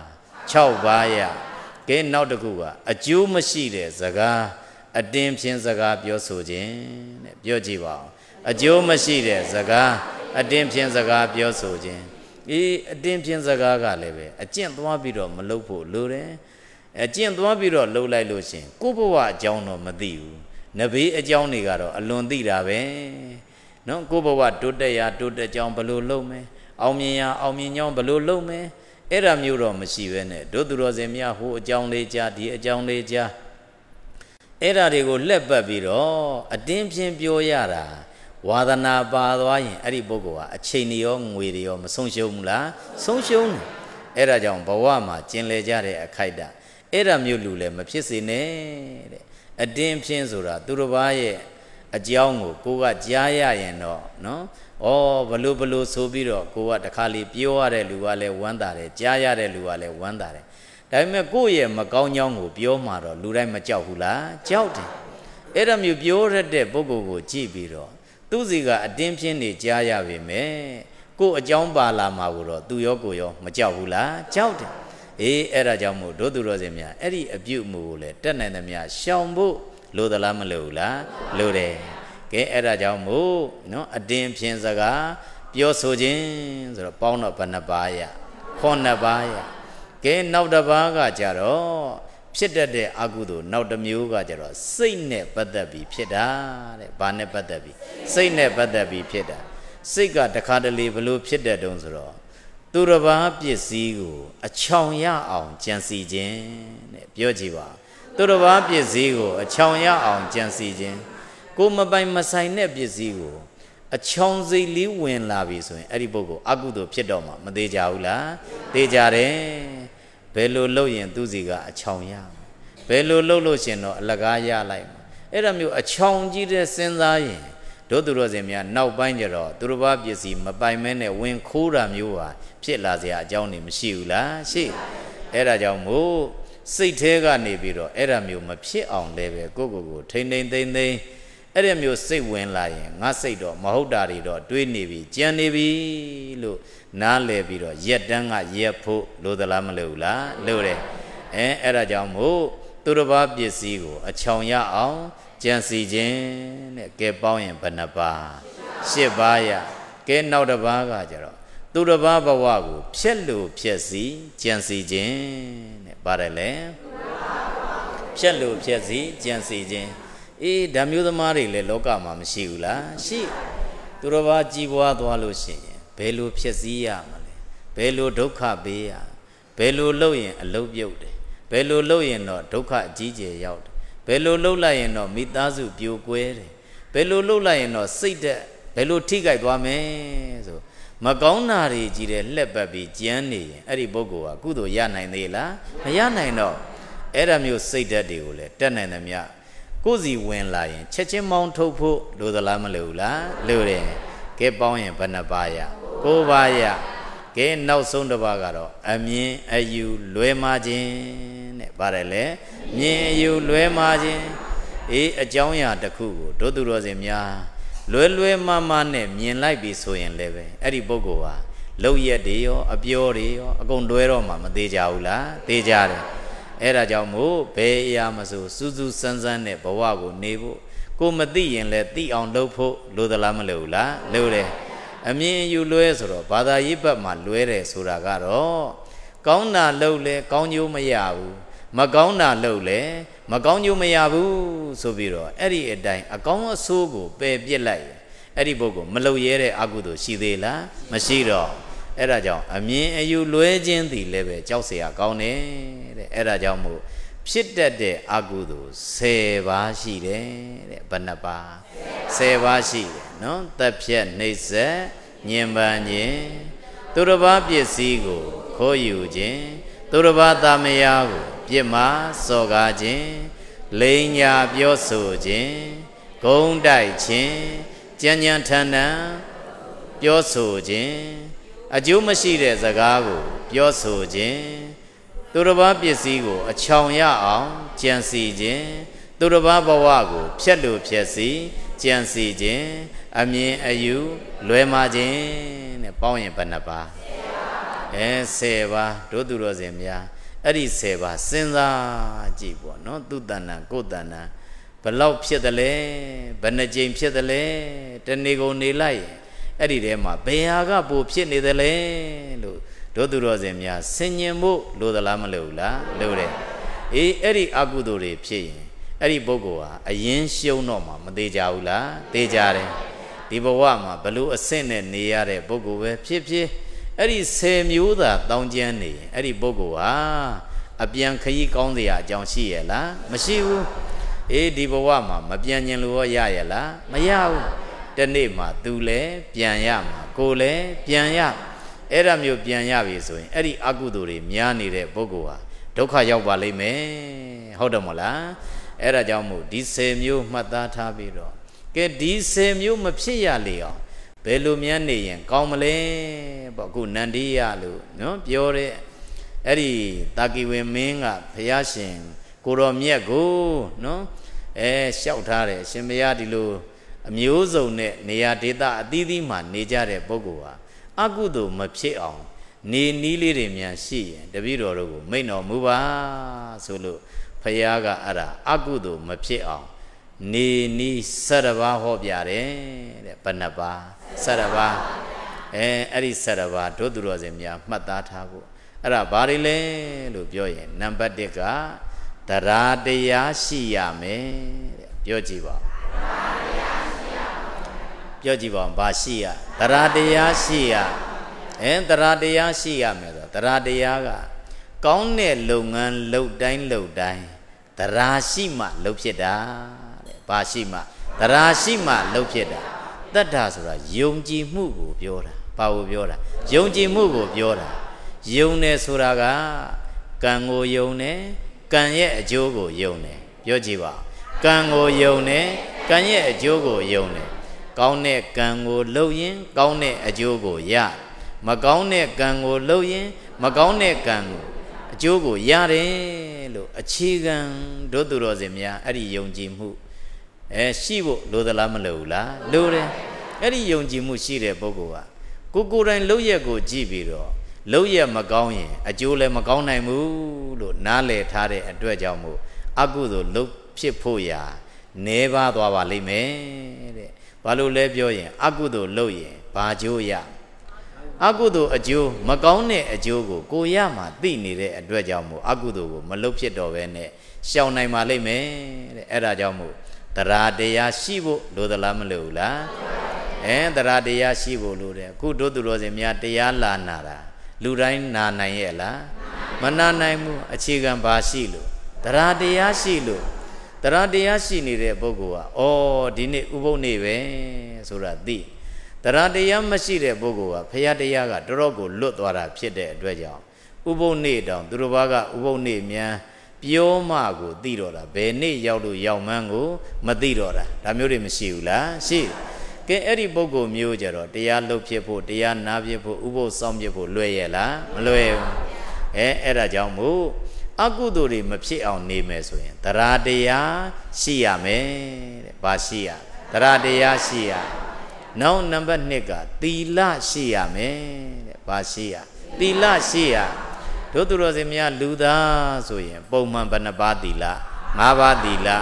6ပါးရကဲနောက်တစ်ခုကအကျိုးမရှိတဲ့စကားအတင်းဖြင့်စကားပြောဆိုခြင်းတဲ့ပြောကြည့်ပါဦးအကျိုးမရှိတဲ့စကားအတင်းဖြင့်စကားပြောဆိုခြင်းအတင်းဖြင့်စကားကလည်းပဲအကျင့်သွားပြီးတော့မလုပ်ဖို့လိုတယ်အကျင့်သွားပြီးတော့လှုပ်လိုက်လို့ရှင်ကိုဘဝအကြောင်းတော့မသိဘူးနဘေးအကြောင်းတွေကတော့အလွန်သိတာပဲနော်ကိုဘဝတိုးတက်ရာတိုးတက်ကြောင်းဘယ်လိုလုပ်မယ်အောင်မြင်ရာအောင်မြင်ကြောင်းဘယ်လိုလုပ်မယ်အဲ့ဒါမျိုးတော့မရှိပဲနဲ့တို့သူတော်စင်များဟိုအကြောင်းလေးကြားဒီအကြောင်းလေးကြားအဲ့ဒါတွေကိုလှက်ပတ်ပြီးတော့အတင်းဖြင့်ပြောရတာဝါဒနာပါသွားရင်အဲ့ဒီပုဂ္ဂိုလ်ကအချိန်တွေရောငွေတွေရောမဆုံးရှုံးဘူးလားဆုံးရှုံးတယ်အဲ့ဒါကြောင့်ဘဝမှာကျင်လည်ကြတဲ့အခိုက်အတန့်အဲ့ဒါမျိုးလူလည်းမဖြစ်စေနဲ့တဲ့အတင်းဖြင့်ဆိုတာသူတစ်ပါးရဲ့အကြောင်းကိုကကြားရရင်တော့နော်ဘလို့ဆိုပြီးတော့ကိုကတခါလေပြောရတဲ့လူကလည်းဝမ်းသာတယ်ကြားရတဲ့လူကလည်းဝမ်းသာတယ်ဒါပေမဲ့ကိုယ့်ရဲ့မကောင်းကြောင်းကိုပြောမှတော့လူတိုင်းမကြောက်ဘူးလားကြောက်တယ်အဲ့ဒါမျိုးပြောရတဲ့ပုဂ္ဂိုလ်ကိုကြည့်ပြီးတော့သူစီကအတင်းဖြင့်နေကြားရပေမဲ့ကို့အကြောင်းပါလာမှာကိုတော့သူရောကိုရောမကြောက်ဘူးလားကြောက်တယ်အဲ့ဒါကြောင့်မို့တို့သူတော်စင်များအဲ့ဒီအပြုတ်မှုကိုလည်းတက်နိုင်သမျှရှောင်ဖို့လိုသလားမလိုဘူးလားလိုတယ်ကဲအဲ့ဒါကြောင့်မို့နော်အတင်းဖြင့်စကားပြောဆိုခြင်းဆိုတော့ပေါင်းတော့ဘယ်နှပါးရ9ပါးရကဲနောက်တစ်ပါးကကြတော့ဖြစ်တတ်တဲ့အကုသိုလ်နောက်တစ်မျိုးကကြတော့စိတ်နဲ့ပတ်သက်ပြီးဖြစ်တာတဲ့ဘာနဲ့ပတ်သက်ပြီးစိတ်နဲ့ပတ်သက်ပြီးဖြစ်တာစိတ်ကတခါတလေဘလို့ဖြစ်တတ်တုံးဆိုတော့သူတစ်ပါးပစ္စည်းကိုအချောင်ရအောင်ကြံစီခြင်းတဲ့ပြောကြည့်ပါသူတစ်ပါးပစ္စည်းကိုအချောင်ရအောင်ကြံစီခြင်းကိုမပိုင်မဆိုင်တဲ့ပစ္စည်းကိုအချောင်စိတ်လေးဝင်လာပြီဆိုရင်အဲ့ဒီပုဂ္ဂိုလ်အကုသိုလ်ဖြစ်တော့မှမသေးကြဘူးလားသေးကြတယ်ဘယ်လိုလုပ်ရင်သူစီကအချောင်ရဘယ်လိုလုပ်လို့ရှင်တော့အလကားရလိုက်အဲ့ဒါမျိုးအချောင်ကြီးတဲ့စဉ်းစားရင်တို့သူတော်စင်များနောက်ပိုင်းကျတော့သူတစ်ပါးပစ္စည်းမပိုင်မဲနဲ့ဝင်ခိုးတာမျိုးဟာဖြစ်လာစရာအကြောင်းနေမရှိဘူးလားရှိအဲ့ဒါကြောင့်မို့စိတ်ထဲကနေပြီးတော့အဲ့ဒါမျိုးမဖြစ်အောင်လည်းပဲကိုကိုထိမ့်ထိမ့်သိမ့်သိမ့်အဲ့ဒီမျိုးစိတ်ဝင်လာရင်ငါစိတ်တော့မဟုတ်တာတွေတော့တွေးနေပြီကြံနေပြီလို့နားလည်ပြီးတော့ရက်တန်းကရက်ဖို့လိုသလားမလိုဘူးလားလိုတယ်အဲ့ဒါကြောင့်မို့သူတစ်ပါးပစ္စည်းကိုအချောင်ရအောင်ကြံစီခြင်းတဲ့ကဲပေါင်းရင်ဘယ်နှပါး၈ပါးရကဲနောက်တစ်ပါးကကြတော့သူတစ်ပါးဘဝကိုဖြက်လို့ဖြက်စီကြံစီခြင်းတဲ့ပါတယ်လေဖြက်လို့ဖြက်စီကြံစီခြင်းအေးဓာမျိုးသမားတွေလည်းလောကမှာမရှိဘူးလားရှိသူတစ်ပါးကြီးပွားသွားလို့ရှိရင်ဘယ်လိုဖြက်စီရမလဲဘယ်လိုဒုက္ခပေးရဘယ်လိုလုပ်ရင်အလုတ်ပြုတ်တယ်ဘယ်လိုလုပ်ရင်တော့ဒုက္ခအကြီးကျယ်ရောက်တယ်ဘယ်လိုလုပ်လိုက်ရင်တော့မိသားစုပြိုကွဲတယ်ဘယ်လိုလုပ်လိုက်ရင်တော့စိတ်သက်ဘယ်လိုထိခိုက်သွားမယ်ဆိုမကောင်းတာတွေကြီးတဲ့လှက်ပတ်ပြီးကြမ်းနေရင်အဲ့ဒီပုဂ္ဂိုလ်ကကုသိုလ်ရနိုင်သေးလားမရနိုင်တော့အဲ့ဒါမျိုးစိတ်သက်တွေကိုလည်းတက်နိုင်သမျှကိုယ်စီဝင်လာရင်ချက်ချင်းမောင်းထုတ်ဖို့လိုသလားမလိုဘူးလားလိုတယ်ကဲပေါင်းရင်ဘယ်နှပါးရ၉ပါးရကဲနောက်ဆုံးတစ်ပါးကတော့အမြင်အယူလွဲမှားခြင်းတဲ့ပါတယ်လေမြင်အယူလွဲမှားခြင်းအေးအကြောင်းအရာတစ်ခုကိုတို့သူတော်စင်များလွဲမှားမှားနဲ့မြင်လိုက်ပြီဆိုရင်လည်းပဲအဲ့ဒီပုဂ္ဂိုလ်ဟာလောက်ရက်တွေရောအပြောတွေရောအကုန်တွဲတော့မှမသေးကြဘူးလားသေးကြတယ်အဲ့ဒါကြောင့်မို့ဘယ်အရာမဆိုစူးစူးစမ်းစမ်းတဲ့ဘဝကိုနေဖို့ကိုမသိရင်လည်းသိအောင်လုပ်ဖို့လိုသလားမလိုဘူးလားလိုတယ်အမြင်အယူလွဲဆိုတော့ဘာသာရေးဘက်မှာလွဲတယ်ဆိုတာကတော့ကောင်းတာလုပ်လဲကောင်းကျိုးမရဘူးမကောင်းတာလုပ်လဲမကောင်းကျိုးမရဘူးဆိုပြီးတော့အဲ့ဒီအတိုင်းအကောင်းအဆိုးကိုပယ်ပြစ်လိုက်အဲ့ဒီပုဂ္ဂိုလ်မလုပ်ရဲတဲ့အကုသိုလ်ရှိသေးလားမရှိတော့အဲ့ဒါကြောင့်အမြင်အယူလွဲခြင်းသည်လည်းပဲကြောက်เสียကောင်းတယ်တဲ့အဲ့ဒါကြောင့်မို့ဖြစ်တတ်တဲ့အကုသိုလ်10ပါးရှိတယ်တဲ့ဘယ်နှပါး10ပါးရှိတယ်နော်သက်ဖြတ်နှိပ်စက်ညင်ပန်းခြင်းသူတစ်ပါးပစ္စည်းကိုခိုးယူခြင်းသူတစ်ပါးသားမယားကိုပြစ်မှားစော်ကားခြင်းလိန်ညာပြောဆိုခြင်းဂုံးတိုက်ခြင်းကြံ့ကြံ့ထန်ထန်ပြောဆိုခြင်းအကျိုးမရှိတဲ့စကားကိုပြောဆိုခြင်းသူတစ်ပါးပစ္စည်းကိုအချောင်ရအောင်ကြံစီခြင်းသူတစ်ပါးဘဝကိုဖြက်လို့ဖြက်စီကြံစီခြင်းအမြင်အယူလွဲမှားခြင်းတဲ့ပေါင်းရင်ဘယ်နှပါ10ပါးတို့သူတော်စင်များအဲ့ဒီ10ပါးစဉ်းစားကြည့်ပေါ့နော်သူတဏ္ဏကိုယ်တဏ္ဏဘလောက်ဖြစ်တယ်လဲဘယ်နှကြိမ်ဖြစ်တယ်လဲတနေ့ကုန်နေလိုက်အဲ့ဒီထဲမှာဘယ်ဟာကပိုဖြစ်နေတယ်လဲလို့တို့သူတော်စင်များဆင်ញင်ဖို့လိုသလားမလိုဘူးလားလိုတယ်အေးအဲ့ဒီအကုသိုလ်တွေဖြစ်ရင်အဲ့ဒီပုဂ္ဂိုလ်ဟာအရင်ရှုံးတော့မှမသေးကြဘူးလားသေးကြတယ်ဒီဘဝမှာဘလို့အဆင့်နဲ့နေရတဲ့ပုဂ္ဂိုလ်ပဲဖြစ်ဖြစ်အဲ့ဒီ10မျိုးသာတောင်းကျမ်းနေရင်အဲ့ဒီပုဂ္ဂိုလ်ဟာအပြန်ခရီးကောင်းစရာအကြောင်းရှိရဲ့လားမရှိဘူးအေးဒီဘဝမှာမပြန်ကျင်လို့ရရဲ့လားမရဘူးတနေ့မှာသူလည်းပြန်ရမှာကိုလည်းပြန်ရအဲ့ဒါမျိုးပြန်ရပြီဆိုရင်အဲ့ဒီအကုသိုလ်တွေများနေတဲ့ပုဂ္ဂိုလ်ဟာဒုက္ခရောက်ပါလိမ့်မယ်ဟုတ်တယ်မလားအဲ့ဒါကြောင့်မို့ဒီ10မျိုးမှတ်သားထားပြီးတော့ကဲဒီ10မျိုးမဖြစ်ရလေအောင်ဘယ်လိုများနေရင်ကောင်းမလဲပေါ့အခုနန္ဒီယလို့နော်ပြောတဲ့အဲ့ဒီတာကီဝင်မင်းကဘုရားရှင်ကိုတော်မြတ်ကိုနော်လျှောက်ထားတယ်ရှင်ဘုရားဒီလိုအမျိုးစုံနဲ့နေရာဒေသအသီးသီးမှာနေကြတဲ့ပုဂ္ဂိုလ်ဟာအကုသိုလ်မဖြစ်အောင်နေနီးလေးတွေများရှိရင်တပည့်တော်တို့ကိုမိန့်တော်မူပါဆိုလို့ဘုရားကအဲ့ဒါအကုသိုလ်မဖြစ်အောင်နေနီး17ပါးဟောပြတယ်တဲ့ဘယ်နှပါး17ပါးအဲ့ဒီ17ပါးတို့သူတော်စင်များမှတ်သားထားဖို့အဲ့ဒါဘာတွေလဲလို့ပြောရင်နံပါတ်1ကတရားတရားရှိရမယ်တဲ့ပြောကြည့်ပါပြောကြည့်ပါဘာရှိရတရားတရားရှိရတရားတရားရှိရမယ်ဆိုတရားတရားကကောင်းတဲ့လုပ်ငန်းလုပ်တိုင်းတရားရှိမှလုပ်ဖြစ်တာတဲ့ဘာရှိမှတရားရှိမှလုပ်ဖြစ်တာတတ္ထာဆိုတာယုံကြည်မှုကိုပြောတာဘာကိုပြောတာယုံကြည်မှုကိုပြောတာယုံတယ်ဆိုတာကကံကိုယုံတယ်ကံရဲ့အကျိုးကိုယုံတယ်ပြောကြည့်ပါကံကိုယုံတယ်ကံရဲ့အကျိုးကိုယုံတယ်ကောင်းတဲ့ကံကိုလုပ်ရင်ကောင်းတဲ့အကျိုးကိုရမကောင်းတဲ့ကံကိုလုပ်ရင်မကောင်းတဲ့ကံကိုအကျိုးကိုရတယ်လို့အခြေခံတို့သူတော်စင်များအဲ့ဒီယုံကြည်မှုရှိဖို့လိုသလားမလိုဘူးလားလိုတယ်အဲ့ဒီယုံကြည်မှုရှိတဲ့ပုဂ္ဂိုလ်ကကိုယ်တိုင်လုပ်ရက်ကိုကြည့်ပြီးတော့လုပ်ရက်မကောင်းရင်အကျိုးလည်းမကောင်းနိုင်ဘူးလို့နားလည်ထားတဲ့အတွက်ကြောင့်မို့အကုသိုလ်လုပ်ဖြစ်ဖို့ရာနေပါသွားပါလိမ့်မယ်တဲ့ဘာလို့လဲပြောရင်အကုသိုလ်လုပ်ရင်ဘာကျိုးရအကုသိုလ်အကျိုးမကောင်းတဲ့အကျိုးကိုရမှသိနေတဲ့အတွက်ကြောင့်မို့အကုသိုလ်ကိုမလုပ်ဖြစ်တော့ဘဲနဲ့ရှောင်နိုင်ပါလိမ့်မယ်တဲ့အဲ့ဒါကြောင့်မို့တရားတရားရှိဖို့လိုသလားမလိုဘူးလားတရားတရားရှိဖို့လိုတယ်အခုတို့သူတော်စင်များတရားလာနာတာလူတိုင်းနာနိုင်ရဲ့လားမနာနိုင်ဘူးအခြေခံဘာရှိလို့တရားတရားရှိလို့တရားတရားရှိနေတဲ့ပုဂ္ဂိုလ်ကဒီနေ့ဥပုသ်နေ့ပဲဆိုတာသိတရားတရားမရှိတဲ့ပုဂ္ဂိုလ်ကဘုရားတရားကတော်တော်ကိုလွတ်သွားတာဖြစ်တဲ့အတွက်ကြောင့်ဥပုသ်နေ့တောင်သူတို့ဘာကဥပုသ်နေ့မြန်ပြောမှကိုသိတော့တာဘယ်နေ့ရောက်လို့ရောက်မှန်းကိုမသိတော့တာဒါမျိုးတွေမရှိဘူးလားရှိကဲအဲ့ဒီပုဂ္ဂိုလ်မျိုးကြတော့တရားလုပ်ဖြစ်ဖို့တရားနာဖြစ်ဖို့ဥပုသ်ဆောင်ဖြစ်ဖို့လွယ်ရဲ့လားမလွယ်ဘူးအဲ့ဒါကြောင့်မို့အကုသိုလ်တွေမဖြစ်အောင်နေမယ်ဆိုရင်တရားတရားရှိရမယ်တဲ့ဘာရှိရတရားတရားရှိရနောက်နံပါတ်2ကသီလရှိရမယ်တဲ့ဘာရှိရသီလရှိရတို့သူတော်စင်များလူသားဆိုရင်ပုံမှန်ဘယ်နှပါးသီလ5ပါးသီလ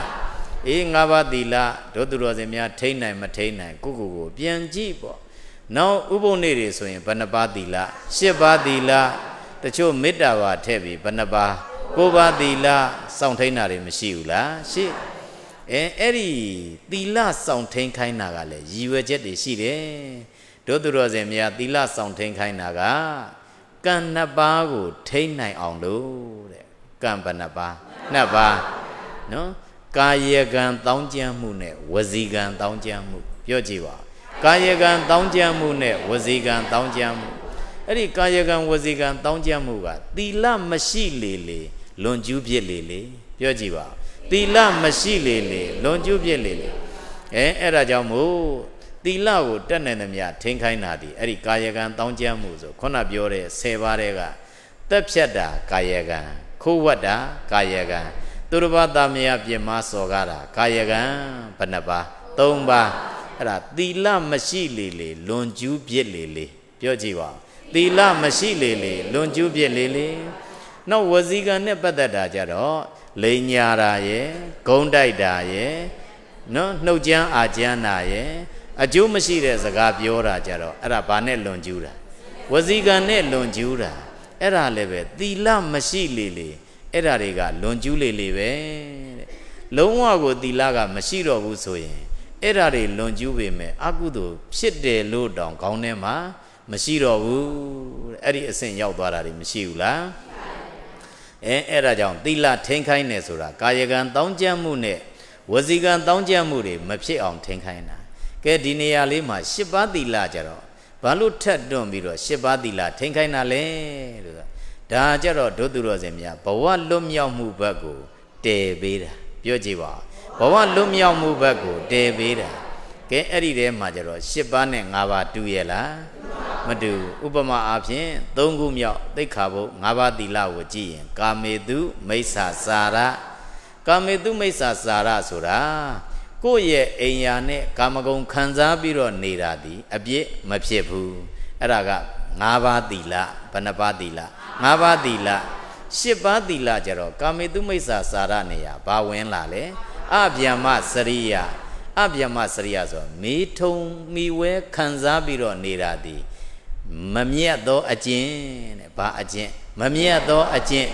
5ပါးသီလတို့သူတော်စင်များထိန်းနိုင်မထိန်းနိုင်ကိုပြန်ကြည့်ပေါ့နောက်ဥပုသ်နေ့တွေဆိုရင်ဘယ်နှပါးသီလ10ပါးသီလတချို့မေတ္တာပါထည့်ပြီးဘယ်နှပါး9ပါးသီလစောင့်ထိန်းတာတွေမရှိဘူးလားရှိအဲ့ဒီသီလစောင့်ထိန်းခိုင်းတာကလည်းရည်ရွယ်ချက်တွေရှိတယ်တို့သူတော်စင်များသီလစောင့်ထိန်းခိုင်းတာကကံ2ပါးကိုထိန်းနိုင်အောင်လို့တဲ့ကံဘယ်နှပါး2ပါးနော်ကာယကံတောင်းကြမ်းမှုနဲ့ဝစီကံတောင်းကြမ်းမှုပြောကြည့်ပါကာယကံတောင်းကြမ်းမှုနဲ့ဝစီကံတောင်းကြမ်းမှုအဲ့ဒီကာယကံဝစီကံတောင်းကြမ်းမှုကသီလမရှိလေလွန်ကျူးဖြစ်လေပြောကြည့်ပါသီလမရှိလေလွန်ကျူးဖြစ်လေအဲ့ဒါကြောင့်မို့သီလကိုတက်နိုင်သမျှထိန်းခိုင်းတာဒီအဲ့ဒီကာယကံတောင်းကြမ်းမှုဆိုခုနပြောတဲ့10ပါးတဲ့ကတက်ဖြတ်တာကာယကံခိုးဝတ်တာကာယကံသူတစ်ပါးသားမယားပြင်မစော်ကားတာကာယကံဘယ်နှပါး3ပါးအဲ့ဒါသီလမရှိလေလွန်ကျူးဖြစ်လေပြောကြည့်ပါသီလမရှိလေလွန်ကျူးဖြစ်လေနောက်ဝစီကံနဲ့ပတ်သက်တာကြတော့လိန်ညာတာရယ်ဂုံးတိုက်တာရယ်နော်နှုတ်ကြမ်းအာကြမ်းတာရယ်အကျိုးမရှိတဲ့စကားပြောတာကြတော့အဲ့ဒါဘာနဲ့လွန်ကျူးတာဝစီကံနဲ့လွန်ကျူးတာအဲ့ဒါလည်းပဲသီလမရှိလေအဲ့ဒါတွေကလွန်ကျူးလေပဲတဲ့လုံးဝကိုသီလကမရှိတော့ဘူးဆိုရင်အဲ့ဒါတွေလွန်ကျူးပေမဲ့အကုသိုလ်ဖြစ်တယ်လို့တောင်ခေါင်းထဲမှာမရှိတော့ဘူးအဲ့ဒီအဆင့်ရောက်သွားတာတွေမရှိဘူးလားအဲ့ဒါကြောင့်သီလထိန်းခိုင်းနေဆိုတာကာယကံတောင်းကြမ်းမှုနဲ့ဝစီကံတောင်းကြမ်းမှုတွေမဖြစ်အောင်ထိန်းခိုင်းတာကဲဒီနေရာလေးမှာ10ပါးသီလကြတော့ဘာလို့ထက်တွန့်ပြီးတော့10ပါးသီလထိန်းခိုင်းတာလဲလို့ဒါကြတော့ဒုသူတော်စင်များဘဝလွတ်မြောက်မှုဘက်ကိုတည်ပေးတာပြောကြည့်ပါဘဝလွတ်မြောက်မှုဘက်ကိုတည်ပေးတာကဲအဲ့ဒီထဲမှာကြတော့10ပါးနဲ့5ပါးတူရဲ့လားမတူဥပမာအားဖြင့်3ခုမြောက်သိက္ခာပုဒ်5ပါးသီလကိုကြည့်ရင်ကာမေတုမိစ္ဆာစာရကာမေတုမိစ္ဆာစာရဆိုတာကိုယ့်ရဲ့အိမ်ယာနဲ့ကာမဂုဏ်ခံစားပြီးတော့နေတာဒီအပြစ်မဖြစ်ဘူးအဲ့ဒါက5ပါးသီလဘယ်နှပါးသီလ5ပါးသီလ10ပါးသီလကြတော့ကာမေတုမိစ္ဆာစာရနေရဘာဝင်လာလဲအဗျမ္မစရိယအဗျမ္မစရိယဆိုမေထုံမိဝဲခံစားပြီးတော့နေတာဒီမမြတ်သောအကျင့်တဲ့ဘာအကျင့်မမြတ်သောအကျင့်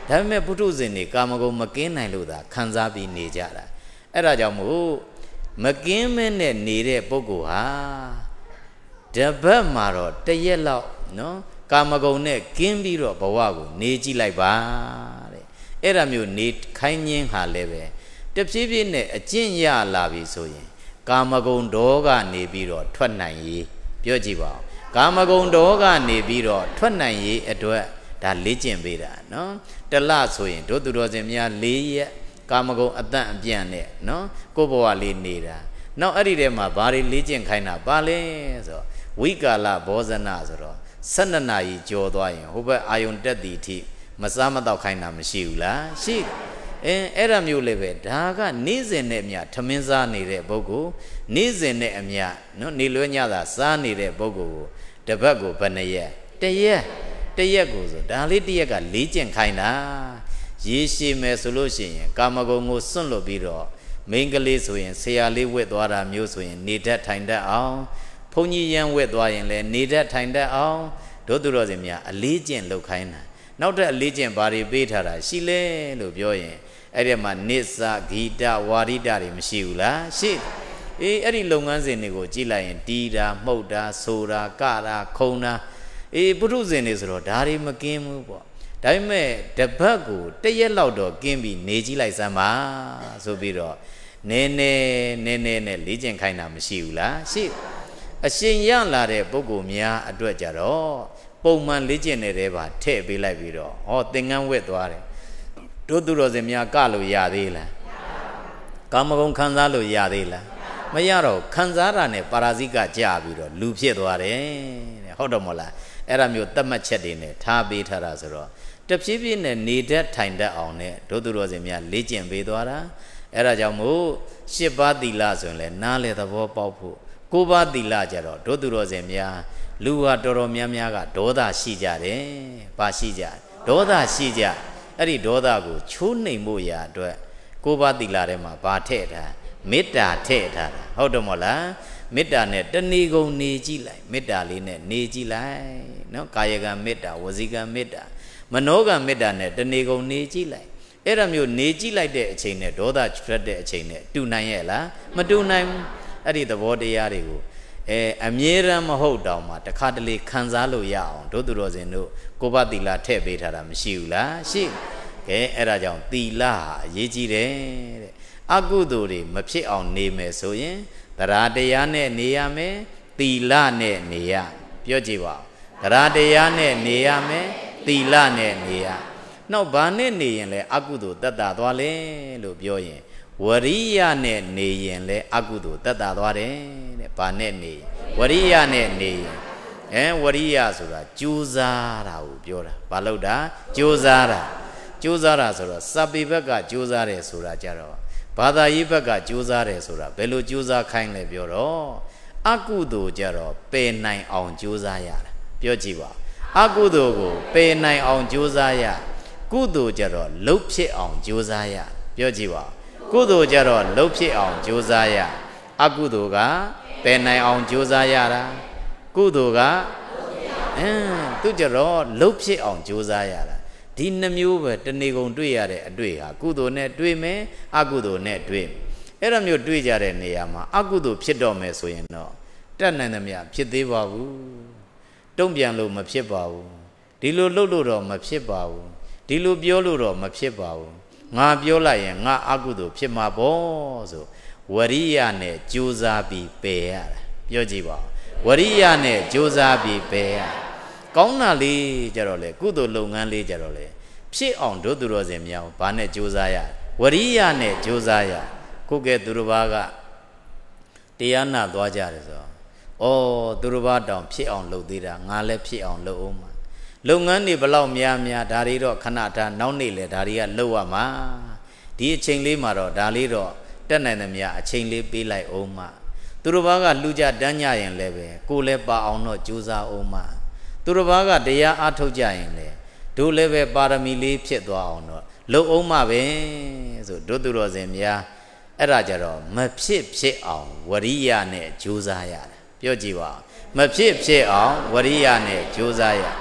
ဒါပေမဲ့ပုထုဇဉ်တွေကာမဂုဏ်မကင်းနိုင်လို့သာခံစားပြီးနေကြတာအဲ့ဒါကြောင့်မို့မကင်းမဲနဲ့နေတဲ့ပုဂ္ဂိုလ်ဟာတပတ်မှာတော့တရက်လောက်နော်ကာမဂုဏ်နဲ့ကင်းပြီးတော့ဘဝကိုနေကြည့်လိုက်ပါတဲ့အဲ့ဒါမျိုးနေခိုင်းခြင်းဟာလည်းပဲတဖြည်းဖြည်းနဲ့အကျင့်ရလာပြီဆိုရင်ကာမဂုဏ်ဒေါကနေပြီးတော့ထွက်နိုင်ရေးပြောကြည့်ပါဦးကာမဂုဏ်ဒေါကနေပြီးတော့ထွက်နိုင်ရေးအတွက်ဒါလေ့ကျင့်ပေးတာနော်တလဆိုရင်တို့သူတော်စင်များ၄ရက်ကာမဂုဏ်အတန့်အပြန့်နဲ့နော်ကိုယ်ဘဝလေးနေတာနောက်အဲ့ဒီထဲမှာဘာတွေလေ့ကျင့်ခိုင်းတာပါလဲဆိုတော့ဝိကာလဘောဇနဆိုတော့12နာရီကြော်သွားရင်ဟိုဘက်အာယုန်တက်တီထိမစားမတော့ခိုင်းတာမရှိဘူးလားရှိအဲ့ဒါမျိုးလည်းပဲဒါကနေ့စဉ်နဲ့အမျှထမင်းစားနေတဲ့ပုဂ္ဂိုလ်နေ့စဉ်နဲ့အမျှနော်နေလွဲညသာစားနေတဲ့ပုဂ္ဂိုလ်ကိုတပတ်ကိုဘယ်နှရက်တရက်ကိုဆိုဒါလေးတရက်ကလေးကျင့်ခိုင်းတာရေရှည်မယ်ဆိုလို့ရှိရင်ကာမဂုဏ်ကိုစွန့်လွတ်ပြီးတော့မိန်းကလေးဆိုရင်ဆရာလေးဝတ်သွားတာမျိုးဆိုရင်နေတတ်ထိုင်တတ်အောင်ဘုန်းကြီးရန်ဝတ်သွားရင်လည်းနေတတ်ထိုင်တတ်အောင်တို့သူတော်စင်များအလေးကျင့်လုပ်ခိုင်းတာနောက်တဲ့အလေးကျင့်ဘာတွေပေးထားတာရှိလဲလို့ပြောရင်အဲ့ဒီမှာနိစ္စဂီတဝါရိတတွေမရှိဘူးလားရှိအဲ့ဒီလုပ်ငန်းစဉ်တွေကိုကြည့်လိုက်ရင်တီးတာမှုတ်တာဆိုတာကတာခုံတာပုထုဇဉ်တွေဆိုတော့ဒါတွေမကင်းဘူးပေါ့ဒါပေမဲ့တပတ်ကိုတရက်လောက်တော့ကင်းပြီးနေကြည့်လိုက်စမ်းပါဆိုပြီးတော့နည်းနည်းနဲ့လေ့ကျင့်ခိုင်းတာမရှိဘူးလားရှိအရှင်ရလာတဲ့ပုဂ္ဂိုလ်များအတွက်ကြတော့ပုံမှန်လေ့ကျင့်နေတဲ့ပါထည့်ပေးလိုက်ပြီးတော့ဟောသင်္ကန်းဝက်သွားတယ်တို့သူတော်စင်များကလို့ရသေးလားကာမဂုဏ်ခံစားလို့ရသေးလားမရတော့ခံစားတာနဲ့ပါရာဇိကကြပြီးတော့လူဖြစ်သွားတယ်တဲ့ဟုတ်တော့မလားအဲ့ဒါမျိုးတတ်မှတ်ချက်တွေနဲ့ထားပေးထားတာဆိုတော့တဖြည်းဖြည်းနဲ့နေတတ်ထိုင်တတ်အောင်နဲ့တို့သူတော်စင်များလေ့ကျင့်ပေးသွားတာအဲ့ဒါကြောင့်မို့10ပါးသီလဆိုရင်လည်းနားလေသဘောပေါက်ဖို့9ပါးသီလကြတော့တို့သူတော်စင်များလူဟာတော်တော်များများကဒေါသရှိကြတယ်။ဘာရှိကြဒေါသရှိကြအဲ့ဒီဒေါသကိုချိုးနှိမ်ဖို့ရာအတွက်9ပါးသီလထဲမှာဘာထည့်ထားမေတ္တာထည့်ထားတာဟုတ်တယ်မို့လားမေတ္တာနဲ့တဏီကုံနေကြည့်လိုက်မေတ္တာလေးနဲ့နေကြည့်လိုက်နော်ကာယကံမေတ္တာဝစီကံမေတ္တာမနောကံမေတ္တာနဲ့တဏီကုံနေကြည့်လိုက်အဲ့ဒါမျိုးနေကြည့်လိုက်တဲ့အချိန်နဲ့ဒေါသထွက်တဲ့အချိန်နဲ့တူနိုင်ရဲ့လားမတူနိုင်ဘူးအဲ့ဒီသဘောတရားတွေကိုအမြဲတမ်းမဟုတ်တောင်မှတခါတလေခံစားလို့ရအောင်တို့သူတော်စင်တို့ကိုဘသီလထည့်ပေးထားတာမရှိဘူးလားရှိကဲအဲ့ဒါကြောင့်သီလဟာအရေးကြီးတယ်တဲ့အကုသိုလ်တွေမဖြစ်အောင်နေမယ်ဆိုရင်တရားတရားနဲ့နေရမယ်သီလနဲ့နေရပြောကြည့်ပါဦးတရားတရားနဲ့နေရမယ်သီလနဲ့နေရနောက်ဘာနဲ့နေရင်လဲအကုသိုလ်တက်တာသွားလဲလို့ပြောရင်ဝရိယနဲ့နေရင်လဲအကုသိုလ်တက်တာသွားတယ်တဲ့ဘာနဲ့နေဝရိယနဲ့နေရင်ဝရိယဆိုတာကြိုးစားတာကိုပြောတာဘာလို့တာကြိုးစားတာဆိုတော့စပိဘက်ကကြိုးစားတယ်ဆိုတာကြတော့ဘာသာရေးဘက်ကကြိုးစားတယ်ဆိုတာဘယ်လိုကြိုးစားခိုင်းလဲပြောတော့အကုသိုလ်ကြတော့ပယ်နိုင်အောင်ကြိုးစားရတာပြောကြည့်ပါအကုသိုလ်ကိုပယ်နိုင်အောင်ကြိုးစားရကုသိုလ်ကြတော့လှုပ်ဖြစ်အောင်ကြိုးစားရပြောကြည့်ပါကုသိုလ်ကြတော့လှုပ်ဖြစ်အောင်ကြိုးစားရအကုသိုလ်ကပယ်နိုင်အောင်ကြိုးစားရတာကုသိုလ်ကသူကြတော့လှုပ်ဖြစ်အောင်ကြိုးစားရတာဒီနှမျိုးပဲတဏီကုံတွေ့ရတဲ့အတွေ့ဟာကုသိုလ်နဲ့တွေ့မယ်အကုသိုလ်နဲ့တွေ့အဲ့လိုမျိုးတွေ့ကြတဲ့နေရာမှာအကုသိုလ်ဖြစ်တော့မယ်ဆိုရင်တော့တတ်နိုင်သမျှဖြစ်သေးပါဘူးတုံ့ပြန်လို့မဖြစ်ပါဘူးဒီလိုလှုပ်လို့တော့မဖြစ်ပါဘူးဒီလိုပြောလို့တော့မဖြစ်ပါဘူးငါပြောလိုက်ရင်ငါအကုသိုလ်ဖြစ်မှာပေါ့ဆိုဝရိယနဲ့ကြိုးစားပြီးပယ်ရတာပြောကြည့်ပါဝရိယနဲ့ကြိုးစားပြီးပယ်ရကောင်းတာလေးကြတော့လေကုသိုလ်လုပ်ငန်းလေးကြတော့လေဖြစ်အောင်တို့သူတော်စင်များဘာနဲ့ကြိုးစားရဝရိယနဲ့ကြိုးစားရကိုကဲသူတော်ဘာကတရားနာသွားကြတယ်ဆိုတော့သူတော်ဘာတောင်ဖြစ်အောင်လုပ်သေးတာငါလည်းဖြစ်အောင်လုပ်အောင်မှာလုပ်ငန်းတွေဘလောက်များဒါတွေတော့ခဏထားနောက်နေ့လေဒါတွေကလုပ်ရမှာဒီအချိန်လေးမှာတော့ဒါလေးတော့တက်နိုင်သမျှအချိန်လေးပေးလိုက်အောင်မှာသူတော်ဘာကလူကြတန်းညရင်လည်းပဲကိုလည်းပါအောင်တော့ကြိုးစားအောင်မှာသူတော်ဘာကတရားအားထုတ်ကြရင်လေတို့လည်းပဲပါရမီလေးဖြစ်သွားအောင်တော့လုံအောင်မှပဲဆိုတို့သူတော်စင်များအဲ့ဒါကြတော့မဖြစ်အောင်ဝရိယနဲ့ကြိုးစားရတာပြောကြည့်ပါမဖြစ်အောင်ဝရိယနဲ့ကြိုးစားရ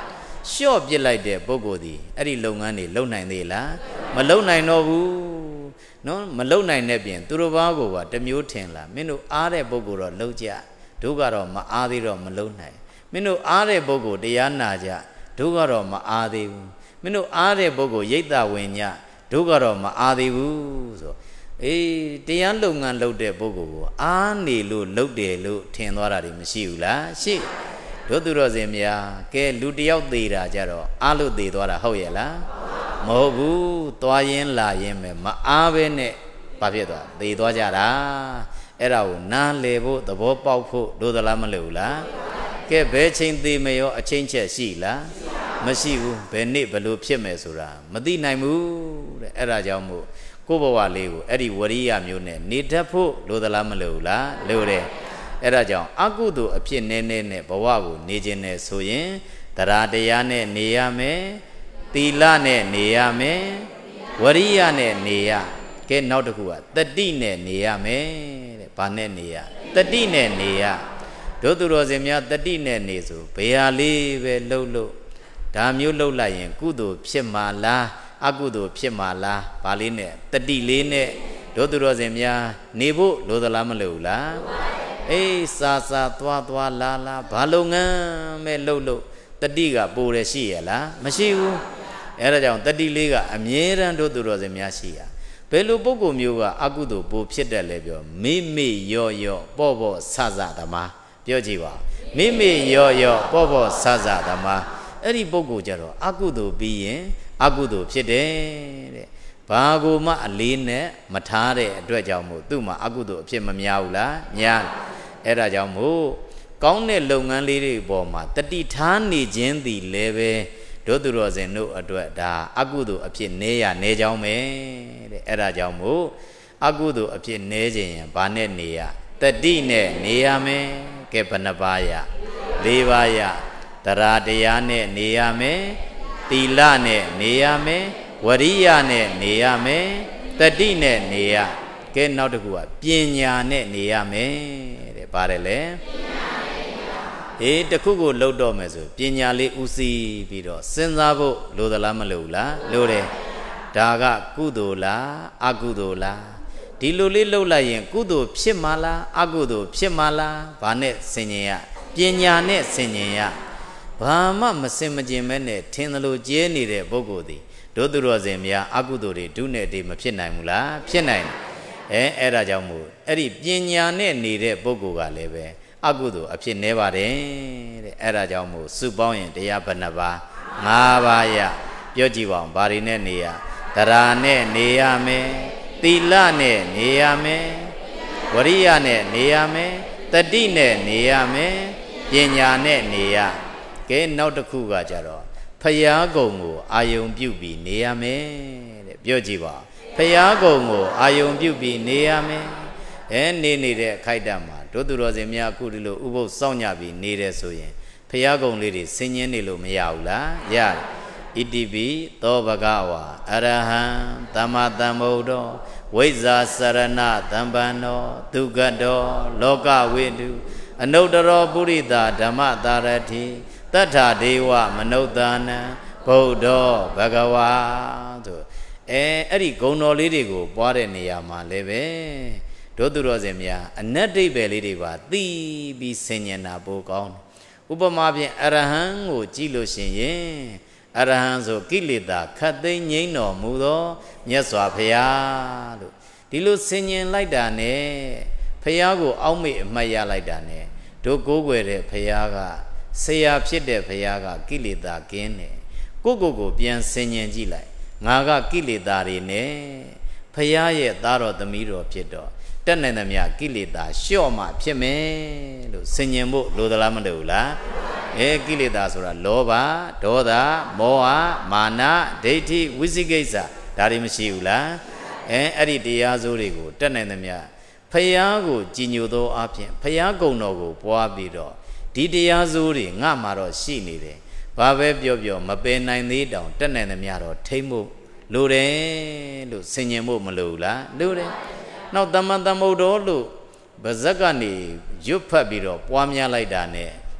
short ပြစ်လိုက်တဲ့ပုဂ္ဂိုလ်ဒီအဲ့ဒီလုပ်ငန်းတွေလုပ်နိုင်သေးလားမလုပ်နိုင်တော့ဘူးနော်မလုပ်နိုင်တဲ့ပြင်သူတို့ဘာကိုကတမျိုးထင်လားမင်းတို့အားတဲ့ပုဂ္ဂိုလ်တော့လုပ်ကြတို့ကတော့မအားသေးတော့မလုပ်နိုင်မင်းတို့အားတဲ့ပုဂ္ဂိုလ်တရားနာကြတို့ကတော့မအားသေးဘူးမင်းတို့အားတဲ့ပုဂ္ဂိုလ်ရိတ်တာဝင်ညတို့ကတော့မအားသေးဘူးဆိုအေးတရားလုပ်ငန်းလုပ်တဲ့ပုဂ္ဂိုလ်ကိုအားနေလို့လုပ်တယ်လို့ထင်သွားတာတွေမရှိဘူးလားရှိတို့သူတော်စင်များကဲလူတယောက်သေးတာကြတော့အားလို့သေးသွားတာဟုတ်ရဲ့လားမဟုတ်ဘူးသွားရင်လာရင်ပဲမအားပဲနဲ့ဘာဖြစ်သွားသေးသွားကြတာအဲ့ဒါကိုနားလေဖို့သဘောပေါက်ဖို့တို့သလားမလို့လားကဲဘယ်ချိန်သေးမရောအချိန်ချက်ရှိလားမရှိဘူးဘယ်နေ့ဘလို့ဖြစ်မယ်ဆိုတာမသိနိုင်ဘူးတဲ့အဲ့ဒါကြောင့်မို့ကိုယ့်ဘဝလေးကိုအဲ့ဒီဝရိယမျိုးနဲ့နေတတ်ဖို့လိုသလားမလိုဘူးလားလိုတယ်အဲ့ဒါကြောင့်အကုသိုလ်အဖြစ်နည်းနည်းနဲ့ဘဝကိုနေခြင်းနဲ့ဆိုရင်တရားတရားနဲ့နေရမယ်သီလနဲ့နေရမယ်ဝရိယနဲ့နေရကဲနောက်တစ်ခုကတတိနဲ့နေရမယ်တဲ့ဘာနဲ့နေရတတိနဲ့နေရတို့သူတော်စင်များတတိနဲ့နေဆိုဘယ်ဟာလေးပဲလှုပ်လို့ဒါမျိုးလှုပ်လိုက်ရင်ကုသိုလ်ဖြစ်မှာလားအကုသိုလ်ဖြစ်မှာလားဘာလေးနဲ့တတိလေးနဲ့တို့သူတော်စင်များနေဖို့လိုသလားမလိုဘူးလားအေးစာသွားလာဘာလုပ်ငန်းမဲ့လှုပ်လို့တတိကပိုတယ်ရှိရလားမရှိဘူးအဲ့ဒါကြောင့်တတိလေးကအမြဲတမ်းတို့သူတော်စင်များရှိရဘယ်လိုပုဂ္ဂိုလ်မျိုးကအကုသိုလ်ပိုဖြစ်တတ်လဲပြောမေရော့ပေါ့ဆသမားပြောကြည့်ပါမေရော့ပေါ့ဆသမားအဲ့ဒီပုဂ္ဂိုလ်ကြတော့အကုသိုလ်ပြီးရင်အကုသိုလ်ဖြစ်တယ်တဲ့ဘာကိုမှအလေးနဲ့မထားတဲ့အတွက်ကြောင့်မို့သူ့မှာအကုသိုလ်အဖြစ်မများဘူးလားများအဲ့ဒါကြောင့်မို့ကောင်းတဲ့လုပ်ငန်းလေးတွေပေါ်မှာတတိထားနေခြင်းသည်လည်းပဲတို့သူတော်စင်တို့အတွက်ဒါအကုသိုလ်အဖြစ်နေရနေကြောင်းပဲတဲ့အဲ့ဒါကြောင့်မို့အကုသိုလ်အဖြစ်နေခြင်းရင်ဘာနဲ့နေရတတိနဲ့နေရမယ်ကဲဘယ်နှပါးရ၄ပါးရတရားတရားနဲ့နေရမယ်သီလနဲ့နေရမယ်ဝရိယနဲ့နေရမယ်တတိနဲ့နေရကဲနောက်တစ်ခုကပညာနဲ့နေရမယ်တဲ့ပါတယ်လေအေးတခုကိုလှုပ်တော့မယ်ဆိုပညာလေးဥသိပြီးတော့စဉ်းစားဖို့လိုသလားမလိုဘူးလားလိုတယ်ဒါကကုသိုလ်လားအကုသိုလ်လားဒီလိုလေးလှုပ်လိုက်ရင်ကုသိုလ်ဖြစ်မှာလားအကုသိုလ်ဖြစ်မှာလားဘာနဲ့ဆင်ញင်ရပညာနဲ့ဆင်ញင်ရဘာမှမစင်မကျင်မဲနဲ့ထင်သလိုကျဲနေတဲ့ပုဂ္ဂိုလ်သည်တို့သူတော်စင်များအကုသိုလ်တွေဒုနဲ့တည်းမဖြစ်နိုင်ဘူးလားဖြစ်နိုင်တယ်အဲ့ဒါကြောင့်မို့အဲ့ဒီပညာနဲ့နေတဲ့ပုဂ္ဂိုလ်ကလည်းပဲအကုသိုလ်အဖြစ်နေပါတယ်တဲ့အဲ့ဒါကြောင့်မို့စုပေါင်းရင်တရားဘယ်နှပါ၅ပါးရပြောကြည့်ပါဦးဘာတွေနဲ့နေရတရားနဲ့နေရမယ်သီလနဲ့နေရမယ်ဝရိယနဲ့နေရမယ်တတိနဲ့နေရမယ်ပညာနဲ့နေရကဲနောက်တစ်ခုကကြတော့ဖယားကုံကိုအာယုံပြုပြီးနေရမယ်တဲ့ပြောကြည့်ပါဖယားကုံကိုအာယုံပြုပြီးနေရမယ်နေနေတဲ့ခိုက်တမှာတို့သူတော်စင်များအခုဒီလိုဥပုသ်စောင့်ညပြီးနေတယ်ဆိုရင်ဖယားကုံလေးတွေဆင်ញင်းနေလို့မရဘူးလားရတယ်ဣတိပိသောဘဂဝါအရဟံသမ္မာသမ္ဗုဒ္ဓောဝိဇ္ဇာစရဏသံပန္နောဒုက္ခတောလောကဝိတုအနုတ္တရောပုရိသဓမ္မတာရတိတတ္ထာဒေဝမနုဿာနံဗုဒ္ဓောဘဂဝါဆိုအဲ့ဒီဂုဏ်တော်လေးတွေကိုပွားတဲ့နေရာမှာလည်းပဲတို့သူတော်စင်များအနတ်ဒိဗ္ဗေလေးတွေပါသိပြီးဆင်ញင်တာပိုကောင်းဥပမာဖြင့်အရဟံကိုကြည့်လို့ရှိရင်အရဟံဆိုကိလေသာခတ်သိမ်းငြိမ်းတော်မူသောမြတ်စွာဘုရားလို့ဒီလိုဆင်ញင်လိုက်တာနဲ့ဘုရားကိုအောက်မေ့အမှတ်ရလိုက်တာနဲ့တို့ကိုးကွယ်တဲ့ဘုရားကဆရာဖြစ်တဲ့ဘုရားကကိလေသာကင်းတယ်ကိုပြန်ဆင်ញင်ကြည့်လိုက်ငါကကိလေသာတွေနဲ့ဘုရားရဲ့သားတော်သမီးတော်ဖြစ်တော့တက်နိုင်သမျှကိလေသာလျှော့မှဖြစ်မယ်လို့ဆင်ញင်ဖို့လိုသလားမလိုဘူးလားကိလေသာဆိုတာလောဘဒေါသမောဟမာနဒိဋ္ဌိဝိသိကိစ္စဒါတွေမရှိဘူးလားအဲ့ဒီတရားစိုးတွေကိုတက်နိုင်သမျှဖယားကိုကြည်ညိုသောအဖြစ်ဖယားကုံတော်ကိုပွားပြီးတော့ဒီတရားစိုးတွေငါမှာတော့ရှိနေတယ်ဘာပဲပြောမပယ်နိုင်သေးတောင်တက်နိုင်သမျှတော့ထိမ့်ဖို့လိုတယ်လို့ဆင်ញင်ဖို့မလိုဘူးလားလိုတယ်နောက်သမ္မာသမ္ဗုဒ္ဓောလို့ဗဇက်ကနေရွတ်ဖတ်ပြီးတော့ပွားများလိုက်တာနဲ့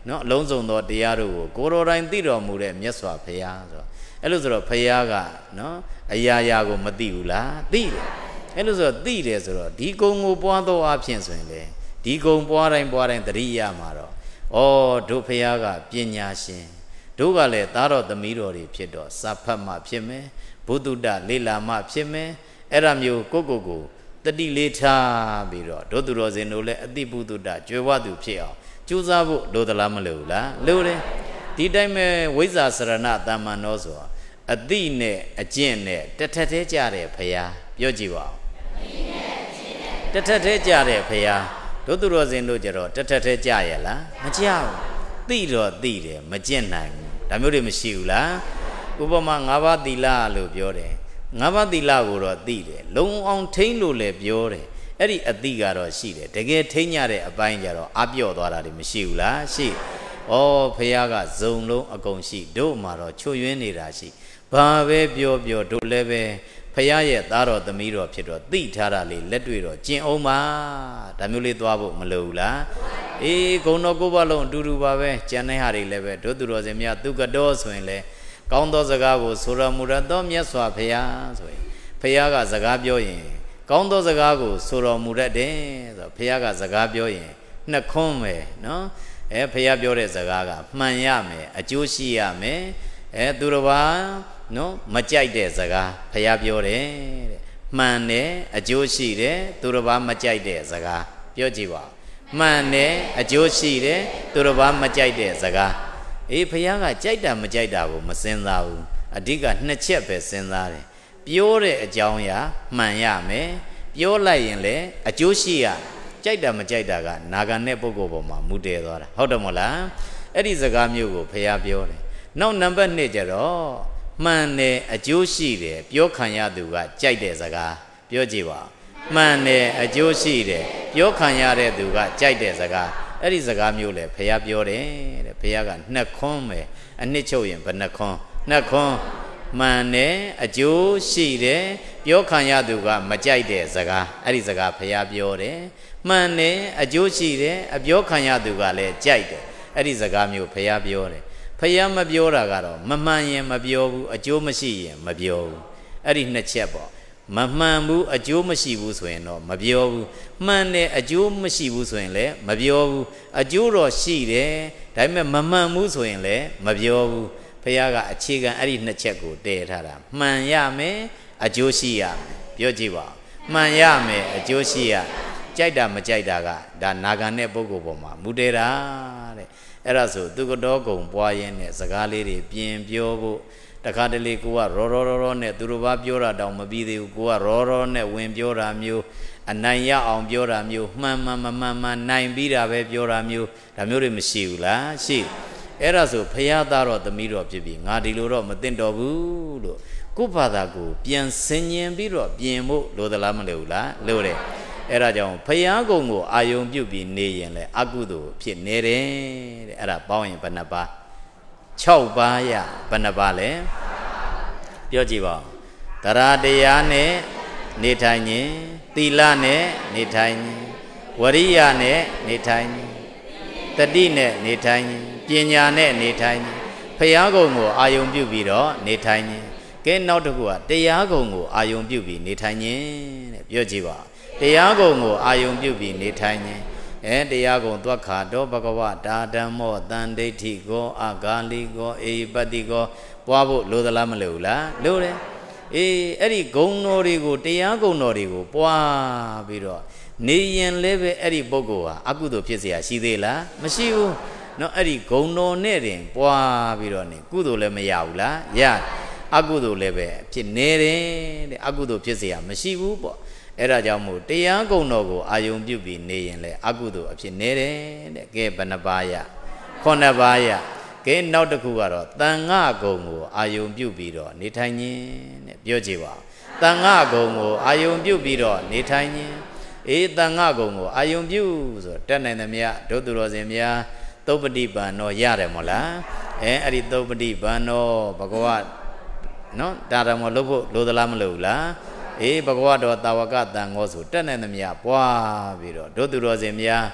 နော်အလုံးစုံသောတရားတို့ကိုကိုယ်တော်တိုင်သိတော်မူတဲ့မြတ်စွာဘုရားဆိုတော့အဲ့လိုဆိုတော့ဘုရားကနော်အရာရာကိုမသိဘူးလားသိတယ်အဲ့လိုဆိုတော့သိတယ်ဆိုတော့ဒီကုံကိုပွားသောအဖြစ်ဆိုရင်လေဒီကုံပွားတိုင်းသတိရမှာတော့ဩတို့ဘုရားကပညာရှင်တို့ကလည်းသားတော်သမီးတော်တွေဖြစ်တော့စာဖတ်မှဖြစ်မယ်ဘုဒ္ဓတလေလာမှဖြစ်မယ်အဲ့ဒါမျိုးကိုတတိလေးထားပြီးတော့တို့သူတော်စင်တို့လည်းအတိဘုဒ္ဓတကြွယ်ဝသူဖြစ်အောင်ကြိုးစားဖို့လိုသလားမလိုဘူးလားလိုတယ်ဒီတိုင်းပဲဝိဇ္ဇာစရဏတမ္မနောဆိုအတိနဲ့အကျင့်နဲ့တထက်သေးကြတဲ့ဘုရားပြောကြည့်ပါဦးတထက်သေးကြတဲ့ဘုရားတို့သူတော်စင်တို့ကြတော့တထက်သေးကြရဲ့လားမကြဘူးသိတော့သိတယ်မကျင့်နိုင်ဘူးဒါမျိုးတွေမရှိဘူးလားဥပမာ၅ပါးသီလလို့ပြောတယ်၅ပါးသီလကိုတော့သိတယ်လုံအောင်ထိန်းလို့လည်းပြောတယ်အဲ့ဒီအတိကတော့ရှိတယ်တကယ်ထိန်းရတဲ့အပိုင်းကြတော့အပြော့သွားတာတွေမရှိဘူးလားရှိဩဘုရားကဇုံလုံးအကုန်ရှိတို့မှာတော့ချွတ်ယွင်းနေတာရှိဘာပဲပြောတို့လည်းပဲဘုရားရဲ့သားတော်သမီးတော်ဖြစ်တော့သိထားတာလေးလက်တွေ့တော့ကျင့်အောင်ပါဒါမျိုးလေးသွားဖို့မလိုဘူးလားအေးဂုံတော်ကိုပါလုံးအတူတူပါပဲကျန်တဲ့ဟာတွေလည်းပဲတို့သူတော်စင်များသူကတော်ဆိုရင်လည်းကောင်းသောစကားကိုဆိုတော်မူရသောမြတ်စွာဘုရားဆိုရင်ဘုရားကစကားပြောရင်ကောင်းသောစကားကိုဆိုတော်မူတတ်တယ်ဆိုတော့ဘုရားကစကားပြောရင်နှခွန်းပဲနော်ဘုရားပြောတဲ့စကားကမှန်ရမယ်အကျိုးရှိရမယ်သူတော်ဘာနော်မကြိုက်တဲ့စကားဘုရားပြောတယ်တဲ့မှန်တယ်အကျိုးရှိတယ်သူတော်ဘာမကြိုက်တဲ့စကားပြောကြည့်ပါမှန်တယ်အကျိုးရှိတယ်သူတော်ဘာမကြိုက်တဲ့စကားအေးဘုရားကကြိုက်တာမကြိုက်တာကိုမစင်စားဘူးအဓိကနှစ်ချက်ပဲစဉ်းစားတယ်ပြောတဲ့အကြောင်းအရာမှန်ရမယ်ပြောလိုက်ရင်လည်းအကျိုးရှိရကြိုက်တာမကြိုက်တာကနာဂန်တဲ့ပုဂ္ဂိုလ်ပေါ်မှာမူတည်သွားတာဟုတ်တယ်မဟုတ်လားအဲ့ဒီစကားမျိုးကိုဘုရားပြောတယ်နောက်နံပါတ်2ကျတော့မှန်တယ်အကျိုးရှိတယ်ပြောခံရသူကကြိုက်တဲ့စကားပြောကြည့်ပါမှန်တယ်အကျိုးရှိတယ်ပြောခံရတဲ့သူကကြိုက်တဲ့စကားအဲ့ဒီစကားမျိုးလေဘုရားပြောတယ်တဲ့ဘုရားကနှစ်ခွန်းပဲအနှစ်ချုပ်ရင်ဘယ်နှခွန်းနှစ်ခွန်းမှန်တယ်အကျိုးရှိတယ်ပြောခံရသူကမကြိုက်တဲ့စကားအဲ့ဒီစကားဘုရားပြောတယ်မှန်တယ်အကျိုးရှိတယ်အပြောခံရသူကလည်းကြိုက်တယ်အဲ့ဒီစကားမျိုးဘုရားပြောတယ်ဘုရားမပြောတာကတော့မမှန်ရင်မပြောဘူးအကျိုးမရှိရင်မပြောဘူးအဲ့ဒီနှစ်ချက်ပေါ့မမှန်ဘူးအကျိုးမရှိဘူးဆိုရင်တော့မပြောဘူးမှန်တယ်အကျိုးမရှိဘူးဆိုရင်လည်းမပြောဘူးအကျိုးတော့ရှိတယ်ဒါပေမဲ့မမှန်ဘူးဆိုရင်လည်းမပြောဘူးဘုရားကအခြေခံအဲ့ဒီနှစ်ချက်ကိုတည်ထားတာမှန်ရမယ်အကျိုးရှိရမယ်ပြောကြည့်ပါမှန်ရမယ်အကျိုးရှိရကြိုက်တာမကြိုက်တာကဒါနာဂန်တဲ့ပုဂ္ဂိုလ်ပေါ်မှာမူတည်တာတဲ့အဲ့ဒါဆိုသူကတော်ကုံပွားရင်းနဲ့စကားလေးတွေပြင်ပြောဖို့တခါတလေကိုကရောနဲ့သူတို့ဘာပြောတာတောင်မပြီးသေးဘူးကိုကရောနဲ့ဝင်ပြောတာမျိုးအနိုင်ရအောင်ပြောတာမျိုးမှန်နိုင်ပြီးတာပဲပြောတာမျိုးဒါမျိုးတွေမရှိဘူးလားရှိအဲ့ဒါဆိုဖရာသားတော်သမီးတော်ဖြစ်ပြီးငါဒီလိုတော့မသိတော့ဘူးလို့ကိုယ့်ဘာသာကိုပြန်ဆင်ញင်ပြီးတော့ပြင်ဖို့လိုသလားမလိုဘူးလားလိုတယ်အဲ့ဒါကြောင့်ဖရာကုံကိုအာယုံပြုတ်ပြီးနေရင်လေအကုသိုလ်ဖြစ်နေတယ်တဲ့အဲ့ဒါပေါင်းရင်ဘယ်နှပါ6ပါးရဘယ်နှပါလဲပြောကြည့်ပါတရားတရားနဲ့နေထိုင်ခြင်းသီလနဲ့နေထိုင်ခြင်းဝရိယနဲ့နေထိုင်ခြင်းတတိနဲ့နေထိုင်ခြင်းပညာနဲ့နေထိုင်ခြင်းဖရာကုံကိုအာယုံပြုတ်ပြီးတော့နေထိုင်ခြင်းကဲနောက်တစ်ခုကတရားကုံကိုအာယုံပြုတ်ပြီးနေထိုင်ခြင်းတဲ့ပြောကြည့်ပါတရားကုံကိုအာယုံပြုတ်ပြီးနေထိုင်ခြင်းတရားကုံသွက်ခါတော့ဘဂဝတာဓမ္မောတန်ဒိဋ္ဌိကောအဂါလိကောအေပတ္တိကောပွားဖို့လိုသလားမလိုဘူးလားလိုတယ်အေးအဲ့ဒီဂုံတော်တွေကိုတရားဂုံတော်တွေကိုပွားပြီးတော့နေရင်လည်းပဲအဲ့ဒီပုဂ္ဂိုလ်ဟာအကုသိုလ်ဖြစ်เสียရှိသေးလားမရှိဘူးเนาะအဲ့ဒီဂုံတော်နဲ့တင်ပွားပြီးတော့နေကုသိုလ်လည်းမရဘူးလားရအကုသိုလ်လည်းပဲဖြစ်နေတယ်တဲ့အကုသိုလ်ဖြစ်เสียမရှိဘူးပေါ့အဲ့ဒါကြောင့်မို့တရားကုံတော်ကိုအာယုံပြုပြီးနေရင်လည်းအကုသိုလ်အဖြစ်နေတယ်တဲ့ကဲဘယ်နှပါးရ9ပါးရကဲနောက်တစ်ခုကတော့တန်ဃကုံကိုအာယုံပြုပြီးတော့နေထိုင်ခြင်းတဲ့ပြောကြည့်ပါတန်ဃကုံကိုအာယုံပြုပြီးတော့နေထိုင်ခြင်းအေးတန်ဃကုံကိုအာယုံပြုဆိုတက်နိုင်သမျှဒုသူတော်စင်များသုပ္ပတိပန်တော်ရတယ်မို့လားအဲ့ဒီသုပ္ပတိပန်တော်ဘဂဝါနော်တာရမောလုပ်ဖို့လိုသလားမလိုဘူးလားအေးဘဂဝါတော်တာဝကတန်ဃောဆိုတက်နိုင်သမျှပွားပြီးတော့ဒုသူတော်စင်များ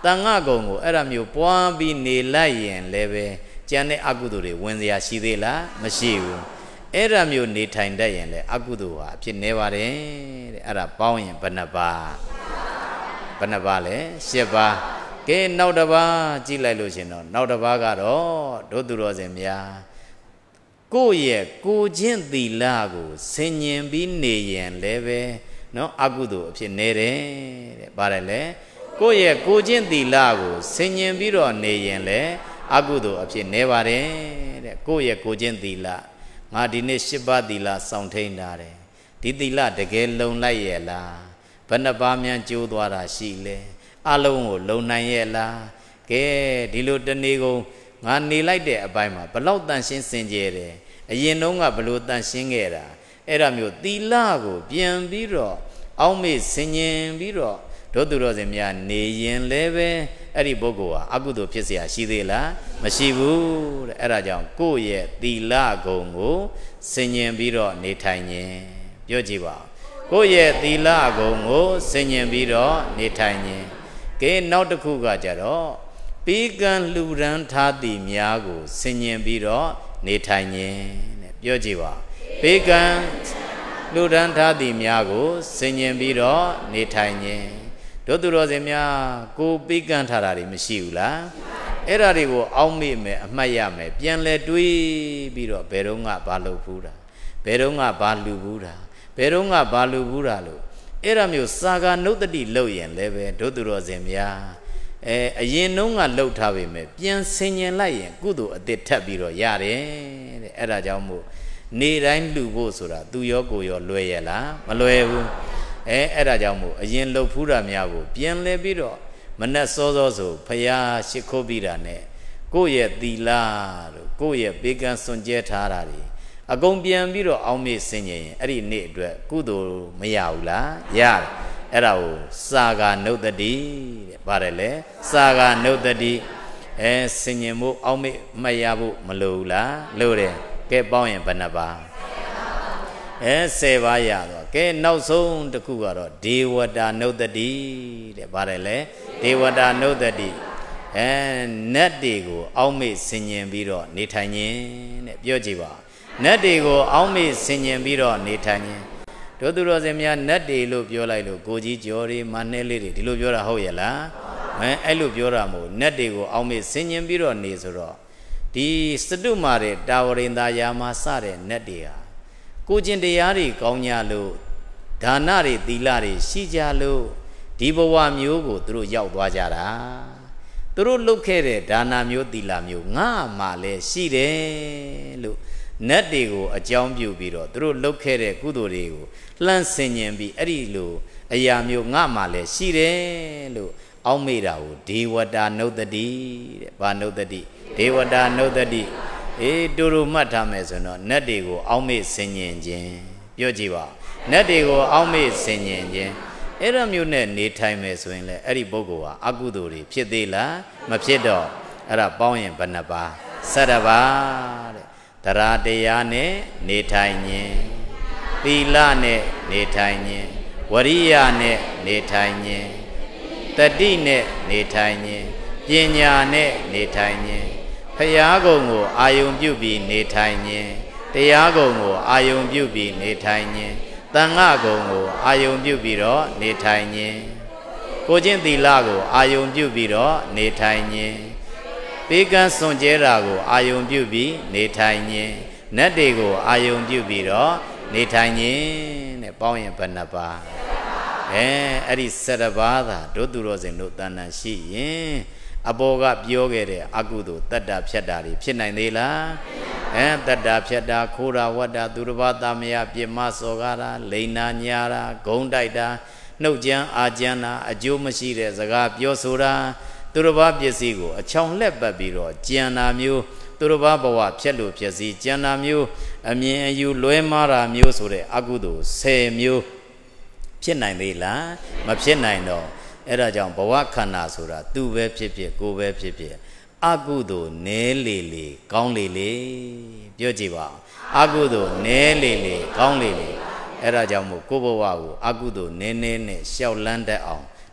တန်ငါကုံကိုအဲ့ဒါမျိုးပွားပြီးနေလိုက်ရင်လည်းပဲကျန်တဲ့အကုသိုလ်တွေဝင်စရာရှိသေးလားမရှိဘူးအဲ့ဒါမျိုးနေထိုင်တတ်ရင်လည်းအကုသိုလ်ဟာဖြစ်နေပါတယ်တဲ့အဲ့ဒါပေါင်းရင်ဘယ်နှပါလဲ10ပါးကဲနောက်တစ်ပါးကြည့်လိုက်လို့ရှင်တော့နောက်တစ်ပါးကတော့ဒုသူတော်စင်များကိုယ့်ရဲ့ကိုချင်းသီလကိုဆင်ញင်ပြီးနေရင်လည်းပဲနော်အကုသိုလ်အဖြစ်နေတယ်တဲ့ပါတယ်လေကိုယ့်ရဲ့ကိုချင်းသီလကိုဆင်ញင်ပြီးတော့နေရင်လည်းအကုသိုလ်အဖြစ်နေပါတယ်တဲ့ကိုယ့်ရဲ့ကိုချင်းသီလငါဒီနေ့10ပါးသီလစောင့်ထိန်ထားတယ်ဒီသီလတကယ်လုံလိုက်ရဲ့လားဘယ်နှပါးများကျိုးသွားတာရှိလဲအလုံးကိုလုံနိုင်ရဲ့လားကဲဒီလိုတနေ့ကုန်ငါနေလိုက်တဲ့အပိုင်းမှာဘလောက်တန်ရှင်းစင်ကြယ်တယ်အရင်တုန်းကဘလို့တန်ရှင်းခဲ့တာအဲ့ဒါမျိုးသီလကိုပြန်ပြီးတော့အောက်မေ့ဆင်ញင်ပြီးတော့ဒုသူတော်စင်များနေရင်လည်းပဲအဲ့ဒီပုဂ္ဂိုလ်ဟာအကုသိုလ်ဖြစ်เสียရှိသေးလားမရှိဘူးတဲ့အဲ့ဒါကြောင့်ကိုယ့်ရဲ့သီလဂုဏ်ကိုဆင်ញင်ပြီးတော့နေထိုင်ခြင်းပြောကြည့်ပါကိုယ့်ရဲ့သီလဂုဏ်ကိုဆင်ញင်ပြီးတော့နေထိုင်ခြင်းကဲနောက်တစ်ခုကကြတော့ပေကံလှူဒန်းထားသည်များကိုဆင်ញင်ပြီးတော့နေထိုင်ခြင်းတဲ့ပြောကြည့်ပါပေကံလှူဒန်းထားသည်များကိုဆင်ញင်ပြီးတော့နေထိုင်ခြင်းတို့သူတော်စင်များကိုပေကံထားတာတွေမရှိဘူးလားအဲ့ဒါတွေကိုအောက်မေ့မယ်အမှတ်ရမယ်ပြန်လဲတွေးပြီးတော့ဘယ်တော့မှဘာလုပ်ဘူးတာဘယ်တော့မှဘာလှူဘူးတာဘယ်တော့မှဘာလှူဘူးတာလို့အဲ့ဒါမျိုးစာကနုတ္တိလုပ်ရင်လည်းပဲတို့သူတော်စင်များအရင်တုန်းကလှုပ်ထားပေမဲ့ပြန်ဆင်ញင်လိုက်ရင်ကုသိုလ်အသစ်ထပ်ပြီးတော့ရတယ်တဲ့အဲ့ဒါကြောင့်မို့နေတိုင်းလှူဖို့ဆိုတာသူရောကိုရောလွယ်ရလားမလွယ်ဘူးအဲ့ဒါကြောင့်မို့အရင်လှုပ်ဖူးတာများကိုပြန်လဲပြီးတော့မနဲ့စောစောဆိုဖရာရှိခိုးပြီးတာနဲ့ကိုယ့်ရဲ့သီလတို့ကိုယ့်ရဲ့ဘေကံစွန့်ကြဲထားတာတွေအကုန်ပြန်ပြီးတော့အောင်းမေ့ဆင်ញင်ရင်အဲ့ဒီနေ့အတွက်ကုသိုလ်မရဘူးလားရတယ်အဲ့ဒါကိုစာကနုတ္တိတဲ့ပါတယ်လေစာကနုတ္တိဆင်ញင်မှုအောင်းမေ့မရဖို့မလိုဘူးလားလိုတယ်ကဲပေါင်းရင်ဘယ်နှပါ10ပါးရတော့ကဲနောက်ဆုံးတစ်ခုကတော့ဒေဝတာနုတ္တိတဲ့ပါတယ်လေဒေဝတာနုတ္တိနတ်တွေကိုအောင်းမေ့ဆင်ញင်ပြီးတော့နေထိုင်ခြင်းတဲ့ပြောကြည့်ပါနတ်တွေကိုအောင်းမေ့ဆင်ញင်ပြီးတော့နေထိုင်ခြင်းတို့သူတော်စင်များနတ်တွေလို့ပြောလိုက်လို့ကိုကြီးကျော်တွေမနှဲလေးတွေဒီလိုပြောတာဟုတ်ရဲ့လားအဲ့လိုပြောတာမို့နတ်တွေကိုအောင်းမေ့ဆင်ញင်ပြီးတော့နေဆိုတော့ဒီစတုမာတဲ့တာဝရိန္ဒာယာမစတဲ့နတ်တွေဟာကိုကျင်တရားတွေကောင်းကြလို့ဒါနတွေသီလတွေရှိကြလို့ဒီဘဝမျိုးကိုသူတို့ရောက်သွားကြတာသူတို့လုပ်ခဲ့တဲ့ဒါနမျိုးသီလမျိုးငါမှလည်းရှိတယ်လို့နတ်တွေကိုအကြောင်းပြုပြီးတော့သူတို့လုပ်ခဲ့တဲ့ကုသိုလ်တွေကိုလှမ်းဆင်ញင်ပြီးအဲ့ဒီလိုအရာမျိုးငါမှလည်းရှိတယ်လို့အောက်မေ့တာကိုဒေဝတာနုတ္တိတဲ့ဘာနုတ္တိဒေဝတာနုတ္တိတူတူမှတ်ထားမယ်ဆိုတော့နတ်တွေကိုအောက်မေ့ဆင်ញင်ခြင်းပြောကြည့်ပါနတ်တွေကိုအောက်မေ့ဆင်ញင်ခြင်းအဲ့လိုမျိုးနဲ့နေထိုင်မယ်ဆိုရင်လည်းအဲ့ဒီပုဂ္ဂိုလ်ဟာအကုသိုလ်တွေဖြစ်သေးလားမဖြစ်တော့အဲ့ဒါပေါင်းရင်ဘယ်နှပါ17ပါးတဲ့တရားတရားနဲ့နေထိုင်ခြင်းသီလနဲ့နေထိုင်ခြင်းဝရိယနဲ့နေထိုင်ခြင်းတတိနဲ့နေထိုင်ခြင်းပညာနဲ့နေထိုင်ခြင်းဖရာကုံကိုအာယုံပြုပြီးနေထိုင်ခြင်းတရားကုံကိုအာယုံပြုပြီးနေထိုင်ခြင်းတန်ခါကုံကိုအာယုံပြုပြီးတော့နေထိုင်ခြင်းကိုချင်းသီလကိုအာယုံပြုပြီးတော့နေထိုင်ခြင်းပေကံစွန့်ကြဲတာကိုအာယုံပြုပြီးနေထိုင်ခြင်းနတ်တွေကိုအာယုံပြုပြီးတော့နေထိုင်ခြင်းတဲ့ပေါင်းရင်ဘယ်နှပါအဲ့ဒီ17ပါးသာတို့သူတော်စင်တို့တဏ္ဍာရှိရင်အဘောကပြောခဲ့တဲ့အကုသိုလ်တတ္တဖြတ်တာတွေဖြစ်နိုင်သေးလားတတ္တဖြတ်တာခိုးတာဝတ်တာသူတစ်ပါးသားမယားပြမစော်ကားတာလိန်နာညာတာဂုံတိုက်တာနှုတ်ကြမ်းအာကြမ်းတာအကျိုးမရှိတဲ့စကားပြောဆိုတာသူတစ်ပါးပစ္စည်းကိုအချောင်လှက်ပတ်ပြီးတော့ကြံတာမျိုးသူတစ်ပါးဘဝဖြတ်လို့ဖြစ်စီကြံတာမျိုးအမြင်အယူလွဲမှားတာမျိုးဆိုတဲ့အကုသိုလ်10မျိုးဖြစ်နိုင်သေးလားမဖြစ်နိုင်တော့အဲ့ဒါကြောင့်ဘဝခန္ဓာဆိုတာသူပဲဖြစ်ဖြစ်ကိုယ်ပဲဖြစ်ဖြစ်အကုသိုလ်နည်းလေလေကောင်းလေလေပြောကြည့်ပါအကုသိုလ်နည်းလေလေကောင်းလေလေအဲ့ဒါကြောင့်မို့ကိုယ်ဘဝကိုအကုသိုလ်နည်းနည်းနဲ့ရှောက်လန်းတတ်အောင်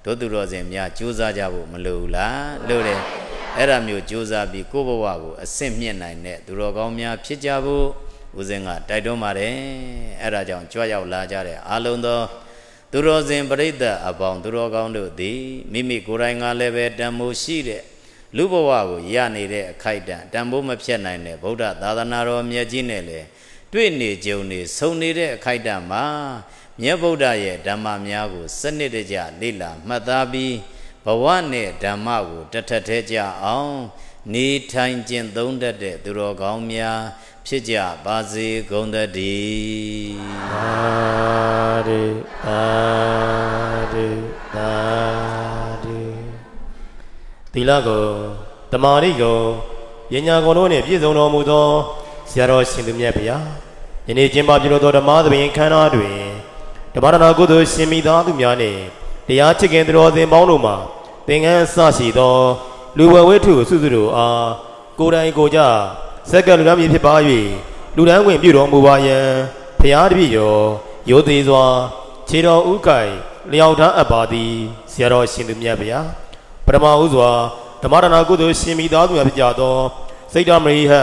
တို့သူတော်စင်များကြိုးစားကြဖို့မလိုဘူးလားလို့တယ်အဲ့ဒါမျိုးကြိုးစားပြီးကိုယ့်ဘဝကိုအဆင့်မြင့်နိုင်တဲ့သူတော်ကောင်းများဖြစ်ကြဖို့ဦးဇင်းကတိုက်တွန်းပါတယ်အဲ့ဒါကြောင့်ကြွရောက်လာကြတဲ့အားလုံးသောသူတော်စင်ပရိသတ်အပေါင်းသူတော်ကောင်းတို့သည်မိမိကိုယ်တိုင်ကလည်းပဲတန်ဖိုးရှိတဲ့လူဘဝကိုရနေတဲ့အခိုက်အတန့်တန်ဖိုးမဖြတ်နိုင်တဲ့ဗုဒ္ဓသာသနာတော်မြတ်ကြီးနဲ့လည်းတွေ့နေကြုံနေဆုံနေတဲ့အခိုက်အတန့်မှာမြတ်ဗုဒ္ဓရဲ့ဓမ္မများကိုစနစ်တကျလေ့လာမှတ်သားပြီးဘဝနဲ့ဓမ္မကိုတထထဲကြအောင်နေထိုင်ကျင့်သုံးတတ်တဲ့သူတော်ကောင်းများဖြစ်ကြပါစေကုန်သတည်းသာဓုသာဓုသာဓုသီလကိုတမာရိကိုပညာကိုတို့နှင့်ပြည့်စုံတော်မူသောဆရာတော်ရှင်သူမြတ်ဗျာယနေ့ကျင်းပပြုလုပ်သောဓမ္မသဘင်ခမ်းနားတွင်ဓမ္မရဏကုသိုလ်ရှင်မိသားစုများနှင့်တရားချစ်ခင်သူတော်စင်ပေါင်းတို့မှာသင်္ကန်းဆရှိသောလူဝဝိထုစုစုတို့အားကိုယ်တိုင်ကိုကြစက္ကလူရမည်ဖြစ်ပါ၍လူတန်းဝင်ပြုတော်မူပါယံဖရာတပည့်တော်ရိုသေစွာခြေတော်ဥကိုင်လျောက်ထားအပ်ပါသည်ဆရာတော်ရှင်သူမြတ်ဗျာပထမဦးစွာဓမ္မရဏကုသိုလ်ရှင်မိသားစုများဖြစ်ကြသောစိတ်တမဟိယ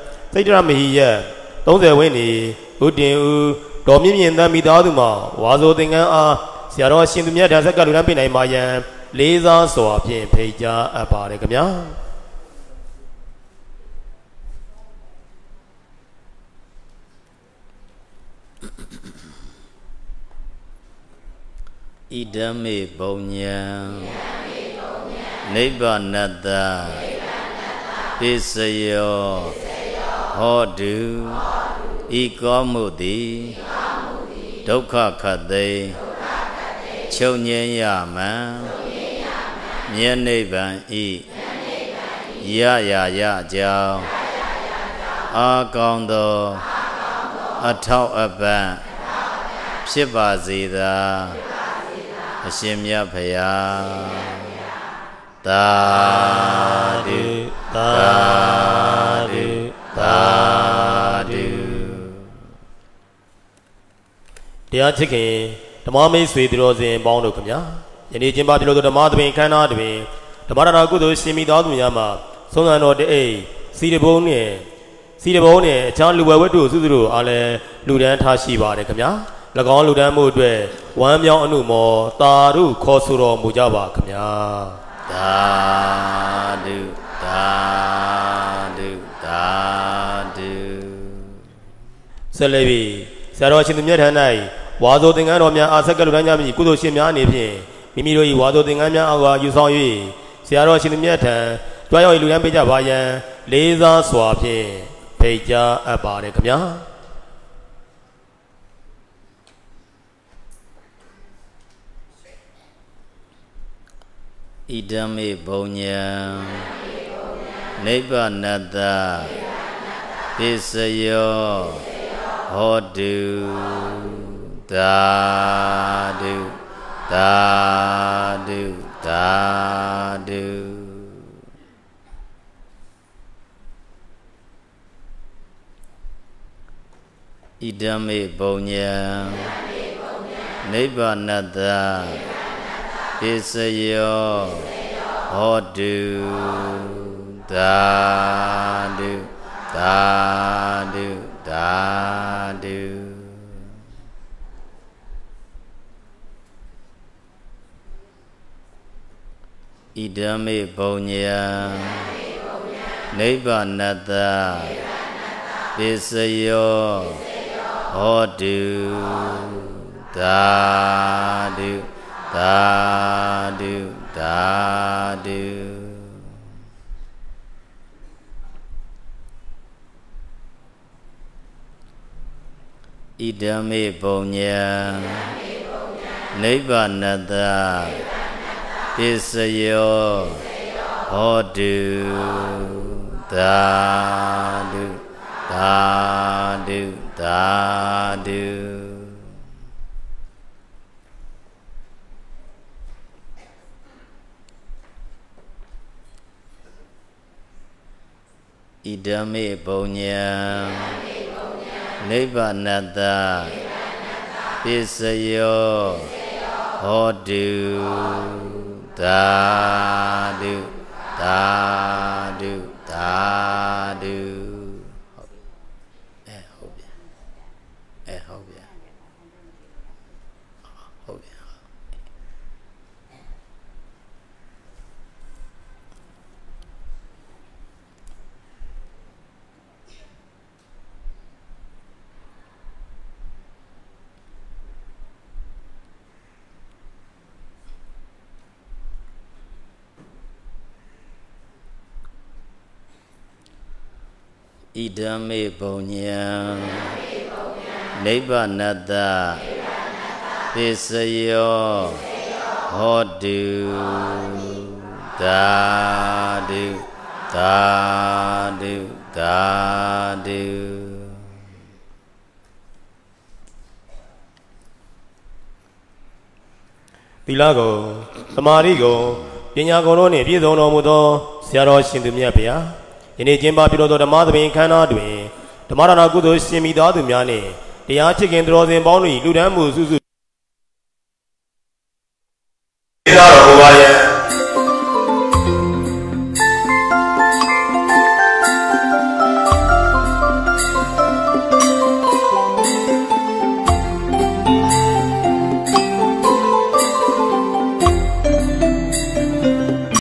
30ဝင်းနေဥတင်ဦးတော်မြင့်မြင့်သံမိသားစုမှာဝါဆိုသင်္ကန်းအားဆရာတော်ရှင်သူမြတ်ဓာတ်ဆက်ကလူတန်းပြင်နိုင်ပါယံလေးစားစွာဖြင့်ဖိတ်ကြားအပ်ပါတယ်ခင်ဗျာဣဒံမေဘုံညံနိဗ္ဗာနတ္တပစ္စယောဟောတုဤကောမှုသည်ဒုက္ခခတ်သိချုပ်ငြိမ်းရမံမြတ်နိဗ္ဗာန်ဤရရာရကြောင်းအာကောင်းသောအထောက်အပံ့ဖြစ်ပါစေသာအရှင်မြတ်ဖရာသာဓုသာဓုသာဓုတရားချစ်ခင်ဓမ္မမိတ်ဆွေသူတော်စင်ပေါင်းတို့ခင်ဗျာယနေ့ကျင်းပပြုလုပ်သောဓမ္မသဘင်ခမ်းနားတွင်ဓမ္မရဏကုသိုလ်ရှင်မိသားစုများမှဆုံးသံတော်တအိတ်စီတဘုံနှင့်အခြားလူဝဲဝတ္ထုစုစုတို့အားလည်းလူဒန်းထားရှိပါတယ်ခင်ဗျာ၎င်းလူဒန်းမှုအတွက်ဝမ်းမြောက်အနုမောတာရုခေါ်ဆိုတော်မူကြပါခင်ဗျာသာဓုသာဓုသာဓုဆက်လက်ပြီးဆရာတော်ရှင်သူမြတ်ထံ၌ဝါဆိုသင်္ကန်းတော်များအားဆက်ကလူတိုင်းကြမည်ကုသိုလ်ရှင်များအနေဖြင့်မိမိတို့၏ဝါဆိုသင်္ကန်းများအားယူဆောင်၍ဆရာတော်ရှင်သူမြတ်ထံကြွားရောက်လူတိုင်းပေးကြပါယံလေးစားစွာဖြင့်ဖိတ်ကြားအပ်ပါတယ်ခင်ဗျာဣဒံမေဘုံညံနိဗ္ဗာနတ္တပစ္စယောဟောတုသာဓုသာဓုသာဓုဣဒံမေဘုံညံနိဗ္ဗာနတ္တပစ္စယောဟောတုသာဓုသာဓုသာဓုဣဒံမေဘုံညံနိဗ္ဗာနတ္တပစ္စယောဟောတုသာဓုသာဓုသာဓုဣဒံမေဘုံညံနိဗ္ဗာနတ္တပစ္စယောဟောတုသာဓုသာဓုသာဓုဣဒံမေဘုံညံနိဗ္ဗာနတ္တပစ္စယောဟောတု Sadhu, sadhu, sadhu. Idame Bonyam Nibbanata Pisayo Hodu Dadu Dadu Dadu Tilago Samarigo Pinyago ne Pizono Mudo Siaro Shindumia Pia in a Jimba Pilo the Mother in Canada, the Marana Gudo Simi Dadumiani, the Archican draws in Bonnie, Ludamu Suzu.